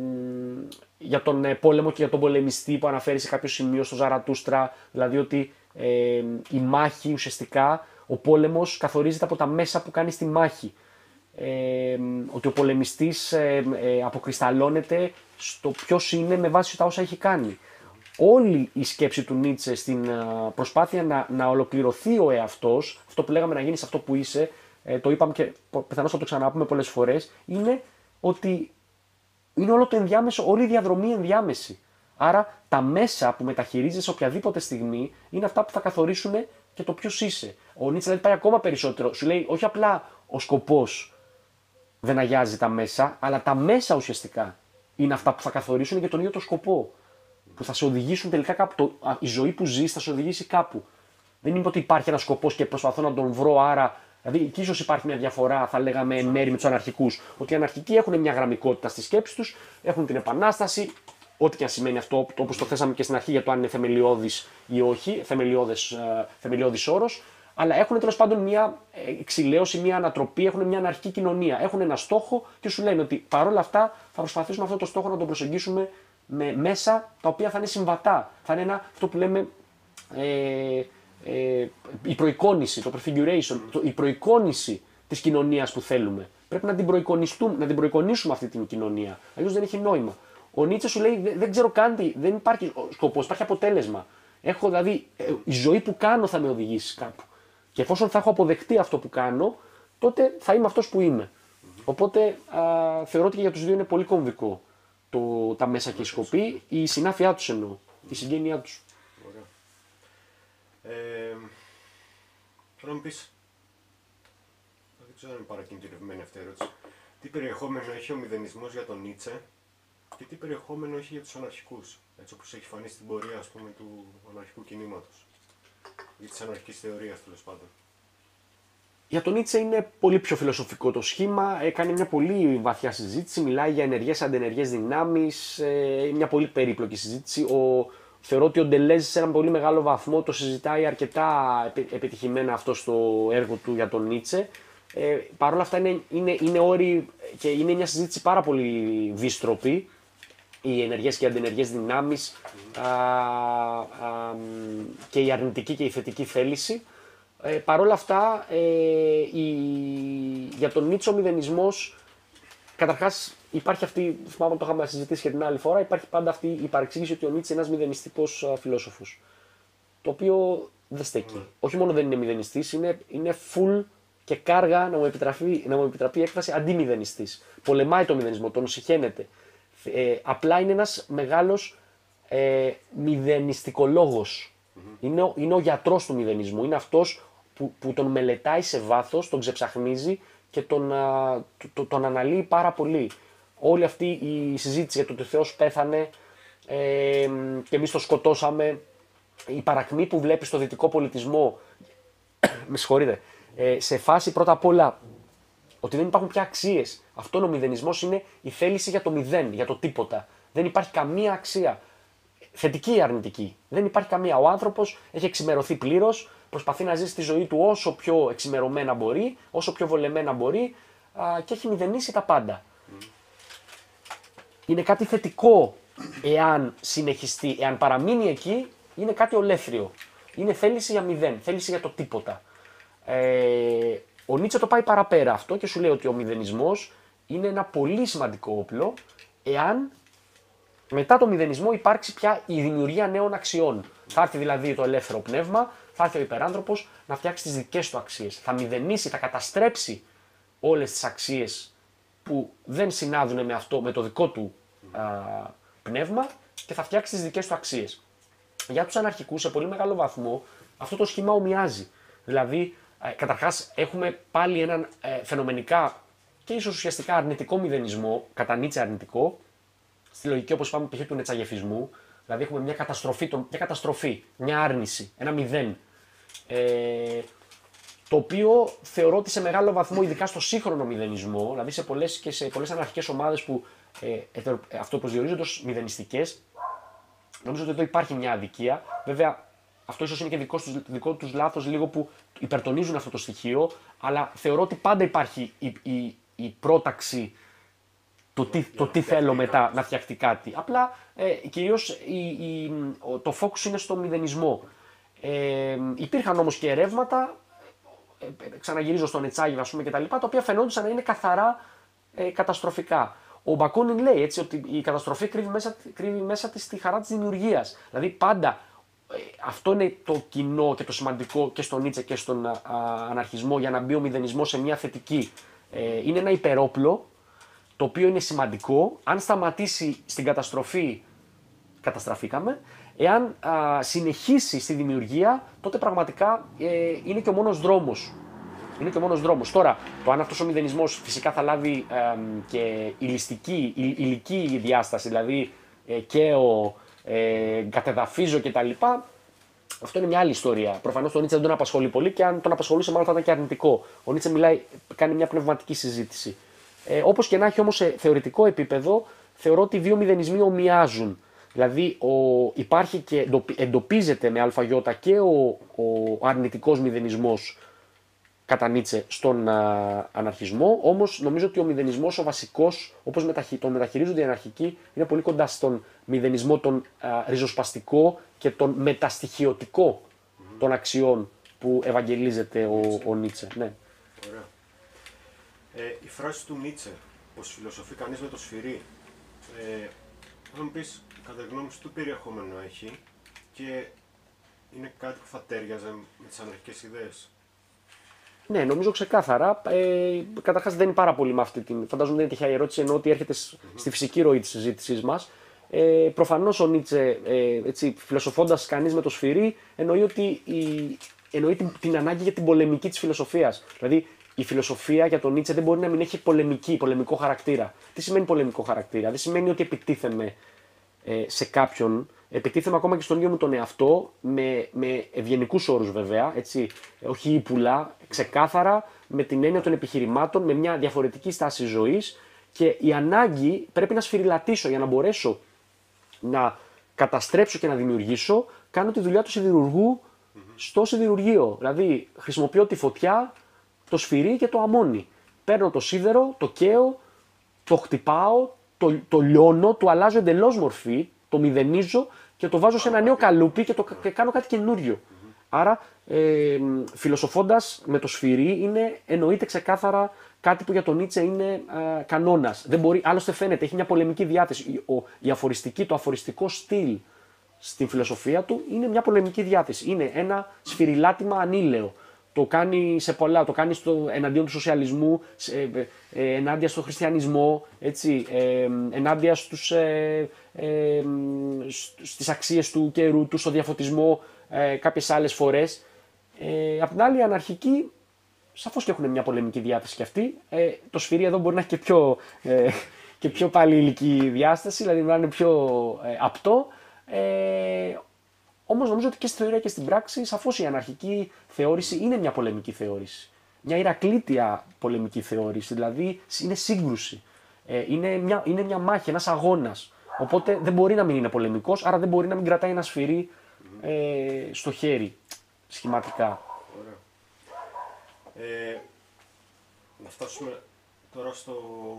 για τον ε, πόλεμο και για τον πολεμιστή που αναφέρει σε κάποιο σημείο στο Ζαρατούστρα, δηλαδή ότι ε, η μάχη ουσιαστικά, ο πόλεμος καθορίζεται από τα μέσα που κάνει στη μάχη. Ε, ότι ο πολεμιστής ε, ε, αποκρισταλώνεται στο ποιος είναι με βάση τα όσα έχει κάνει. Όλη η σκέψη του Νίτσε στην uh, προσπάθεια να, να ολοκληρωθεί ο εαυτός, αυτό που λέγαμε να γίνεις αυτό που είσαι, ε, το είπαμε και πιθανώς θα το ξαναπούμε πολλές φορές, είναι ότι είναι όλο το ενδιάμεσο, όλη η διαδρομή ενδιάμεση. Άρα τα μέσα που μεταχειρίζεσαι οποιαδήποτε στιγμή είναι αυτά που θα καθορίσουν και το ποιος είσαι. Ο Νίτσε δηλαδή πάει ακόμα περισσότερο. Σου λέει όχι απλά ο σκοπός δεν αγιάζει τα μέσα, αλλά τα μέσα ουσιαστικά είναι αυτά που θα καθορίσουν και τον ίδιο το σκοπό. Που θα σε οδηγήσουν τελικά κάπου. Το, η ζωή που ζεις θα σε οδηγήσει κάπου. Δεν είναι ότι υπάρχει ένα σκοπός και προσπαθώ να τον βρω, άρα. Δηλαδή, και ίσως υπάρχει μια διαφορά, θα λέγαμε εν μέρη με τους αναρχικούς. Ότι οι αναρχικοί έχουν μια γραμμικότητα στη σκέψη τους, έχουν την επανάσταση, ό,τι και αν σημαίνει αυτό, όπως το θέσαμε και στην αρχή για το αν είναι θεμελιώδης ή όχι, θεμελιώδης όρος. Αλλά έχουν τέλος πάντων μια εξηλαίωση, μια ανατροπή, έχουν μια αναρχική κοινωνία. Έχουν ένα στόχο και σου λένε ότι παρόλα αυτά θα προσπαθήσουμε αυτό το στόχο να τον προσεγγίσουμε με μέσα τα οποία θα είναι συμβατά. Θα είναι ένα, αυτό που λέμε ε, ε, η προεικόνηση, το prefiguration, το, η προεικόνηση της κοινωνίας που θέλουμε. Πρέπει να την, να την προεικονίσουμε αυτή την κοινωνία. Αλλιώς δεν έχει νόημα. Ο Νίτσε σου λέει: Δεν, δεν ξέρω καν τι, δεν υπάρχει σκοπός, υπάρχει αποτέλεσμα. Έχω δηλαδή, η ζωή που κάνω θα με οδηγήσει κάπου. Και εφόσον θα έχω αποδεχτεί αυτό που κάνω, τότε θα είμαι αυτός που είμαι. Mm-hmm. Οπότε α, θεωρώ ότι και για τους δύο είναι πολύ κομβικό το, τα μέσα και η σκοπή, η συνάφειά τους εννοώ, η συγγένειά τους. Ωραία. Ε, τώρα μου πεις, δεν ξέρω αν είναι παρακινητηρευμένη αυτή η ερώτηση, τι περιεχόμενο έχει ο μηδενισμός για τον Νίτσε και τι περιεχόμενο έχει για τους αναρχικούς, έτσι όπως έχει φανεί στην πορεία, ας πούμε, του αναρχικού κινήματος ή της αναρχικής θεωρίας, τέλος πάντων. Για τον Νίτσε είναι πολύ πιο φιλοσοφικό το σχήμα, έκανε μια πολύ βαθιά συζήτηση, μιλάει για ενεργές αντενεργές δυνάμεις, μια πολύ περίπλοκη συζήτηση. Ο, θεωρώ ότι ο Ντελέζ σε έναν πολύ μεγάλο βαθμό το συζητάει αρκετά επιτυχημένα αυτό στο έργο του για τον Νίτσε. Ε, Παρ' όλα αυτά είναι, είναι, είναι όροι και είναι μια συζήτηση πάρα πολύ δύστροπη. Οι ενεργές και οι αντενεργές δυνάμεις mm. α, α, και η αρνητική και η θετική θέληση. Ε, Παρ' όλα αυτά, ε, η, για τον Νίτσε ο μηδενισμός, καταρχάς υπάρχει αυτή, θυμάμαι το είχαμε συζητήσει και την άλλη φορά, υπάρχει πάντα αυτή η παρεξήγηση ότι ο Νίτσε είναι ένας μηδενιστικός α, φιλόσοφος. Το οποίο δεν στέκει. Mm. Όχι μόνο δεν είναι μηδενιστής, είναι, είναι full και κάργα, να μου επιτραπεί, να μου επιτραπεί η έκφραση, αντιμηδενιστής. Πολεμάει το μηδενισμό, τον συχαίνεται. Ε, απλά είναι ένας μεγάλος ε, μηδενιστικολόγος. Mm-hmm. Είναι, ο, είναι ο γιατρός του μηδενισμού, είναι αυτός που, που τον μελετάει σε βάθος, τον ξεψαχνίζει και τον, α, το, το, τον αναλύει πάρα πολύ. Όλη αυτή η συζήτηση για το ότι ο Θεός πέθανε ε, και εμείς το σκοτώσαμε, η παρακμή που βλέπει στο δυτικό πολιτισμό, με συγχωρείτε, ε, σε φάση πρώτα απ' όλα ότι δεν υπάρχουν πια αξίες. Αυτό ο μηδενισμός είναι η θέληση για το μηδέν, για το τίποτα. Δεν υπάρχει καμία αξία. Θετική ή αρνητική. Δεν υπάρχει καμία. Ο άνθρωπος έχει εξημερωθεί πλήρως, προσπαθεί να ζήσει τη ζωή του όσο πιο εξημερωμένα μπορεί, όσο πιο βολεμένα μπορεί α, και έχει μηδενίσει τα πάντα. Mm. Είναι κάτι θετικό εάν συνεχιστεί, εάν παραμείνει εκεί, είναι κάτι ολέθριο. Είναι θέληση για μηδέν, θέληση για το τίποτα. Ε, ο Νίτσε το πάει παραπέρα αυτό και σου λέει ότι ο μηδενισμός είναι ένα πολύ σημαντικό όπλο εάν μετά το μηδενισμό υπάρξει πια η δημιουργία νέων αξιών. Θα έρθει δηλαδή το ελεύθερο πνεύμα, θα έρθει ο υπεράνθρωπος να φτιάξει τις δικές του αξίες. Θα μηδενίσει, θα καταστρέψει όλες τις αξίες που δεν συνάδουν με, αυτό, με το δικό του α, πνεύμα και θα φτιάξει τις δικές του αξίες. Για τους αναρχικούς σε πολύ μεγάλο βαθμό αυτό το σχήμα ομοιάζει. Δηλαδή, ε, καταρχάς έχουμε πάλι έναν ε, φαινομενικά και ίσως ουσιαστικά αρνητικό μηδενισμό, κατά Νίτσε αρνητικό, στη λογική όπως είπαμε π.χ. του νετσαγεφισμού, δηλαδή έχουμε μια καταστροφή, μια καταστροφή, μια άρνηση, ένα μηδέν. Ε, το οποίο θεωρώ ότι σε μεγάλο βαθμό, ειδικά στο σύγχρονο μηδενισμό, δηλαδή σε πολλές και σε πολλές αναρχικές ομάδες που ε, ε, αυτοπροσδιορίζονται ως μηδενιστικές, νομίζω ότι εδώ υπάρχει μια αδικία. Βέβαια, αυτό ίσως είναι και δικό τους, δικό τους λάθος, λίγο που υπερτονίζουν αυτό το στοιχείο, αλλά θεωρώ ότι πάντα υπάρχει η, η, η πρόταξη το τι, το τι θέλω μετά να φτιαχτεί κάτι. Απλά ε, κυρίως η, η, το focus είναι στο μηδενισμό. Ε, υπήρχαν όμως και ερεύματα, ε, ε, ξαναγυρίζω στον Νετσάγεβ ας πούμε και τα λοιπά, τα οποία φαινόντουσαν να είναι καθαρά ε, καταστροφικά. Ο Μπακούνιν λέει έτσι ότι η καταστροφή κρύβει μέσα, κρύβει μέσα της τη χαρά της δημιουργίας. Δηλαδή πάντα ε, αυτό είναι το κοινό και το σημαντικό και στον Νίτσε και στον α, αναρχισμό για να μπει ο μηδενισμός σε μια θετική. Ε, είναι ένα υπερόπλο το οποίο είναι σημαντικό. Αν σταματήσει στην καταστροφή καταστραφήκαμε. Εάν α, συνεχίσει στη δημιουργία, τότε πραγματικά ε, είναι και ο μόνος δρόμος. Είναι και ο μόνος δρόμος. Τώρα, το αν αυτός ο μηδενισμός φυσικά θα λάβει ε, και ηλιστική, η, υλική διάσταση, δηλαδή ε, καίω, ε, κατεδαφίζω κτλ. Αυτό είναι μια άλλη ιστορία. Προφανώς τον Νίτσε δεν τον απασχολεί πολύ και αν τον απασχολούσε, μάλλον θα ήταν και αρνητικό. Ο Νίτσε μιλάει, κάνει μια πνευματική συζήτηση. Ε, όπως και να έχει όμως σε θεωρητικό επίπεδο, θεωρώ ότι οι δύο μηδενισμοί ομοιάζουν. Δηλαδή ο, υπάρχει και εντοπίζεται με αλφαγιώτα και ο, ο αρνητικός μηδενισμός κατά Νίτσε στον α, αναρχισμό, όμως νομίζω ότι ο μηδενισμός ο βασικός, όπως μεταχει, τον μεταχειρίζονται οι αναρχικοί, είναι πολύ κοντά στον μηδενισμό τον α, ριζοσπαστικό και τον μεταστοιχειωτικό mm-hmm. των αξιών που ευαγγελίζεται ο, ο Νίτσε. Ναι. Ωραία. Ε, η φράση του Νίτσε, πως φιλοσοφεί κανείς με το σφυρί, ε, θα μου πεις, κατά γνώμη σου, τι περιεχόμενο έχει και είναι κάτι που θα τέριαζε με τις αναρχικές ιδέες. Ναι, νομίζω ξεκάθαρα. Ε, Καταρχάς δεν είναι πάρα πολύ με αυτή την. Φαντάζομαι δεν είναι τυχαία η ερώτηση, ενώ ότι έρχεται mm-hmm. στη φυσική ροή της συζήτησής μας. Ε, προφανώς ο Νίτσε, ε, έτσι, φιλοσοφώντας κανείς με το σφυρί, εννοεί, ότι η, εννοεί την, την ανάγκη για την πολεμική της φιλοσοφίας. Δηλαδή, η φιλοσοφία για τον Νίτσε δεν μπορεί να μην έχει πολεμική, πολεμικό χαρακτήρα. Τι σημαίνει πολεμικό χαρακτήρα? Δεν σημαίνει ότι επιτίθεμαι ε, σε κάποιον. Επιτίθεμαι ακόμα και στον ίδιο μου τον εαυτό, με, με ευγενικούς όρους βέβαια, έτσι, όχι ύπουλα, ξεκάθαρα, με την έννοια των επιχειρημάτων, με μια διαφορετική στάση ζωής και η ανάγκη πρέπει να σφυριλατήσω για να μπορέσω να καταστρέψω και να δημιουργήσω, κάνω τη δουλειά του σιδηρουργού mm-hmm. στο σιδηρουργείο. Δηλαδή χρησιμοποιώ τη φωτιά, το σφυρί και το αμμόνι. Παίρνω το σίδερο, το καίω, το χτυπάω, το, το λιώνω, το αλλάζω εντελώς μορφή, το μηδενίζω και το βάζω σε ένα νέο καλούπι και, το, και κάνω κάτι καινούριο. Mm-hmm. Άρα, ε, φιλοσοφώντας με το σφυρί, είναι, εννοείται ξεκάθαρα κάτι που για τον Νίτσε είναι ε, κανόνας. Δεν μπορεί, άλλωστε φαίνεται, έχει μια πολεμική διάθεση. Ο, η αφοριστική, το αφοριστικό στυλ στην φιλοσοφία του είναι μια πολεμική διάθεση. Είναι ένα σφυριλάτημα ανήλαιο. Το κάνει σε πολλά, το κάνει στο, εναντίον του σοσιαλισμού, ε, ε, ενάντια στο χριστιανισμό, έτσι, ε, ενάντια στους, ε, ε, στις αξίες του καιρού του, στο διαφωτισμό ε, κάποιες άλλες φορές. Ε, απ' την άλλη, οι αναρχικοί σαφώς και έχουν μια πολεμική διάθεση κι αυτοί. Ε, το σφυρί εδώ μπορεί να έχει και πιο, ε, και πιο πάλι υλική διάσταση, δηλαδή να είναι πιο ε, απτό. Ε, Όμως νομίζω ότι και στη θεωρία και στην πράξη, σαφώς η αναρχική θεώρηση είναι μια πολεμική θεώρηση. Μια ηρακλήτια πολεμική θεώρηση, δηλαδή είναι σύγκρουση. Ε, είναι, μια, είναι μια μάχη, ένας αγώνας. Οπότε δεν μπορεί να μην είναι πολεμικός, άρα δεν μπορεί να μην κρατάει ένα σφυρί ε, στο χέρι, σχηματικά. Ωραία. Ε, να φτάσουμε τώρα στο,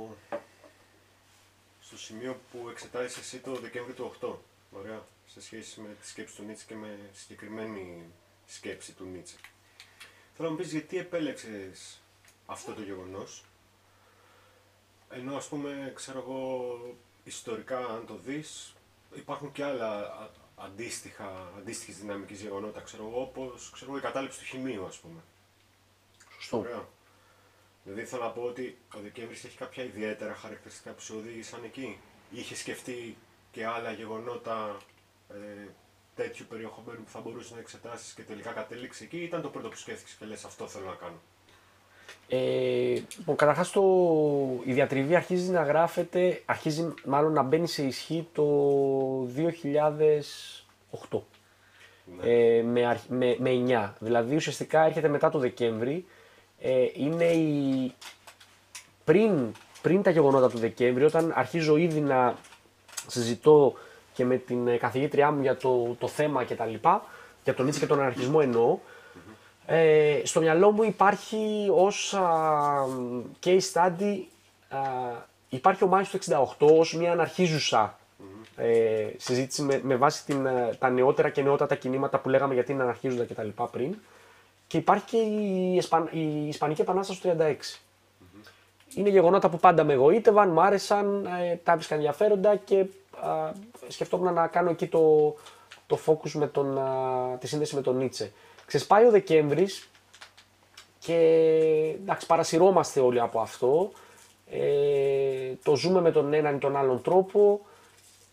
στο σημείο που εξετάζεις εσύ το Δεκέμβρη του οκτώ. Ωραία. Σε σχέση με τη σκέψη του Νίτσε και με συγκεκριμένη σκέψη του Νίτσε. Θέλω να μου πεις γιατί επέλεξες αυτό το γεγονός, ενώ ας πούμε, ξέρω εγώ, ιστορικά αν το δεις, υπάρχουν και άλλα αντίστοιχα, αντίστοιχης δυναμικής γεγονότα, ξέρω εγώ, όπως ξέρω, η κατάληψη του χημείου, ας πούμε. Σωστό. Ωραία. Δηλαδή θέλω να πω ότι ο Δεκέμβρης έχει κάποια ιδιαίτερα χαρακτηριστικά που σε οδήγησαν εκεί. Είχε σκεφτεί και άλλα γεγονότα ε, τέτοιου περιεχομένου που θα μπορούσε να εξετάσεις και τελικά κατέληξε εκεί, ή ήταν το πρώτο που σκέφτηκες και λες αυτό θέλω να κάνω? Ε, λοιπόν, καταρχάς το, η διατριβή αρχίζει να γράφεται, αρχίζει μάλλον να μπαίνει σε ισχύ το δύο χιλιάδες οκτώ. Ναι. Ε, με, με, με εννιά. Δηλαδή ουσιαστικά έρχεται μετά το Δεκέμβρη. Ε, είναι η, πριν, πριν τα γεγονότα του Δεκέμβρη, όταν αρχίζω ήδη να συζητώ και με την καθηγήτριά μου για το, το θέμα και τα λοιπά, για τον Νίτσε και τον αναρχισμό εννοώ, mm-hmm. ε, στο μυαλό μου υπάρχει ως α, case study, α, υπάρχει ο Μάης του εξήντα οκτώ ως μια αναρχίζουσα mm-hmm. ε, συζήτηση με, με βάση την, τα νεότερα και νεότατα κινήματα που λέγαμε γιατί είναι αναρχίζοντα και τα λοιπά πριν, και υπάρχει και η, Ισπαν, η Ισπανική Επανάσταση του τριάντα έξι. Mm-hmm. Είναι γεγονότα που πάντα με εγωίτευαν, μου άρεσαν, ε, τα βρίσκαν ενδιαφέροντα και α, σκεφτόμουν να κάνω εκεί το, το focus με τον, α, τη σύνδεση με τον Νίτσε. Ξεσπάει ο Δεκέμβρης και εντάξει, παρασυρώμαστε όλοι από αυτό. Ε, το ζούμε με τον έναν ή τον άλλον τρόπο.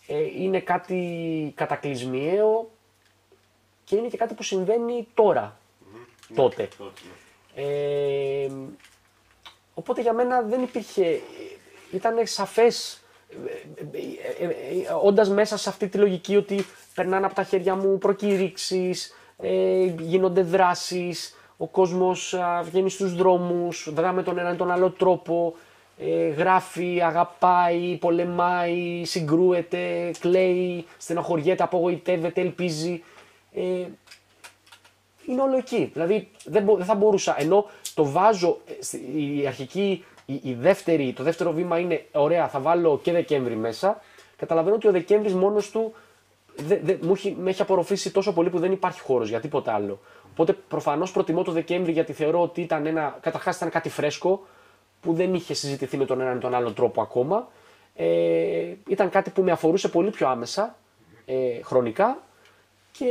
ε, είναι κάτι κατακλυσμιαίο και είναι και κάτι που συμβαίνει τώρα, mm-hmm. τότε. Ναι, ε, οπότε για μένα δεν υπήρχε, ήταν σαφές, ε, ε, ε, όντας μέσα σε αυτή τη λογική ότι περνάνε από τα χέρια μου προκήρυξεις, ε, γίνονται δράσεις, ο κόσμος α, βγαίνει στους δρόμους, δρά με τον έναν ή τον άλλο τρόπο, ε, γράφει, αγαπάει, πολεμάει, συγκρούεται, κλαίει, στενοχωριέται, απογοητεύεται, ελπίζει. Ε, είναι όλο εκεί. Δηλαδή δεν, μπο, δεν θα μπορούσα, ενώ το βάζω, η αρχική, η, η δεύτερη, το δεύτερο βήμα είναι ωραία, θα βάλω και Δεκέμβρη μέσα. Καταλαβαίνω ότι ο Δεκέμβρης μόνος του δε, δε, μου έχει, με έχει απορροφήσει τόσο πολύ που δεν υπάρχει χώρος για τίποτα άλλο. Οπότε προφανώς προτιμώ το Δεκέμβρη γιατί θεωρώ ότι ήταν ένα, καταρχάς ήταν κάτι φρέσκο που δεν είχε συζητηθεί με τον έναν ή τον άλλο τρόπο ακόμα. Ε, ήταν κάτι που με αφορούσε πολύ πιο άμεσα, ε, χρονικά και,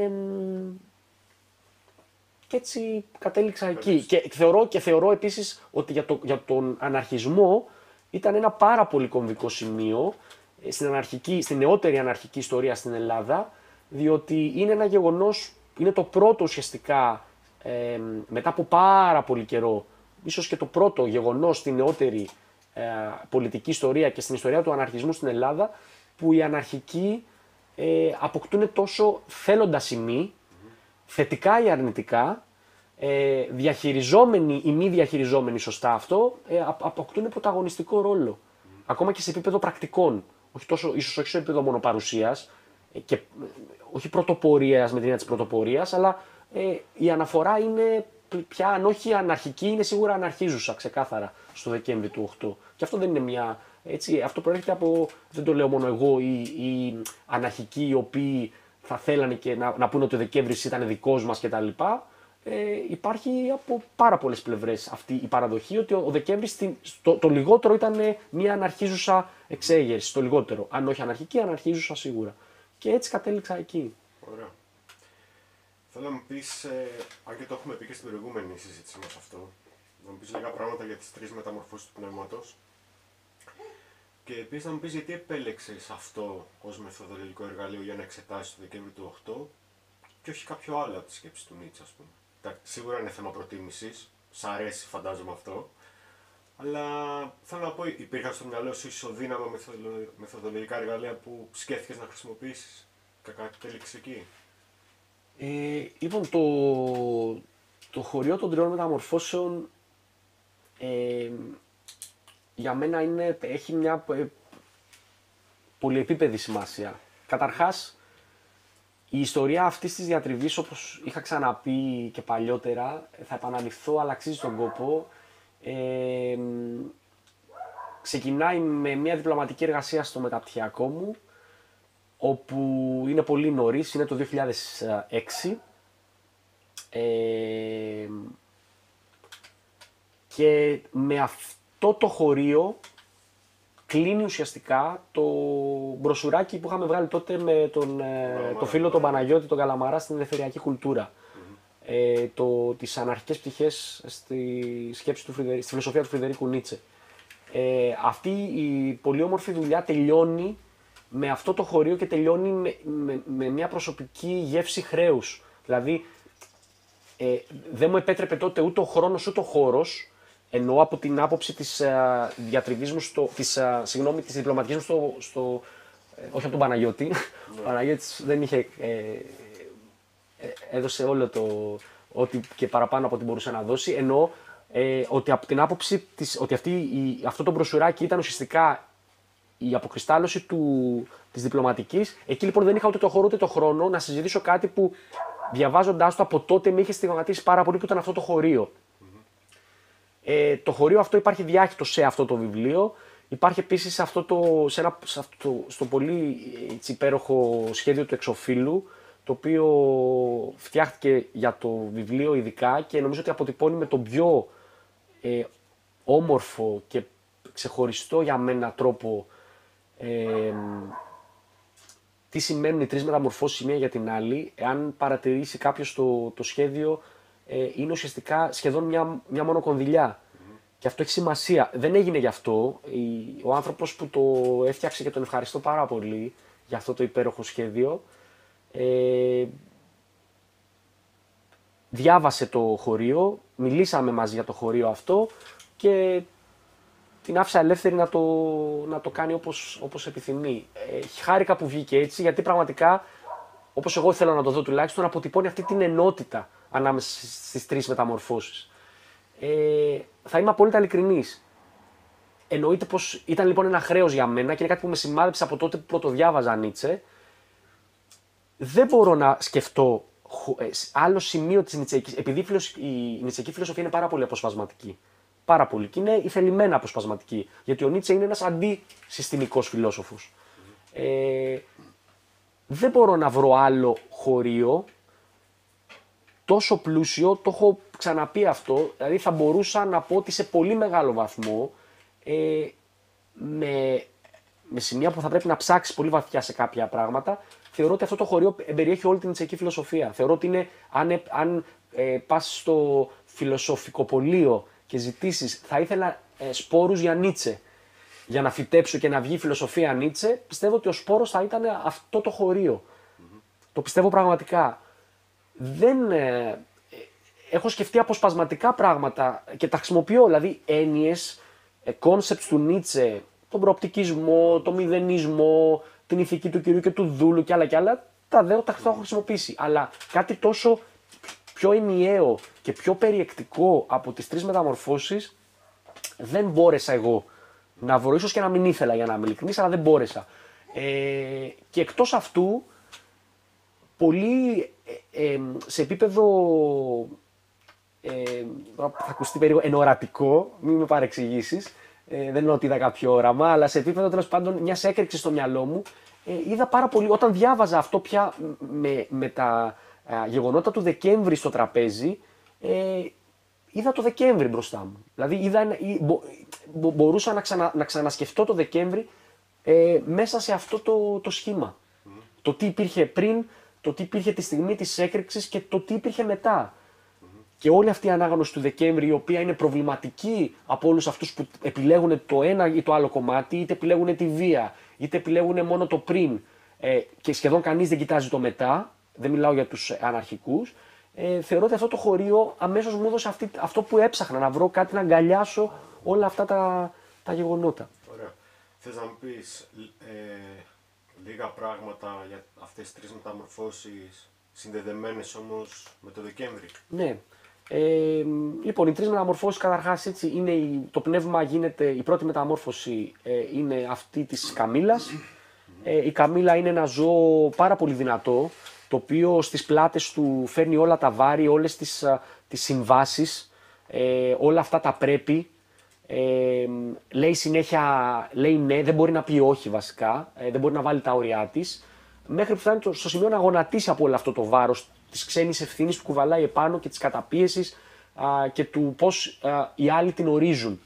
και έτσι κατέληξα εκεί. Και θεωρώ, και θεωρώ επίσης ότι για, το, για τον αναρχισμό ήταν ένα πάρα πολύ κομβικό σημείο στην, αναρχική, στην νεότερη αναρχική ιστορία στην Ελλάδα, διότι είναι ένα γεγονός, είναι το πρώτο ουσιαστικά ε, μετά από πάρα πολύ καιρό, ίσως και το πρώτο γεγονός στην νεότερη ε, πολιτική ιστορία και στην ιστορία του αναρχισμού στην Ελλάδα, που οι αναρχικοί ε, αποκτούν τόσο θέλοντα σημεί, θετικά ή αρνητικά, ε, διαχειριζόμενοι ή μη διαχειριζόμενοι σωστά αυτό, ε, αποκτούν πρωταγωνιστικό ρόλο. Mm. Ακόμα και σε επίπεδο πρακτικών. Όχι τόσο, ίσως όχι σε επίπεδο μόνο παρουσίας, ε, και, ε, όχι πρωτοπορίας με την έννοια της πρωτοπορίας, αλλά ε, η αναφορά είναι πια, αν όχι αναρχική, είναι σίγουρα αναρχίζουσα ξεκάθαρα στο Δεκέμβρη του οκτώ. Και αυτό δεν είναι μια. Έτσι, αυτό προέρχεται από, δεν το λέω μόνο εγώ, οι, οι αναρχικοί οι οποίοι θα θέλανε και να, να πούνε ότι ο Δεκέμβρης ήταν δικός μας κτλ. Ε, υπάρχει από πάρα πολλές πλευρές αυτή η παραδοχή ότι ο, ο Δεκέμβρης το, το λιγότερο ήταν μια αναρχίζουσα εξέγερση. Το λιγότερο. Αν όχι αναρχική, αναρχίζουσα σίγουρα. Και έτσι κατέληξα εκεί. Ωραία. Θέλω να μου πεις, ε, αν και το έχουμε πει και στην προηγούμενη συζήτηση μας αυτό, να μου πεις λίγα πράγματα για τις τρεις μεταμορφώσεις του πνεύματος. Και επίσης να μου πεις γιατί επέλεξες αυτό ως μεθοδολογικό εργαλείο για να εξετάσεις το Δεκέμβρη του οκτώ και όχι κάποιο άλλο από τις σκέψεις του Νίτσε, ας πούμε. Σίγουρα είναι θέμα προτίμησης, σ' αρέσει φαντάζομαι αυτό, αλλά θέλω να πω, υπήρχαν στο μυαλό σου ισοδύναμα μεθοδολογικά εργαλεία που σκέφτηκες να χρησιμοποιήσεις και κατέληξες εκεί. Ε, λοιπόν, το, το χωριό των τριών μεταμορφώσεων ε, για μένα είναι, έχει μια ε, πολυεπίπεδη σημασία. Καταρχάς, η ιστορία αυτής της διατριβής, όπως είχα ξαναπεί και παλιότερα, θα επαναληφθώ, αλλά αξίζει τον κόπο. Ε, ξεκινάει με μια διπλωματική εργασία στο μεταπτυχιακό μου, όπου είναι πολύ νωρίς, είναι το δύο χιλιάδες έξι. Ε, και με αυτό το χωρίο κλείνει ουσιαστικά το μπροσουράκι που είχαμε βγάλει τότε με τον το φίλο τον Παναγιώτη, τον Καλαμαρά, στην ελευθεριακή κουλτούρα. Mm-hmm. Ε, το, τις αναρχικές πτυχές στη, σκέψη του Φρυδερ, στη φιλοσοφία του Φρυδερίκου Νίτσε. Ε, αυτή η πολύ όμορφη δουλειά τελειώνει με αυτό το χωρίο και τελειώνει με, με, με μια προσωπική γεύση χρέους. Δηλαδή, ε, δεν μου επέτρεπε τότε ούτε ο χρόνος ούτε ο χώρος, εννοώ από την άποψη της uh, διατριβής μου, στο, της, uh, συγγνώμη, της διπλωματικής μου στο, στο ε, όχι από τον Παναγιώτη. Ο Παναγιώτης δεν είχε, ε, ε, έδωσε όλο το, ό,τι και παραπάνω από ό,τι μπορούσε να δώσει, εννοώ ε, ότι από την άποψη της, ότι αυτή, η, αυτό το μπροσουράκι ήταν ουσιαστικά η αποκριστάλλωση του, της διπλωματικής. Εκεί λοιπόν δεν είχα ούτε το χώρο ούτε το χρόνο να συζητήσω κάτι που διαβάζοντάς το από τότε με είχε στιγματίσει πάρα πολύ, που ήταν αυτό το χωρίο. Ε, το χωρίο αυτό υπάρχει διάχυτο σε αυτό το βιβλίο. Υπάρχει επίσης σε αυτό το, σε ένα, σε αυτό, στο πολύ έτσι, υπέροχο σχέδιο του εξωφύλου, το οποίο φτιάχτηκε για το βιβλίο ειδικά και νομίζω ότι αποτυπώνει με τον πιο ε, όμορφο και ξεχωριστό για μένα τρόπο ε, τι σημαίνουν οι τρεις μεταμορφώσεις η μία για την άλλη. Εάν παρατηρήσει κάποιος το, το σχέδιο, ε, είναι ουσιαστικά σχεδόν μια, μια μόνο κονδυλιά. Mm-hmm. Και αυτό έχει σημασία. Δεν έγινε γι' αυτό. Ο άνθρωπος που το έφτιαξε και τον ευχαριστώ πάρα πολύ για αυτό το υπέροχο σχέδιο, ε, διάβασε το χωρίο, μιλήσαμε μαζί για το χωρίο αυτό και την άφησα ελεύθερη να το, να το κάνει όπως, όπως επιθυμεί. Ε, χάρηκα που βγήκε έτσι, γιατί πραγματικά, όπως εγώ θέλω να το δω τουλάχιστον, αποτυπώνει αυτή την ενότητα ανάμεσα στις τρεις μεταμορφώσεις. Ε, θα είμαι απόλυτα ειλικρινής. Εννοείται πως ήταν λοιπόν ένα χρέος για μένα και είναι κάτι που με σημάδεψε από τότε που πρωτοδιάβαζα Νίτσε. Δεν μπορώ να σκεφτώ άλλο σημείο της Νιτσεϊκής, επειδή η Νιτσεϊκή φιλοσοφία είναι πάρα πολύ αποσπασματική. Πάρα πολύ. Και είναι ηθελημένα αποσπασματική. Γιατί ο Νίτσε είναι ένας αντισυστημικός φιλόσοφος. Ε, δεν μπορώ να βρω άλλο χωρίο τόσο πλούσιο, το έχω ξαναπεί αυτό, δηλαδή θα μπορούσα να πω ότι σε πολύ μεγάλο βαθμό, ε, με, με σημεία που θα πρέπει να ψάξεις πολύ βαθιά σε κάποια πράγματα, θεωρώ ότι αυτό το χωρίο εμπεριέχει όλη την Νιτσεϊκή φιλοσοφία. Θεωρώ ότι είναι, αν, αν ε, πας στο φιλοσοφικοπωλείο και ζητήσεις, θα ήθελα ε, σπόρους για Νίτσε, για να φυτέψω και να βγει η φιλοσοφία Νίτσε, πιστεύω ότι ο σπόρος θα ήταν αυτό το χωρίο. Mm-hmm. Το πιστεύω πραγματικά. Δεν, ε, έχω σκεφτεί αποσπασματικά πράγματα και τα χρησιμοποιώ, δηλαδή έννοιες, ε, concepts του Νίτσε, τον προοπτικισμό, τον μηδενισμό, την ηθική του κυρίου και του δούλου και άλλα και άλλα, τα δε, τα έχω χρησιμοποιήσει. Αλλά κάτι τόσο πιο ενιαίο και πιο περιεκτικό από τις τρεις μεταμορφώσεις δεν μπόρεσα εγώ να βρω, ίσως και να μην ήθελα για να είμαι ειλικρινής, αλλά δεν μπόρεσα. Ε, και εκτός αυτού, πολύ ε, ε, σε επίπεδο, ε, θα ακουστεί περίπου ενορατικό, μην με παρεξηγήσεις, ε, δεν εννοώ ότι είδα κάποιο όραμα, αλλά σε επίπεδο τέλος πάντων μιας έκρηξης στο μυαλό μου, ε, είδα πάρα πολύ, όταν διάβαζα αυτό πια με, με τα ε, γεγονότα του Δεκέμβρη στο τραπέζι, ε, είδα το Δεκέμβρη μπροστά μου. Δηλαδή είδα, μπο, μπο, μπορούσα να, ξανα, να ξανασκεφτώ το Δεκέμβρη ε, μέσα σε αυτό το, το σχήμα. Mm. Το τι υπήρχε πριν, το τι υπήρχε τη στιγμή της έκρηξης και το τι υπήρχε μετά. Mm-hmm. Και όλη αυτή η ανάγνωση του Δεκέμβρη, η οποία είναι προβληματική από όλους αυτούς που επιλέγουν το ένα ή το άλλο κομμάτι, είτε επιλέγουν τη βία, είτε επιλέγουν μόνο το πριν ε, και σχεδόν κανείς δεν κοιτάζει το μετά, δεν μιλάω για τους αναρχικούς, ε, θεωρώ ότι αυτό το χωρίο αμέσως μου έδωσε αυτή, αυτό που έψαχνα, να βρω κάτι να αγκαλιάσω όλα αυτά τα, τα γεγονότα. Ωραία. Θες να μου πεις ε, λίγα πράγματα για αυτές τις τρεις μεταμορφώσεις, συνδεδεμένες όμως με το Δεκέμβρη? Ναι. Ε, λοιπόν, οι τρεις μεταμορφώσεις καταρχάς έτσι είναι η, το πνεύμα γίνεται, η πρώτη μεταμόρφωση ε, είναι αυτή της Καμήλας. Ε, η Καμήλα είναι ένα ζώο πάρα πολύ δυνατό, το οποίο στις πλάτες του φέρνει όλα τα βάρη, όλες τις, τις συμβάσεις, ε, όλα αυτά τα πρέπει. Ε, λέει συνέχεια, λέει ναι, δεν μπορεί να πει όχι βασικά, ε, δεν μπορεί να βάλει τα όρια της, μέχρι που φτάνει στο σημείο να γονατίσει από όλο αυτό το βάρος της ξένης ευθύνης που κουβαλάει επάνω και της καταπίεσης α, και του πώς α, οι άλλοι την ορίζουν.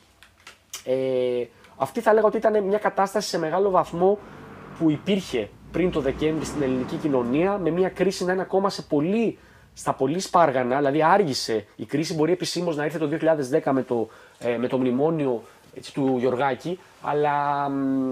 Ε, αυτή θα λέγα ότι ήταν μια κατάσταση σε μεγάλο βαθμό που υπήρχε πριν το Δεκέμβρη στην ελληνική κοινωνία, με μια κρίση να είναι ακόμα σε πολύ, στα πολύ σπάργανα, δηλαδή άργησε η κρίση, μπορεί επισήμως να ήρθε το δύο χιλιάδες δέκα με το, ε, με το μνημόνιο έτσι, του Γιωργάκη, αλλά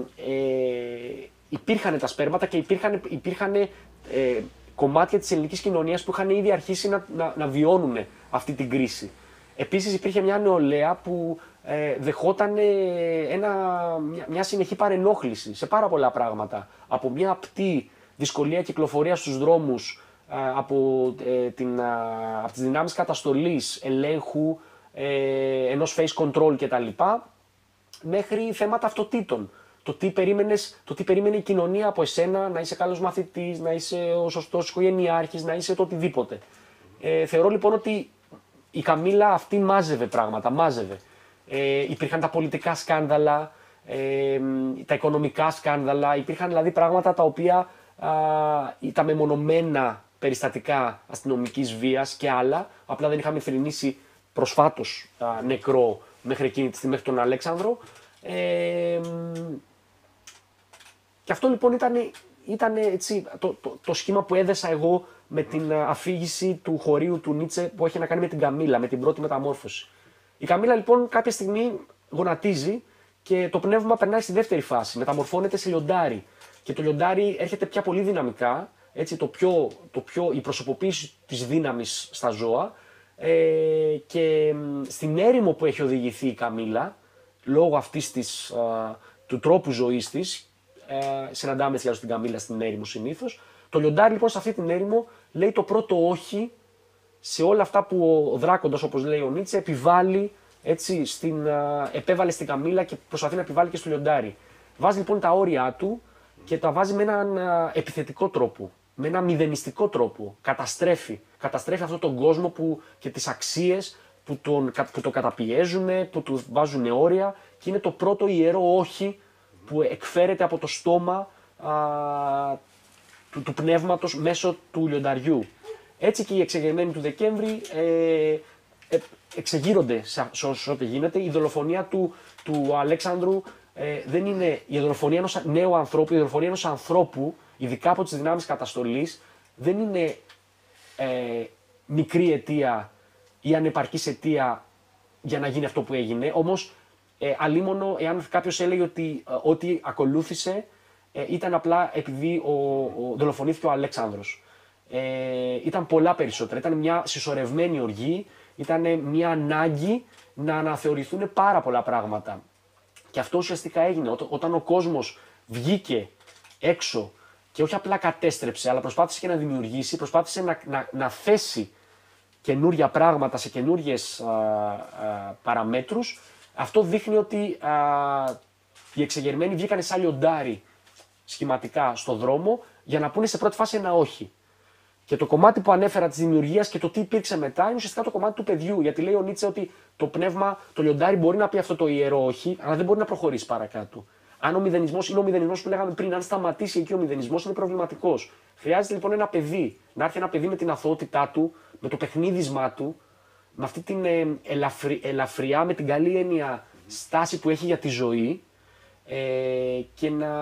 ε, υπήρχαν τα σπέρματα και υπήρχαν, υπήρχαν ε, κομμάτια της ελληνικής κοινωνίας που είχαν ήδη αρχίσει να, να, να βιώνουν αυτή την κρίση. Επίσης υπήρχε μια νεολαία που ε, δεχόταν ένα, μια, μια συνεχή παρενόχληση σε πάρα πολλά πράγματα. Από μια απτή δυσκολία κυκλοφορία στους δρόμους, ε, από, ε, την, ε, από τις δυνάμεις καταστολής, ελέγχου, ε, ενός face control κτλ. Μέχρι θέματα αυτοτήτων. Το τι, περίμενες, το τι περίμενε η κοινωνία από εσένα, να είσαι καλός μαθητής, να είσαι ο σωστός οικογενειάρχης, να είσαι το οτιδήποτε. Ε, θεωρώ λοιπόν ότι η Καμήλα αυτή μάζευε πράγματα, μάζευε. Ε, υπήρχαν τα πολιτικά σκάνδαλα, ε, τα οικονομικά σκάνδαλα, υπήρχαν δηλαδή πράγματα τα οποία α, τα μεμονωμένα περιστατικά αστυνομικής βίας και άλλα, απλά δεν είχαμε θρηνήσει προσφάτως α, νεκρό μέχρι εκείνη τη στιγμή, μέχρι τον Αλέξανδρο. Ε, και αυτό λοιπόν ήταν, ήταν έτσι, το, το, το σχήμα που έδεσα εγώ με την αφήγηση του χωρίου του Νίτσε που έχει να κάνει με την Καμήλα, με την πρώτη μεταμόρφωση. Η Καμίλα λοιπόν κάποια στιγμή γονατίζει και το πνεύμα περνάει στη δεύτερη φάση. Μεταμορφώνεται σε λιοντάρι. Και το λιοντάρι έρχεται πια πολύ δυναμικά. Έτσι, το πιο, το πιο, η προσωποποίηση της δύναμης στα ζώα. Ε, και στην έρημο που έχει οδηγηθεί η Καμίλα, λόγω αυτής της, α, του τρόπου ζωής της, ε, συναντάμε έτσι την Καμίλα στην έρημο συνήθως. Το λιοντάρι λοιπόν σε αυτή την έρημο λέει το πρώτο όχι σε όλα αυτά που ο δράκοντας, όπως λέει ο Νίτσε, επιβάλλει, έτσι, στην, α, επέβαλε στην Καμίλα και προσπαθεί να επιβάλλει και στο λιοντάρι. Βάζει λοιπόν τα όρια του και τα βάζει με έναν α, επιθετικό τρόπο, με έναν μηδενιστικό τρόπο. Καταστρέφει. Καταστρέφει αυτόν τον κόσμο που, και τις αξίες που τον, που τον καταπιέζουν, που του βάζουν όρια και είναι το πρώτο ιερό όχι που εκφέρεται από το στόμα α, του, του πνεύματος μέσω του λιονταριού. Έτσι και οι εξεγερμένοι του Δεκέμβρη ε, ε, εξεγείρονται σε, σε όσο γίνεται. Η δολοφονία του, του Αλέξανδρου ε, δεν είναι η δολοφονία ενός νέου ανθρώπου, η δολοφονία ενός ανθρώπου, ειδικά από τις δυνάμεις καταστολής, δεν είναι ε, μικρή αιτία ή ανεπαρκής αιτία για να γίνει αυτό που έγινε. Όμως, ε, αλίμονο εάν κάποιος έλεγε ότι ε, ό,τι ακολούθησε ε, ήταν απλά επειδή ο, ο, δολοφονήθηκε ο Αλέξανδρος. Ε, ήταν πολλά περισσότερα. Ήταν μια συσσωρευμένη οργή, ήταν μια ανάγκη να αναθεωρηθούν πάρα πολλά πράγματα. Και αυτό ουσιαστικά έγινε Ό, όταν ο κόσμος βγήκε έξω και όχι απλά κατέστρεψε, αλλά προσπάθησε και να δημιουργήσει, προσπάθησε να, να, να θέσει καινούρια πράγματα σε καινούριες α, α, παραμέτρους. Αυτό δείχνει ότι α, οι εξεγερμένοι βγήκαν σαν λιοντάρι σχηματικά στο δρόμο για να πούνε σε πρώτη φάση ένα όχι. Και το κομμάτι που ανέφερα της δημιουργίας και το τι υπήρξε μετά είναι ουσιαστικά το κομμάτι του παιδιού. Γιατί λέει ο Νίτσε ότι το πνεύμα, το λιοντάρι μπορεί να πει αυτό το ιερό όχι, αλλά δεν μπορεί να προχωρήσει παρακάτω. Αν ο μηδενισμός είναι ο μηδενισμός που λέγαμε πριν, αν σταματήσει εκεί ο μηδενισμός, είναι προβληματικός. Χρειάζεται λοιπόν ένα παιδί, να έρθει ένα παιδί με την αθωότητά του, με το παιχνίδισμά του, με αυτή την ε, ελαφρι, ελαφριά, με την καλή έννοια στάση που έχει για τη ζωή ε, και να,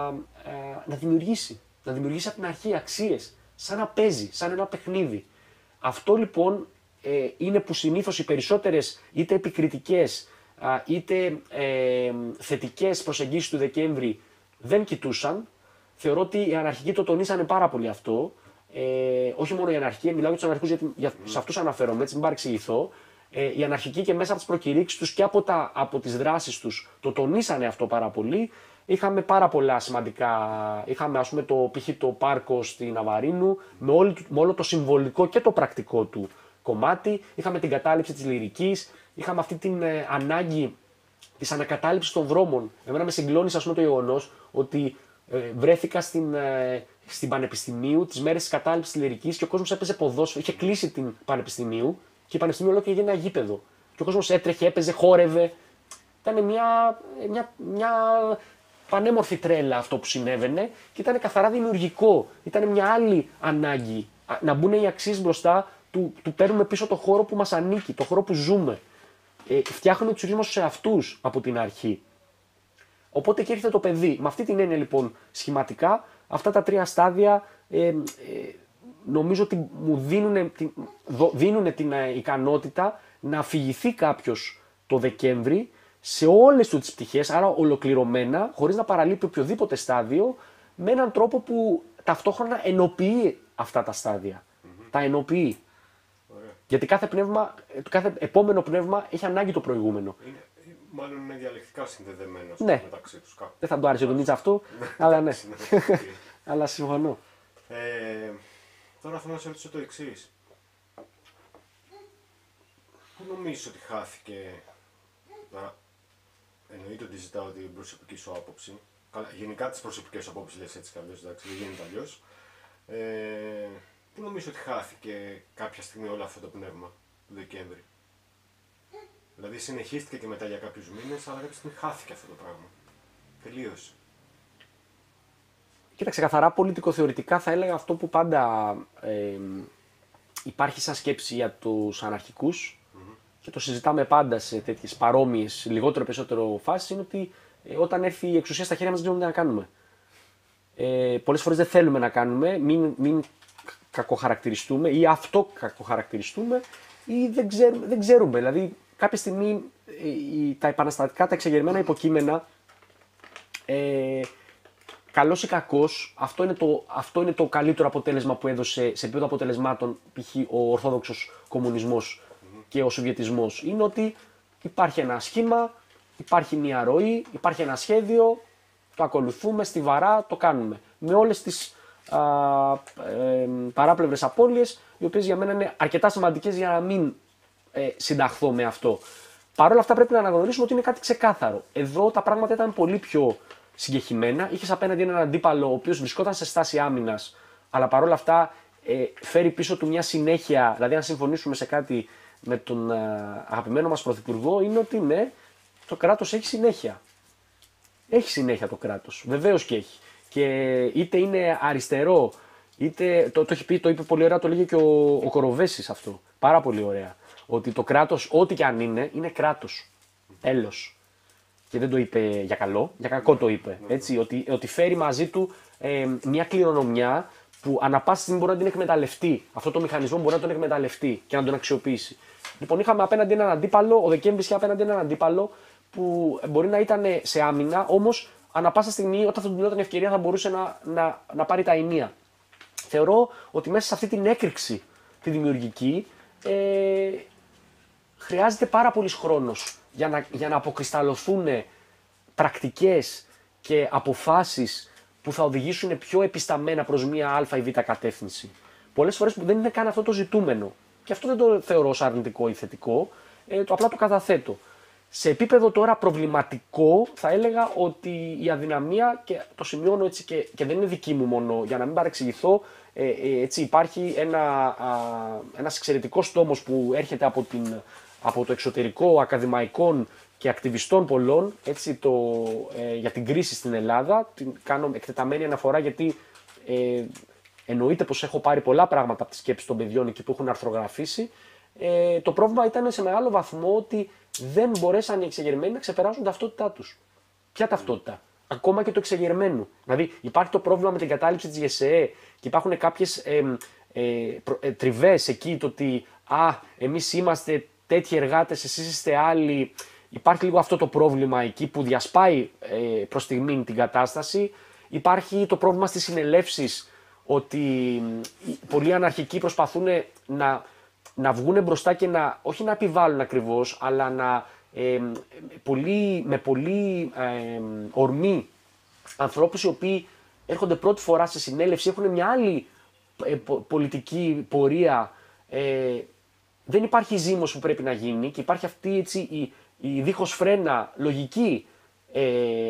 ε, να δημιουργήσει. Να δημιουργήσει από την αρχή αξίες. Σαν να παίζει, σαν ένα παιχνίδι. Αυτό λοιπόν ε, είναι που συνήθως οι περισσότερες είτε επικριτικές α, είτε ε, θετικές προσεγγίσεις του Δεκέμβρη δεν κοιτούσαν. Θεωρώ ότι οι αναρχικοί το τονίσανε πάρα πολύ αυτό. Ε, όχι μόνο οι αναρχικοί, μιλάω για τους αναρχικούς γιατί για, σε αυτούς αναφέρομαι, έτσι μην παρεξηγηθώ. Ε, οι αναρχικοί και μέσα από τις προκηρύξεις τους και από, τα, από τις δράσεις τους το τονίσανε αυτό πάρα πολύ. Είχαμε πάρα πολλά σημαντικά, είχαμε ας πούμε το π.χ. το πάρκο στην Ναβαρίνου με, όλη, με όλο το συμβολικό και το πρακτικό του κομμάτι, είχαμε την κατάληψη της λυρικής, είχαμε αυτή την ε, ανάγκη της ανακατάληψης των δρόμων. Εμένα με συγκλώνησε ας πούμε το γεγονός ότι ε, βρέθηκα στην, ε, στην Πανεπιστημίου τις μέρες της κατάληψης της λυρικής και ο κόσμος έπαιζε ποδόσφαιρο, είχε κλείσει την Πανεπιστημίου και η Πανεπιστημίου ολόκληρη έγινε ένα γήπεδο. Και ο κόσμος έτρεχε, έπαιζε, χόρευε. Ήταν μια, μια, μια πανέμορφη τρέλα αυτό που συνέβαινε και ήταν καθαρά δημιουργικό. Ήταν μια άλλη ανάγκη να μπουν οι αξίες μπροστά του, του παίρνουμε πίσω το χώρο που μας ανήκει, το χώρο που ζούμε. Ε, φτιάχνουμε τους ίδιους μας σε αυτούς από την αρχή. Οπότε και έρχεται το παιδί. Με αυτή την έννοια λοιπόν σχηματικά αυτά τα τρία στάδια ε, ε, νομίζω ότι μου δίνουν την, δίνουν την ε, ικανότητα να αφηγηθεί κάποιος το Δεκέμβρη σε όλες του τις πτυχές, άρα ολοκληρωμένα, χωρίς να παραλείπει οποιοδήποτε στάδιο, με έναν τρόπο που ταυτόχρονα ενοποιεί αυτά τα στάδια. Mm-hmm. Τα ενοποιεί. Ωραία. Γιατί κάθε, πνεύμα, κάθε επόμενο πνεύμα έχει ανάγκη το προηγούμενο. Είναι, μάλλον είναι διαλεκτικά συνδεδεμένο ναι. μεταξύ τους. Κάπου. Δεν θα το άρεσε τον Νίτσε αυτό, αλλά ναι. Αλλά συμφωνώ. Ε, τώρα θέλω να σε ρωτήσω το εξής. Πού νομίζεις ότι χάθηκε, τώρα εννοείται ότι ζητάω την προσωπική σου άποψη, καλά, γενικά τις προσωπικές σου απόψεις λες έτσι κι αλλιώς, εντάξει, δεν γίνεται αλλιώς. Ε, πού νομίζεις ότι χάθηκε κάποια στιγμή όλο αυτό το πνεύμα του Δεκέμβρη? Δηλαδή συνεχίστηκε και μετά για κάποιους μήνες, αλλά κάποια στιγμή χάθηκε αυτό το πράγμα. Τελείωσε. Κοίταξε, καθαρά πολιτικοθεωρητικά θα έλεγα αυτό που πάντα ε, υπάρχει σαν σκέψη για τους αναρχικούς mm-hmm. και το συζητάμε πάντα σε τέτοιες παρόμοιες, λιγότερο περισσότερο φάσεις, είναι ότι ε, όταν έρθει η εξουσία στα χέρια μας δεν ξέρουμε τι να κάνουμε. Ε, πολλές φορές δεν θέλουμε να κάνουμε, μην, μην κακοχαρακτηριστούμε ή αυτό κακοχαρακτηριστούμε ή δεν ξέρουμε, δεν ξέρουμε. Δηλαδή κάποια στιγμή ε, τα επαναστατικά, τα εξεγερμένα υποκείμενα, ε, καλός ή κακός, αυτό είναι, το, αυτό είναι το καλύτερο αποτέλεσμα που έδωσε σε επίπεδο αποτελεσμάτων π.χ. ο Ορθόδοξος κομμουνισμός mm-hmm. και ο Σοβιετισμός. Είναι ότι υπάρχει ένα σχήμα, υπάρχει μια ροή, υπάρχει ένα σχέδιο, το ακολουθούμε στιβαρά, το κάνουμε. Με όλες τις α, ε, παράπλευρες απώλειες, οι οποίες για μένα είναι αρκετά σημαντικές για να μην ε, συνταχθώ με αυτό. Παρ' όλα αυτά πρέπει να αναγνωρίσουμε ότι είναι κάτι ξεκάθαρο. Εδώ τα πράγματα ήταν πολύ πιο συγκεχημένα. Είχες απέναντι έναν αντίπαλο ο οποίος βρισκόταν σε στάση άμυνας, αλλά παρόλα αυτά ε, φέρει πίσω του μια συνέχεια. Δηλαδή, αν συμφωνήσουμε σε κάτι με τον α, αγαπημένο μας πρωθυπουργό, είναι ότι ναι, το κράτος έχει συνέχεια. Έχει συνέχεια το κράτος. Βεβαίως και έχει. Και είτε είναι αριστερό, είτε. Το, το έχει πει, το είπε πολύ ωραία, το λέγει και ο, ο Κοροβέσης αυτό. Πάρα πολύ ωραία. Ότι το κράτος, ό,τι και αν είναι, είναι κράτος. Τέλος. Και δεν το είπε για καλό, για κακό το είπε. Έτσι, ότι, ότι φέρει μαζί του ε, μια κληρονομιά που ανά πάση στιγμή μπορεί να την εκμεταλλευτεί. Αυτό το μηχανισμό μπορεί να τον εκμεταλλευτεί και να τον αξιοποιήσει. Λοιπόν, είχαμε απέναντι έναν αντίπαλο, ο Δεκέμβρης είχε απέναντι έναν αντίπαλο που μπορεί να ήταν σε άμυνα, όμως ανά πάσα στιγμή, όταν θα του δινόταν ευκαιρία, θα μπορούσε να, να, να πάρει τα ενία. Θεωρώ ότι μέσα σε αυτή την έκρηξη τη δημιουργική ε, χρειάζεται πάρα πολύς χρόνος για να, για να αποκρισταλωθούν πρακτικές και αποφάσεις που θα οδηγήσουν πιο επισταμμένα προς μία α ή β κατεύθυνση. Πολλές φορές που δεν είναι καν αυτό το ζητούμενο. Και αυτό δεν το θεωρώ ως αρνητικό ή θετικό, ε, το απλά το καταθέτω. Σε επίπεδο τώρα προβληματικό θα έλεγα ότι η αδυναμία, και το σημειώνω έτσι και, και δεν είναι δική μου μόνο, για να μην παρεξηγηθώ, ε, ε, έτσι υπάρχει ένα, α, ένας εξαιρετικός τόμος που έρχεται από, την, από το εξωτερικό ακαδημαϊκών και ακτιβιστών πολλών, έτσι, το, ε, για την κρίση στην Ελλάδα. Την κάνω εκτεταμένη αναφορά γιατί ε, εννοείται πως έχω πάρει πολλά πράγματα από τις σκέψεις των παιδιών εκεί που έχουν αρθρογραφήσει. Ε, το πρόβλημα ήταν σε μεγάλο βαθμό ότι δεν μπορέσαν οι εξεγερμένοι να ξεπεράσουν ταυτότητά τους. Ποια ταυτότητα? Ακόμα και το εξεγερμένου. Δηλαδή υπάρχει το πρόβλημα με την κατάληψη της ΓΕΣΕΕ και υπάρχουν κάποιες ε, ε, ε, τριβές εκεί, το ότι α, εμείς είμαστε τέτοιοι εργάτες, εσείς είστε άλλοι. Υπάρχει λίγο αυτό το πρόβλημα εκεί που διασπάει ε, προς στιγμήν την κατάσταση. Υπάρχει το πρόβλημα στις συνελεύσεις, ότι πολλοί αναρχικοί προσπαθούν να, να βγουν μπροστά και να, όχι να επιβάλλουν ακριβώς, αλλά να, ε, πολύ, με πολύ ε, ορμή ανθρώπους οι οποίοι έρχονται πρώτη φορά σε συνέλευση, έχουν μια άλλη ε, πολιτική πορεία. Ε, δεν υπάρχει ζήμος που πρέπει να γίνει και υπάρχει αυτή έτσι, η, η δίχως φρένα λογική ε,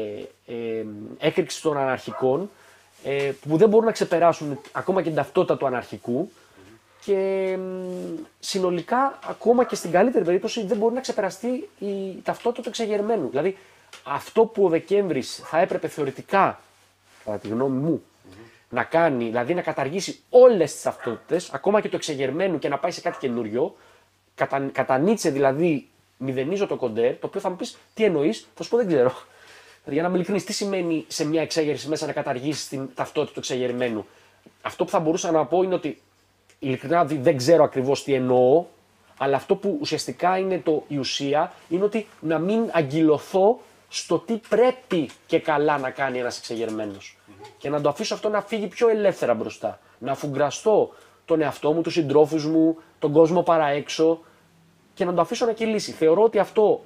ε, έκρηξη των αναρχικών, ε, που δεν μπορούν να ξεπεράσουν ακόμα και την ταυτότητα του αναρχικού mm-hmm. και ε, συνολικά ακόμα και στην καλύτερη περίπτωση δεν μπορεί να ξεπεραστεί η ταυτότητα του εξεγερμένου. Δηλαδή αυτό που ο Δεκέμβρης θα έπρεπε θεωρητικά, κατά τη γνώμη μου, mm-hmm. να κάνει, δηλαδή να καταργήσει όλες τις ταυτότητες, ακόμα και το εξεγερμένου, και να πάει σε κάτι καινούριο, κατά, κατά Νίτσε δηλαδή μηδενίζω το κοντέρ, το οποίο θα μου πεις τι εννοείς, θα σου πω δεν ξέρω. Για να είμαι ειλικρινής, τι σημαίνει σε μια εξέγερση μέσα να καταργήσεις την ταυτότητα του εξεγερμένου? Αυτό που θα μπορούσα να πω είναι ότι ειλικρινά δεν ξέρω ακριβώς τι εννοώ, αλλά αυτό που ουσιαστικά είναι το, η ουσία είναι ότι να μην αγκυλωθώ στο τι πρέπει και καλά να κάνει ένας εξεγερμένος. Mm-hmm. Και να το αφήσω αυτό να φύγει πιο ελεύθερα μπροστά. Να αφουγκραστώ τον εαυτό μου, τους συντρόφους μου, τον κόσμο παραέξω και να το αφήσω να κυλήσει. Θεωρώ ότι αυτό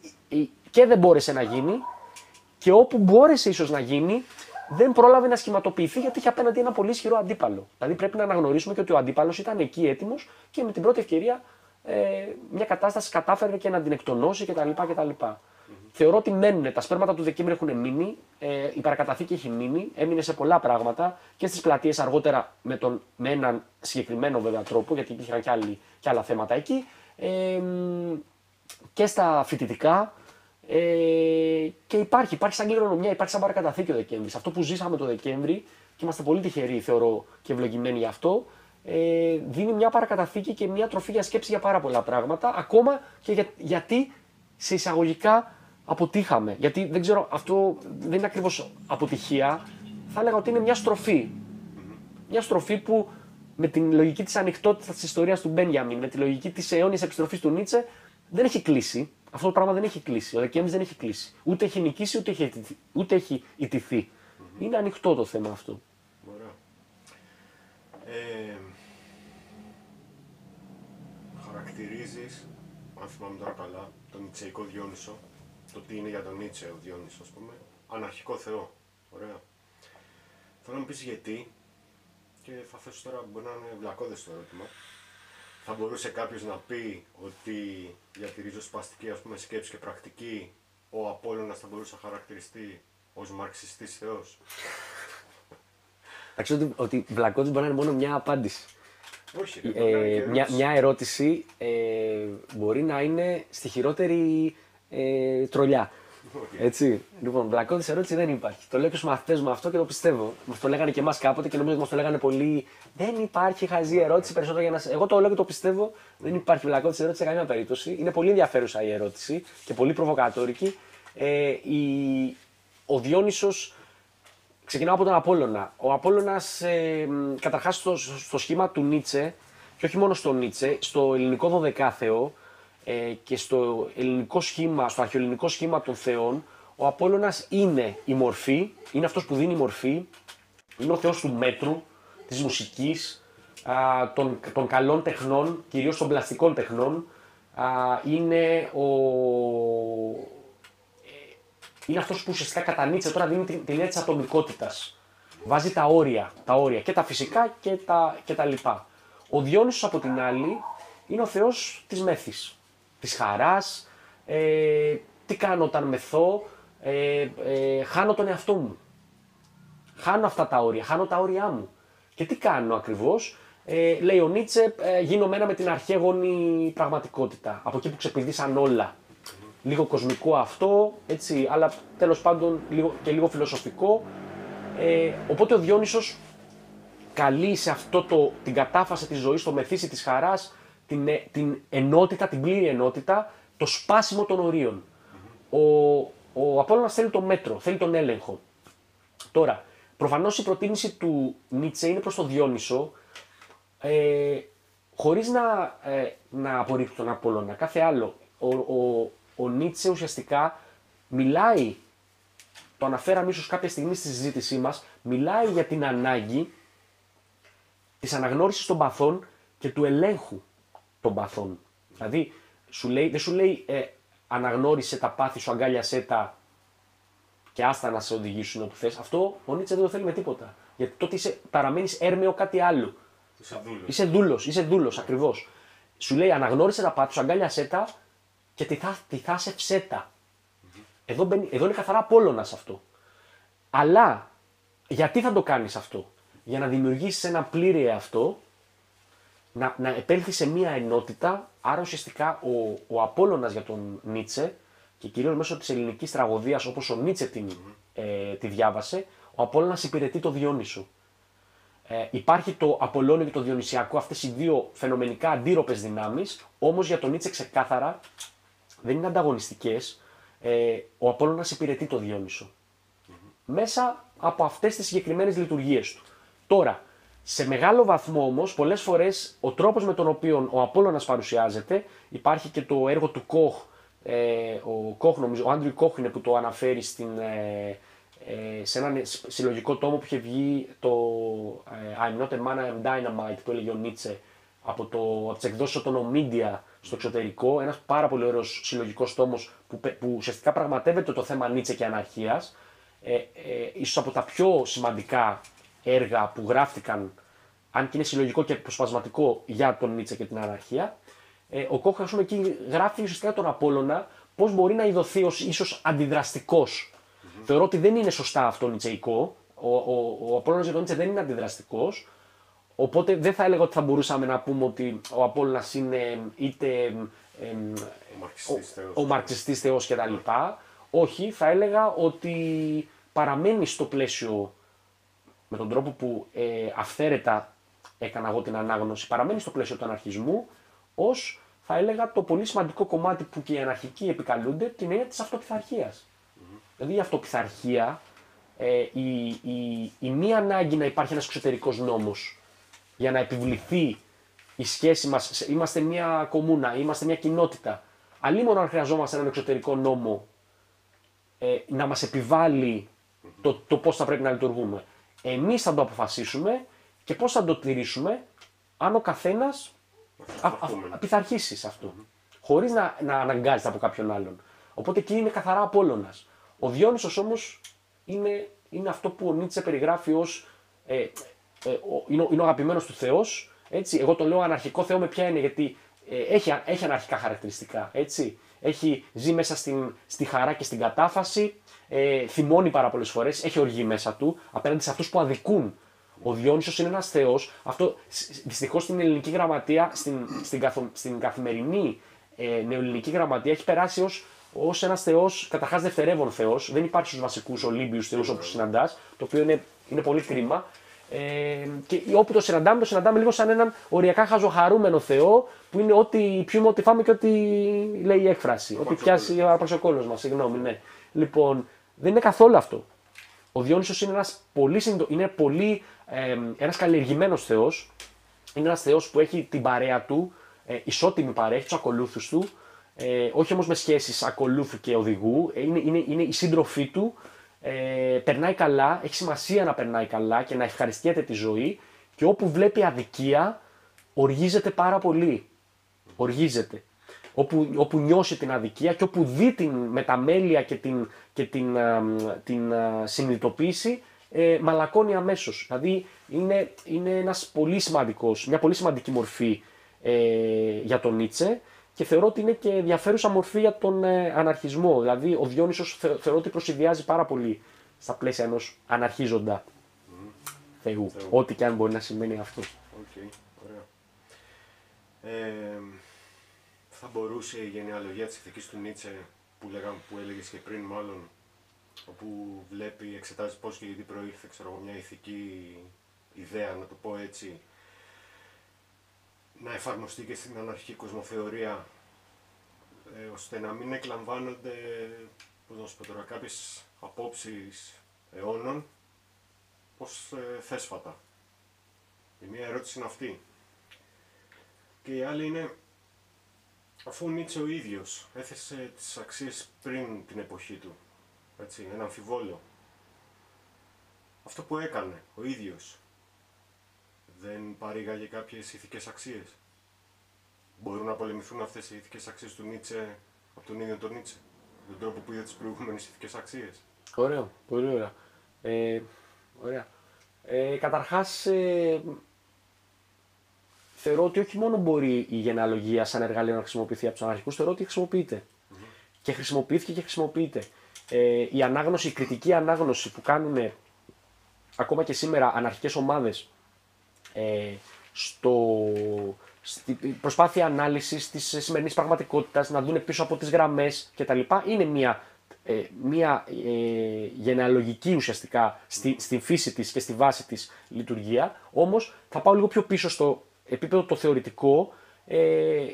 και δεν μπόρεσε να γίνει, και όπου μπόρεσε ίσως να γίνει, δεν πρόλαβε να σχηματοποιηθεί γιατί είχε απέναντι ένα πολύ ισχυρό αντίπαλο. Δηλαδή πρέπει να αναγνωρίσουμε και ότι ο αντίπαλος ήταν εκεί έτοιμος και με την πρώτη ευκαιρία ε, μια κατάσταση κατάφερε και να την εκτονώσει κτλ. κτλ. Mm-hmm. Θεωρώ ότι μένουν. Τα σπέρματα του Δεκέμβρη έχουν μείνει, ε, η παρακαταθήκη έχει μείνει, έμεινε σε πολλά πράγματα και στις πλατείες αργότερα με, τον, με έναν συγκεκριμένο βέβαια τρόπο, γιατί υπήρχαν και, άλλοι, και άλλα θέματα εκεί, ε, και στα φοιτητικά. Ε, και υπάρχει, υπάρχει σαν κληρονομιά, υπάρχει σαν παρακαταθήκη ο Δεκέμβρης. Αυτό που ζήσαμε το Δεκέμβρη, και είμαστε πολύ τυχεροί θεωρώ και ευλογημένοι γι' αυτό, ε, δίνει μια παρακαταθήκη και μια τροφή για σκέψη για πάρα πολλά πράγματα, ακόμα και για, γιατί σε εισαγωγικά αποτύχαμε. Γιατί δεν ξέρω, αυτό δεν είναι ακριβώς αποτυχία, θα έλεγα ότι είναι μια στροφή. Μια στροφή που με την λογική της ανοιχτότητας της ιστορίας του Μπένιαμιν, με τη λογική της αιώνιας επιστροφής του Νίτσε, δεν έχει κλείσει. Αυτό το πράγμα δεν έχει κλείσει. Ο Δεκέμβρης δεν έχει κλείσει. Ούτε έχει νικήσει, ούτε έχει, ιτηθεί, ούτε έχει ιτηθεί. Mm-hmm. Είναι ανοιχτό το θέμα αυτό. Ωραία. Ε, χαρακτηρίζεις, αν θυμάμαι τώρα καλά, τον Νιτσεϊκό Διόνυσο, το τι είναι για τον Νίτσε ο Διόνυσος, ας πούμε, αναρχικό θεό. Ωραία. Θέλω να μου πεις γιατί, και θα θέσω τώρα, μπορεί να είναι βλακώδες το ερώτημα. Θα μπορούσε κάποιος να πει ότι για τη ριζοσπαστική, ας πούμε, σκέψη και πρακτική ο Απόλλωνας θα μπορούσε να χαρακτηριστεί ως μαρξιστής θεός? Εντάξει, ότι, ότι βλακώδης μπορεί να είναι μόνο μια απάντηση. Όχι, ρε, ε, μια, μια ερώτηση ε, μπορεί να είναι στη χειρότερη ε, τρολιά. Okay. Έτσι. Λοιπόν, βλακώδης ερώτηση δεν υπάρχει. Το λέω και στους μαθητές μου αυτό και το πιστεύω. Μας το λέγανε και εμάς κάποτε και νομίζω ότι μας το λέγανε πολύ. Δεν υπάρχει χαζή ερώτηση περισσότερο για να. Εγώ το λέω και το πιστεύω. Δεν υπάρχει βλακώδης ερώτηση σε καμία περίπτωση. Είναι πολύ ενδιαφέρουσα η ερώτηση και πολύ προβοκατόρικη. Ε, η... Ο Διόνυσος. Ξεκινάω από τον Απόλλωνα. Ο Απόλλωνας, ε, καταρχάς στο, στο σχήμα του Νίτσε, και όχι μόνο στο Νίτσε, στο ελληνικό δωδεκάθεο ε, και στο ελληνικό σχήμα, στο αρχαιοελληνικό σχήμα των θεών, ο Απόλλωνας είναι η μορφή, είναι αυτός που δίνει μορφή, είναι ο θεός του μέτρου, της μουσικής, α, των, των καλών τεχνών, κυρίως των πλαστικών τεχνών, α, είναι ο... Είναι αυτός που ουσιαστικά κατά Νίτσε τώρα δίνει την, την έννοια της ατομικότητας. Βάζει τα όρια, τα όρια και τα φυσικά και τα, και τα λοιπά. Ο Διόνυσος από την άλλη είναι ο θεός της μέθης, της χαράς, ε, τι κάνω όταν μεθώ, ε, ε, χάνω τον εαυτό μου. Χάνω αυτά τα όρια, χάνω τα όρια μου. Και τι κάνω ακριβώς, ε, λέει ο Νίτσε, ε, γίνομαι ένα με την αρχαίγονη πραγματικότητα, από εκεί που ξεπηδήσαν όλα. Λίγο κοσμικό αυτό, έτσι, αλλά τέλος πάντων λίγο, και λίγο φιλοσοφικό. Ε, οπότε ο Διόνυσος καλεί σε αυτό το, την κατάφαση της ζωής, το μεθύσι της χαράς, την, την ενότητα, την πλήρη ενότητα, το σπάσιμο των ορίων. Ο, ο Απόλλωνας θέλει το μέτρο, θέλει τον έλεγχο. Τώρα, προφανώς η προτίμηση του Νίτσε είναι προς τον Διόνυσο, ε, χωρίς να, ε, να απορρίπτει τον Απόλλωνα, κάθε άλλο. Ο, ο, ο Νίτσε ουσιαστικά μιλάει, το αναφέραμε ίσως κάποια στιγμή στη συζήτησή μας, μιλάει για την ανάγκη της αναγνώρισης των παθών και του ελέγχου των παθών. Δηλαδή, σου λέει, δεν σου λέει ε, αναγνώρισε τα πάθη σου, αγκάλιασέ τα και άστα να σε οδηγήσουν όπου θες. Αυτό ο Νίτσε δεν το θέλει με τίποτα. Γιατί τότε είσαι, παραμένεις έρμεο κάτι άλλο. Είσαι δούλος. Είσαι δούλος, είσαι δούλος ακριβώς. Σου λέει αναγνώρισε τα πάθη σου, αγκάλιασέ τα και τι θα, τι θα σε ψέτα. Mm-hmm. Εδώ, μπαίνει, εδώ είναι καθαρά Απόλλωνας αυτό. Αλλά γιατί θα το κάνεις αυτό? Για να δημιουργήσεις ένα πλήρη εαυτό, να, να επέλθεις σε μία ενότητα, άρα ουσιαστικά ο, ο Απόλλωνας για τον Νίτσε και κυρίως μέσω της ελληνικής τραγωδίας όπως ο Νίτσε την, mm-hmm. ε, τη διάβασε, ο Απόλλωνας υπηρετεί το Διόνυσο. Ε, υπάρχει το Απολλώνιο και το Διονυσιακό, αυτές οι δύο φαινομενικά αντίρροπες δυνάμεις, όμως για τον Νίτσε ξεκάθαρα δεν είναι ανταγωνιστικές. Ε, ο Απόλλωνας υπηρετεί το Διόνυσο. Mm-hmm. Μέσα από αυτές τις συγκεκριμένες λειτουργίες του. Τώρα, σε μεγάλο βαθμό όμως, πολλές φορές ο τρόπος με τον οποίο ο Απόλλωνας παρουσιάζεται, υπάρχει και το έργο του Κοχ, ε, ο Κοχ νομίζω, ο Άντριου Κοχ είναι που το αναφέρει στην, ε, ε, σε έναν συλλογικό τόμο που είχε βγει το ε, I'm not a man, I'm dynamite που έλεγε ο Νίτσε από, το, από τις εκδόσεις Οτονομίντια στο εξωτερικό, ένας πάρα πολύ ωραίος συλλογικός τόμος που, που ουσιαστικά πραγματεύεται το θέμα Νίτσε και αναρχίας, ε, ε, ίσως από τα πιο σημαντικά έργα που γράφτηκαν, αν και είναι συλλογικό και προσπασματικό για τον Νίτσε και την αναρχία. Ε, ο Κόχ, ας πούμε, εκεί γράφει ουσιαστικά τον Απόλλωνα πώς μπορεί να ειδωθεί ως ίσως αντιδραστικός. Mm-hmm. Θεωρώ ότι δεν είναι σωστά αυτό νιτσεϊκό. Ο, ο, ο Απόλλωνας για τον Νίτσε δεν είναι αντιδραστικός. Οπότε δεν θα έλεγα ότι θα μπορούσαμε να πούμε ότι ο Απόλλωνας είναι είτε ε, ε, ο, ο μαρξιστής θεός κτλ. Όχι, θα έλεγα ότι παραμένει στο πλαίσιο, με τον τρόπο που ε, αυθαίρετα έκανα εγώ την ανάγνωση, παραμένει στο πλαίσιο του αναρχισμού ως, θα έλεγα, το πολύ σημαντικό κομμάτι που και οι αναρχικοί επικαλούνται, την έννοια της αυτοπιθαρχίας. Mm-hmm. Δηλαδή η αυτοπιθαρχία, ε, η, η, η μη ανάγκη να υπάρχει ένας εξωτερικός νόμος για να επιβληθεί η σχέση μας, είμαστε μια κομμούνα, είμαστε μια κοινότητα, αλλήμον αν χρειαζόμαστε έναν εξωτερικό νόμο ε, να μας επιβάλλει το, το πώς θα πρέπει να λειτουργούμε. Εμείς θα το αποφασίσουμε και πώς θα το τηρήσουμε αν ο καθένας πειθαρχήσει σε αυτό. Mm-hmm. Χωρίς να, να αναγκάζεται από κάποιον άλλον. Οπότε εκεί είναι καθαρά Απόλλωνας. Ο Διόνυσος όμως είναι, είναι αυτό που ο Νίτσε περιγράφει ως ε, ε, ο, είναι, ο, είναι ο αγαπημένος του Θεός. Έτσι. Εγώ το λέω αναρχικό Θεό με ποια είναι, γιατί ε, έχει, έχει αναρχικά χαρακτηριστικά. Έτσι. Έχει, ζει μέσα στην, στη χαρά και στην κατάφαση, ε, θυμώνει πάρα πολλές φορές, έχει οργή μέσα του απέναντι σε αυτούς που αδικούν. Ο Διόνυσος είναι ένας θεός. Αυτό δυστυχώς στην ελληνική γραμματεία, στην, στην, καθο, στην καθημερινή ε, νεοελληνική γραμματεία έχει περάσει ως, ως ένας θεός, καταρχάς δευτερεύον θεός. Δεν υπάρχει στους βασικούς Ολύμπιους θεούς όπως συναντάς, το οποίο είναι, είναι πολύ κρίμα. Ε, και όπου το συναντάμε, το συναντάμε λίγο σαν έναν οριακά χαζοχαρούμενο Θεό που είναι ό,τι πιούμε, ό,τι φάμε και ό,τι λέει η έκφραση. Ό,τι πιάσει ο προσεκόλος μας, συγγνώμη, ναι. Λοιπόν, δεν είναι καθόλου αυτό. Ο Διόνυσος είναι ένας πολύ, συντο... είναι πολύ ε, ένας καλλιεργημένος Θεός. Είναι ένας Θεός που έχει την παρέα του, ε, ισότιμη παρέα, έχει τους ακολούθους του, ε, όχι όμως με σχέσεις ακολούθου και οδηγού, ε, είναι, είναι, είναι η σύντροφή του. Ε, περνάει καλά, έχει σημασία να περνάει καλά και να ευχαριστιέται τη ζωή και όπου βλέπει αδικία οργίζεται πάρα πολύ. Οργίζεται. Όπου, όπου νιώσει την αδικία και όπου δει την μεταμέλεια και την, και την, α, την α, συνειδητοποίηση ε, μαλακώνει αμέσως. Δηλαδή είναι, είναι ένας πολύ σημαντικός, μια πολύ σημαντική μορφή ε, για τον Νίτσε. Και θεωρώ ότι είναι και ενδιαφέρουσα μορφή για τον ε, αναρχισμό. Δηλαδή, ο Διόνυσος θε, θεωρώ ότι προσυδειάζει πάρα πολύ στα πλαίσια ενός αναρχίζοντα mm. Θεού. Θεού. Ό,τι και αν μπορεί να σημαίνει αυτό. Okay, ωραία. Ε, θα μπορούσε η γενεαλογία της ηθικής του Νίτσε, που, λέγαμε, που έλεγες και πριν μάλλον, όπου βλέπει, εξετάζει πώς και γιατί προήλθε ξέρω, μια ηθική ιδέα, να το πω έτσι, να εφαρμοστεί και στην αναρχική κοσμοθεωρία, ε, ώστε να μην εκλαμβάνονται, πώς να σου πω τώρα, κάποιες απόψεις αιώνων ως ε, θέσφατα. Η μία ερώτηση είναι αυτή. Και η άλλη είναι, αφού ο Νίτσε ο ίδιος έθεσε τις αξίες πριν την εποχή του, έτσι, ένα αμφιβόλαιο, αυτό που έκανε ο ίδιος, δεν παρήγαγε κάποιες ηθικές αξίες? Μπορούν να πολεμηθούν αυτές οι ηθικές αξίες του Νίτσε από τον ίδιο τον Νίτσε, τον τρόπο που είδε τις προηγούμενες ηθικές αξίες? Ωραίο, πολύ ωραία. Ε, ωραία. Ε, καταρχάς, ε, θεωρώ ότι όχι μόνο μπορεί η γενεαλογία σαν εργαλείο να χρησιμοποιηθεί από τους αναρχικούς, θεωρώ ότι χρησιμοποιείται. Mm-hmm. Και χρησιμοποιήθηκε και χρησιμοποιείται. Ε, η ανάγνωση, η κριτική ανάγνωση που κάνουν ακόμα και σήμερα αναρχικές ομάδες ε, στο, στη προσπάθεια ανάλυσης της σημερινής πραγματικότητας, να δουν πίσω από τις γραμμές κτλ. Είναι μια, ε, μια ε, γενεαλογική ουσιαστικά στη, στη φύση της και στη βάση της λειτουργία. Όμως θα πάω λίγο πιο πίσω στο επίπεδο το θεωρητικό. Ε,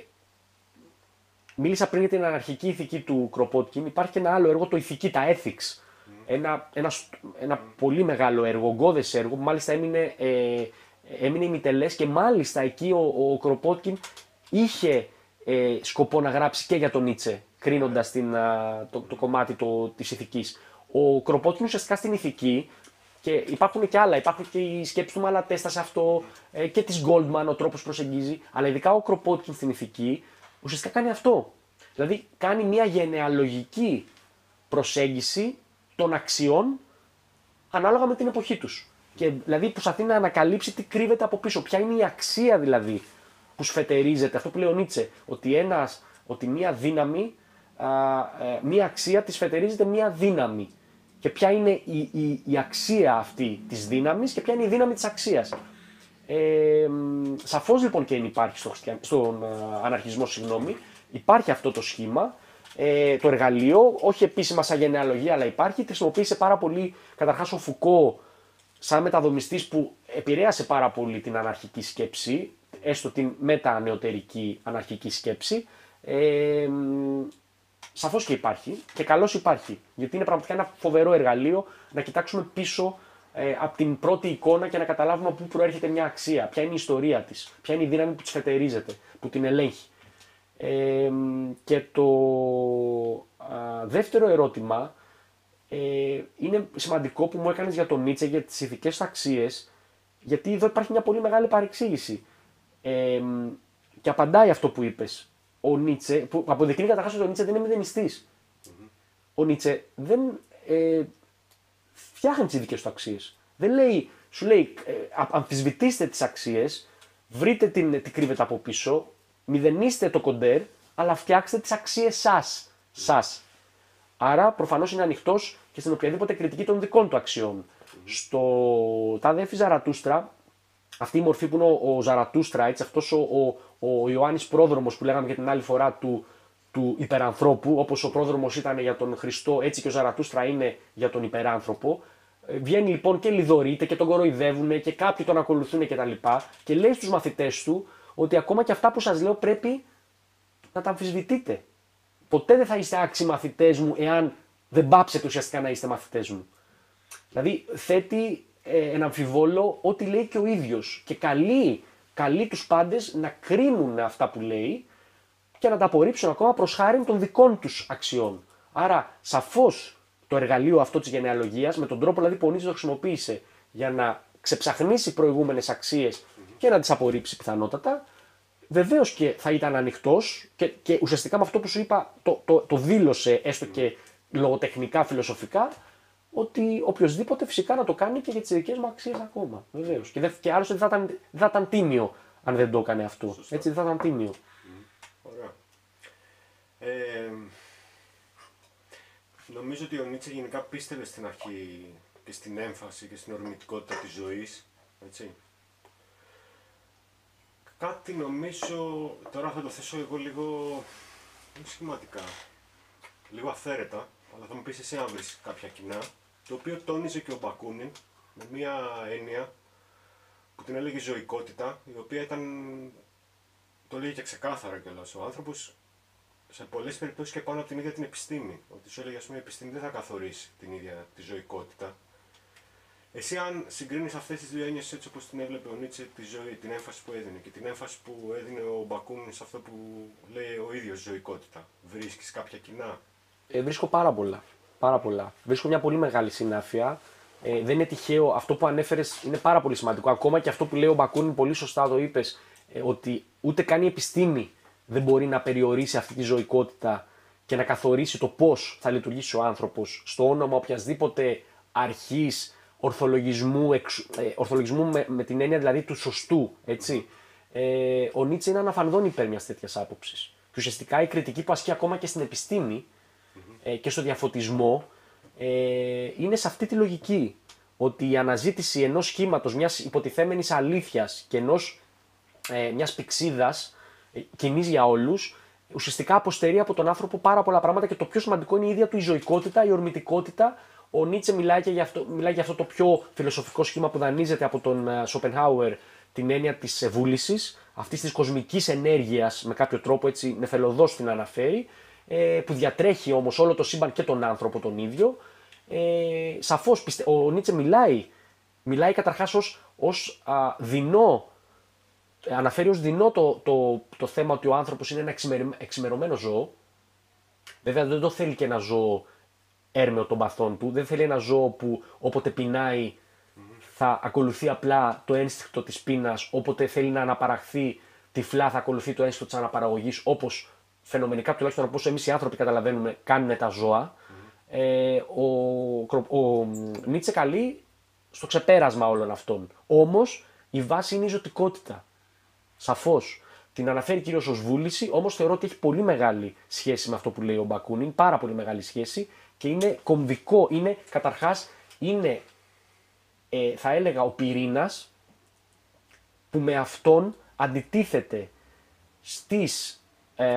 μίλησα πριν για την αναρχική ηθική του Κροπότκιν. Υπάρχει και ένα άλλο έργο, το ηθική, τα ethics. Ένα, ένα, ένα πολύ μεγάλο έργο, ογκώδες έργο, που μάλιστα έμεινε, ε, έμεινε ημιτελές και μάλιστα εκεί ο, ο Κροπότκιν είχε ε, σκοπό να γράψει και για τον Νίτσε, κρίνοντας την, α, το, το κομμάτι το, της ηθικής. Ο Κροπότκιν ουσιαστικά στην ηθική, και υπάρχουν και άλλα, υπάρχουν και οι σκέψεις του Μαλατέστα σε αυτό ε, και της Goldman, ο τρόπος προσεγγίζει, αλλά ειδικά ο Κροπότκιν στην ηθική ουσιαστικά κάνει αυτό. Δηλαδή κάνει μια γενεαλογική προσέγγιση των αξιών ανάλογα με την εποχή τους. Και δηλαδή προσπαθεί να ανακαλύψει τι κρύβεται από πίσω. Ποια είναι η αξία δηλαδή που σφετερίζεται. Αυτό που λέει ο Νίτσε, ότι, ένας, ότι μια δύναμη, α, ε, μια αξία τη σφετερίζεται μια δύναμη. Και ποια είναι η, η, η αξία αυτή της δύναμης και ποια είναι η δύναμη της αξίας. Ε, σαφώς λοιπόν και υπάρχει στο, στον α, αναρχισμό, συγγνώμη, υπάρχει αυτό το σχήμα. Ε, το εργαλείο, όχι επίσημα σαν γενεαλογία, αλλά υπάρχει. Τη χρησιμοποίησε πάρα πολύ καταρχάς ο Φουκώ σαν μεταδομιστής που επηρέασε πάρα πολύ την αναρχική σκέψη, έστω την μετανεωτερική αναρχική σκέψη. Ε, σαφώς και υπάρχει και καλώς υπάρχει, γιατί είναι πραγματικά ένα φοβερό εργαλείο να κοιτάξουμε πίσω ε, από την πρώτη εικόνα και να καταλάβουμε από πού προέρχεται μια αξία, ποια είναι η ιστορία της, ποια είναι η δύναμη που τη φετερίζεται, που την ελέγχει. Ε, και το α, δεύτερο ερώτημα ε, είναι σημαντικό που μου έκανες για τον Νίτσε, για τις ηθικές αξίες, γιατί εδώ υπάρχει μια πολύ μεγάλη παρεξήγηση. Ε, και απαντάει αυτό που είπες. Ο Νίτσε, που αποδεικνύει καταρχάς ότι ο Νίτσε δεν είναι μηδενιστής. Mm-hmm. Ο Νίτσε δεν ε, φτιάχνει τις ηθικές του αξίες. Δεν λέει, σου λέει, ε, αμφισβητήστε τις αξίες, βρείτε την, τι κρύβεται από πίσω, μηδενίστε το κοντέρ, αλλά φτιάξτε τις αξίες σας. σας. Άρα προφανώς είναι ανοιχτός και στην οποιαδήποτε κριτική των δικών του αξιών. Mm-hmm. Στο Τάδε Ζαρατούστρα, αυτή η μορφή που είναι ο, ο Ζαρατούστρα, έτσι, αυτός ο, ο, ο Ιωάννης πρόδρομος που λέγαμε και την άλλη φορά του, του υπερανθρώπου, όπως ο πρόδρομος ήταν για τον Χριστό, έτσι και ο Ζαρατούστρα είναι για τον υπεράνθρωπο. Βγαίνει λοιπόν και λιδωρείται και τον κοροϊδεύουν και κάποιοι τον ακολουθούν κτλ. Και, και λέει στους μαθητές του ότι ακόμα και αυτά που σας λέω πρέπει να τα αμφισβητείτε. Ποτέ δεν θα είστε άξιοι μαθητές μου εάν δεν πάψετε ουσιαστικά να είστε μαθητές μου. Δηλαδή θέτει ε, ένα αμφιβόλο ό,τι λέει και ο ίδιος και καλεί, καλεί τους πάντες να κρίνουν αυτά που λέει και να τα απορρίψουν ακόμα προς χάριν των δικών τους αξιών. Άρα σαφώς το εργαλείο αυτό της γενεαλογίας, με τον τρόπο δηλαδή που ο Νίτσε το χρησιμοποίησε για να ξεψαχνίσει προηγούμενες αξίες mm-hmm. και να τις απορρίψει πιθανότατα, βεβαίως και θα ήταν ανοιχτός και, και ουσιαστικά με αυτό που σου είπα το, το, το δήλωσε έστω mm-hmm. και λογοτεχνικά, φιλοσοφικά, ότι οποιοδήποτε φυσικά να το κάνει και για τις δικές μου αξίες ακόμα. Βεβαίως. Και, δε, και άλλωστε δεν θα, ήταν, θα ήταν τίμιο αν δεν το έκανε αυτό. Σωστό. Έτσι δεν θα ήταν τίμιο. Mm. Ωραία. Ε, νομίζω ότι ο Νίτσε γενικά πίστευε στην αρχή και στην έμφαση και στην ορμητικότητα της ζωής. Έτσι. Κάτι νομίζω, τώρα θα το θέσω εγώ λίγο σχηματικά, λίγο αυθαίρετα, αλλά θα μου πεις εσύ αν βρεις κάποια κοινά, το οποίο τόνιζε και ο Μπακούνιν με μία έννοια που την έλεγε ζωικότητα, η οποία ήταν, το λέγει και ξεκάθαρα κιόλας, ο άνθρωπος σε πολλές περιπτώσεις και πάνω από την ίδια την επιστήμη, ότι σου έλεγε ας πούμε η επιστήμη δεν θα καθορίσει την ίδια τη ζωικότητα. Εσύ αν συγκρίνεις αυτές τις δύο έννοιες έτσι όπως την έβλεπε ο Νίτσε, τη ζωή, την έμφαση που έδινε και την έμφαση που έδινε ο Μπακούνιν σε αυτό που λέει ο ίδιος ζωικότητα, βρίσκεις κάποια κοινά? Ε, βρίσκω πάρα πολλά. Πάρα πολλά. Βρίσκω μια πολύ μεγάλη συνάφεια. Ε, δεν είναι τυχαίο. Αυτό που ανέφερες είναι πάρα πολύ σημαντικό. Ακόμα και αυτό που λέει ο Μπακούνιν, πολύ σωστά το είπες, ε, ότι ούτε καν η επιστήμη δεν μπορεί να περιορίσει αυτή τη ζωικότητα και να καθορίσει το πώς θα λειτουργήσει ο άνθρωπος στο όνομα οποιασδήποτε αρχής, ορθολογισμού, εξ, ε, ορθολογισμού με, με την έννοια δηλαδή του σωστού. Έτσι. Ε, ο Νίτσε είναι αναφανδόν υπέρ μιας τέτοιας άποψης. Και ουσιαστικά η κριτική που ασκεί ακόμα και στην επιστήμη ε, και στο διαφωτισμό ε, είναι σε αυτή τη λογική. Ότι η αναζήτηση ενός σχήματος, μιας υποτιθέμενης αλήθειας και ενός, ε, μιας πυξίδας ε, κοινής για όλους, ουσιαστικά αποστερεί από τον άνθρωπο πάρα πολλά πράγματα και το πιο σημαντικό είναι η ίδια του η ζωικότητα, η ορμητικότητα. Ο Νίτσε μιλάει, και για αυτό, μιλάει για αυτό το πιο φιλοσοφικό σχήμα που δανείζεται από τον Σοπενχάουερ, την έννοια της βούλησης, αυτής της κοσμικής ενέργειας με κάποιο τρόπο, έτσι νεφελωδώς την αναφέρει, ε, που διατρέχει όμως όλο το σύμπαν και τον άνθρωπο τον ίδιο. Ε, σαφώς πιστε... ο Νίτσε μιλάει, μιλάει καταρχάς ως, ως α, δεινό, αναφέρει ως δεινό το, το, το θέμα ότι ο άνθρωπος είναι ένα εξημερωμένο ζώο. Βέβαια δεν το θέλει και ένα ζώο έρμεο των παθών του, δεν θέλει ένα ζώο που όποτε πεινάει θα ακολουθεί απλά το ένστικτο της πείνας, όποτε θέλει να αναπαραχθεί τυφλά θα ακολουθεί το ένστικτο της αναπαραγωγής, όπως φαινομενικά τουλάχιστον όπως εμείς οι άνθρωποι καταλαβαίνουμε κάνουν τα ζώα. Mm-hmm. Ε, ο, ο, ο Νίτσε καλεί στο ξεπέρασμα όλων αυτών. Όμως η βάση είναι η ζωτικότητα. Σαφώς. Την αναφέρει κυρίως ως βούληση, όμως θεωρώ ότι έχει πολύ μεγάλη σχέση με αυτό που λέει ο Μπακούνιν, πάρα πολύ μεγάλη σχέση και είναι κομβικό, είναι καταρχάς, είναι ε, θα έλεγα ο πυρήνας που με αυτόν αντιτίθεται στις ε,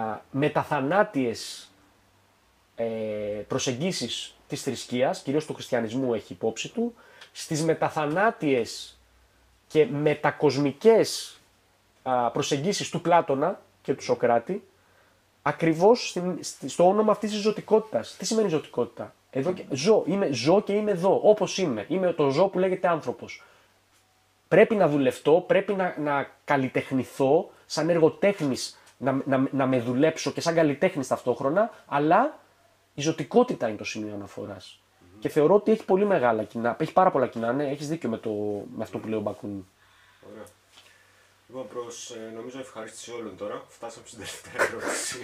μεταθανάτιες ε, προσεγγίσεις της θρησκείας, κυρίως του χριστιανισμού έχει υπόψη του, στις μεταθανάτιες και μετακοσμικές α, προσεγγίσεις του Πλάτωνα και του Σοκράτη, ακριβώς στο όνομα αυτής της ζωτικότητας. Τι σημαίνει ζωτικότητα? Εδώ και, ζω, είμαι, ζω και είμαι εδώ, όπως είμαι. Είμαι το ζώο που λέγεται άνθρωπος. Πρέπει να δουλευτώ, πρέπει να, να καλλιτεχνηθώ σαν εργοτέχνης να, να, να με δουλέψω και σαν καλλιτέχνης ταυτόχρονα, αλλά η ζωτικότητα είναι το σημείο αναφοράς. Mm-hmm. Και θεωρώ ότι έχει πολύ μεγάλα κοινά, έχει πάρα πολλά κοινά, ναι, έχεις δίκιο με, το, με αυτό που λέει ο Μπακούνι. Ωραία. Λοιπόν, προς ε, νομίζω ευχαρίστηση όλων τώρα, φτάσαμε στην τελευταία ερώτηση.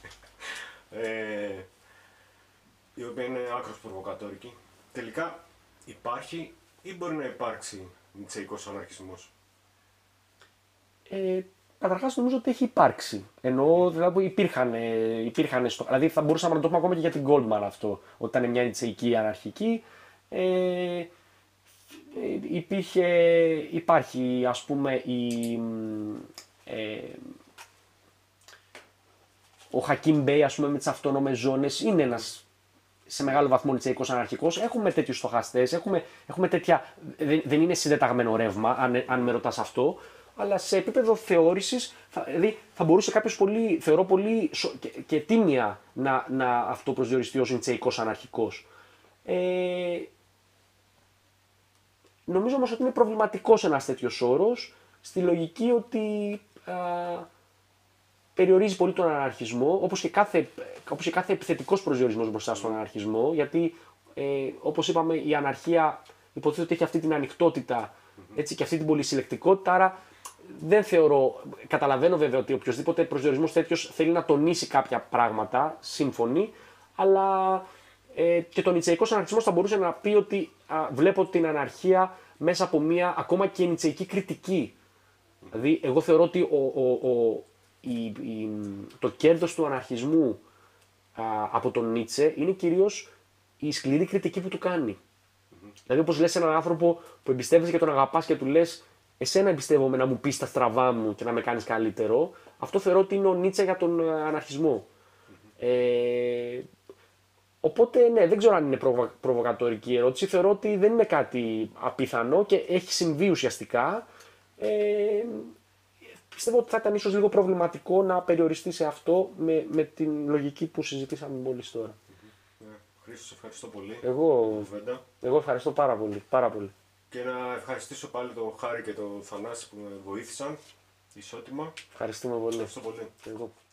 ε, η οποία είναι άκρως προβοκατόρικη. Τελικά υπάρχει ή μπορεί να υπάρξει νητσεϊκός αναρχισμός? Ε, Καταρχάς νομίζω ότι έχει υπάρξει. Εννοώ δηλαδή υπήρχαν, υπήρχαν στο, δηλαδή θα μπορούσαμε να το πούμε ακόμα και για την Goldman αυτό, ότι ήταν μια νητσεϊκή αναρχική. Ε, υπήρχε, υπάρχει ας πούμε η, ε, ο Χακίμ Μπέι ας πούμε με τις αυτόνομες ζώνες είναι ένας σε μεγάλο βαθμό νητσεϊκός αναρχικός. Έχουμε τέτοιους στοχαστές, έχουμε, έχουμε τέτοια, δεν, δεν είναι συντεταγμένο ρεύμα αν, αν με ρωτάς αυτό, αλλά σε επίπεδο θεώρησης θα, δηλαδή, θα μπορούσε κάποιος πολύ, θεωρώ πολύ και, και τίμια να, να αυτοπροσδιοριστεί ως νητσεϊκός αναρχικός. Ε, νομίζω όμως ότι είναι προβληματικός ένας τέτοιος όρος στη λογική ότι α, περιορίζει πολύ τον αναρχισμό, όπως και κάθε, όπως και κάθε επιθετικός προσδιορισμός μπροστά στον αναρχισμό, γιατί ε, όπως είπαμε η αναρχία υποτίθεται ότι έχει αυτή την ανοιχτότητα, έτσι, και αυτή την πολυσυλλεκτικότητα, άρα δεν θεωρώ, καταλαβαίνω βέβαια ότι οποιοδήποτε προσδιορισμός τέτοιος θέλει να τονίσει κάποια πράγματα, σύμφωνοι, αλλά ε, και τον νητσεϊκός αναρχισμός θα μπορούσε να πει ότι α, βλέπω την αναρχία μέσα από μια ακόμα και νητσεϊκή κριτική. Δηλαδή, εγώ θεωρώ ότι ο, ο, ο, η, η, το κέρδος του αναρχισμού α, από τον Νίτσε είναι κυρίως η σκληρή κριτική που του κάνει. Mm-hmm. Δηλαδή, όπως λες σε έναν άνθρωπο που εμπιστεύεσαι και τον αγαπάς και του λες εσένα εμπιστεύομαι να μου πεις τα στραβά μου και να με κάνεις καλύτερο, αυτό θεωρώ ότι είναι ο Νίτσε για τον αναρχισμό. Mm-hmm. Ε, οπότε, ναι, δεν ξέρω αν είναι προβο, προβοκατορική ερώτηση. Θεωρώ ότι δεν είναι κάτι απίθανο και έχει συμβεί ουσιαστικά. Ε, πιστεύω ότι θα ήταν ίσως λίγο προβληματικό να περιοριστεί σε αυτό με, με την λογική που συζητήσαμε μόλις τώρα. Mm-hmm. Yeah. Χρήστο, σε ευχαριστώ πολύ. Εγώ, εγώ ευχαριστώ πάρα πολύ, πάρα πολύ. Και να ευχαριστήσω πάλι τον Χάρη και τον Θανάση που με βοήθησαν ισότιμα. Ευχαριστούμε πολύ. Ευχαριστώ πολύ. Εγώ.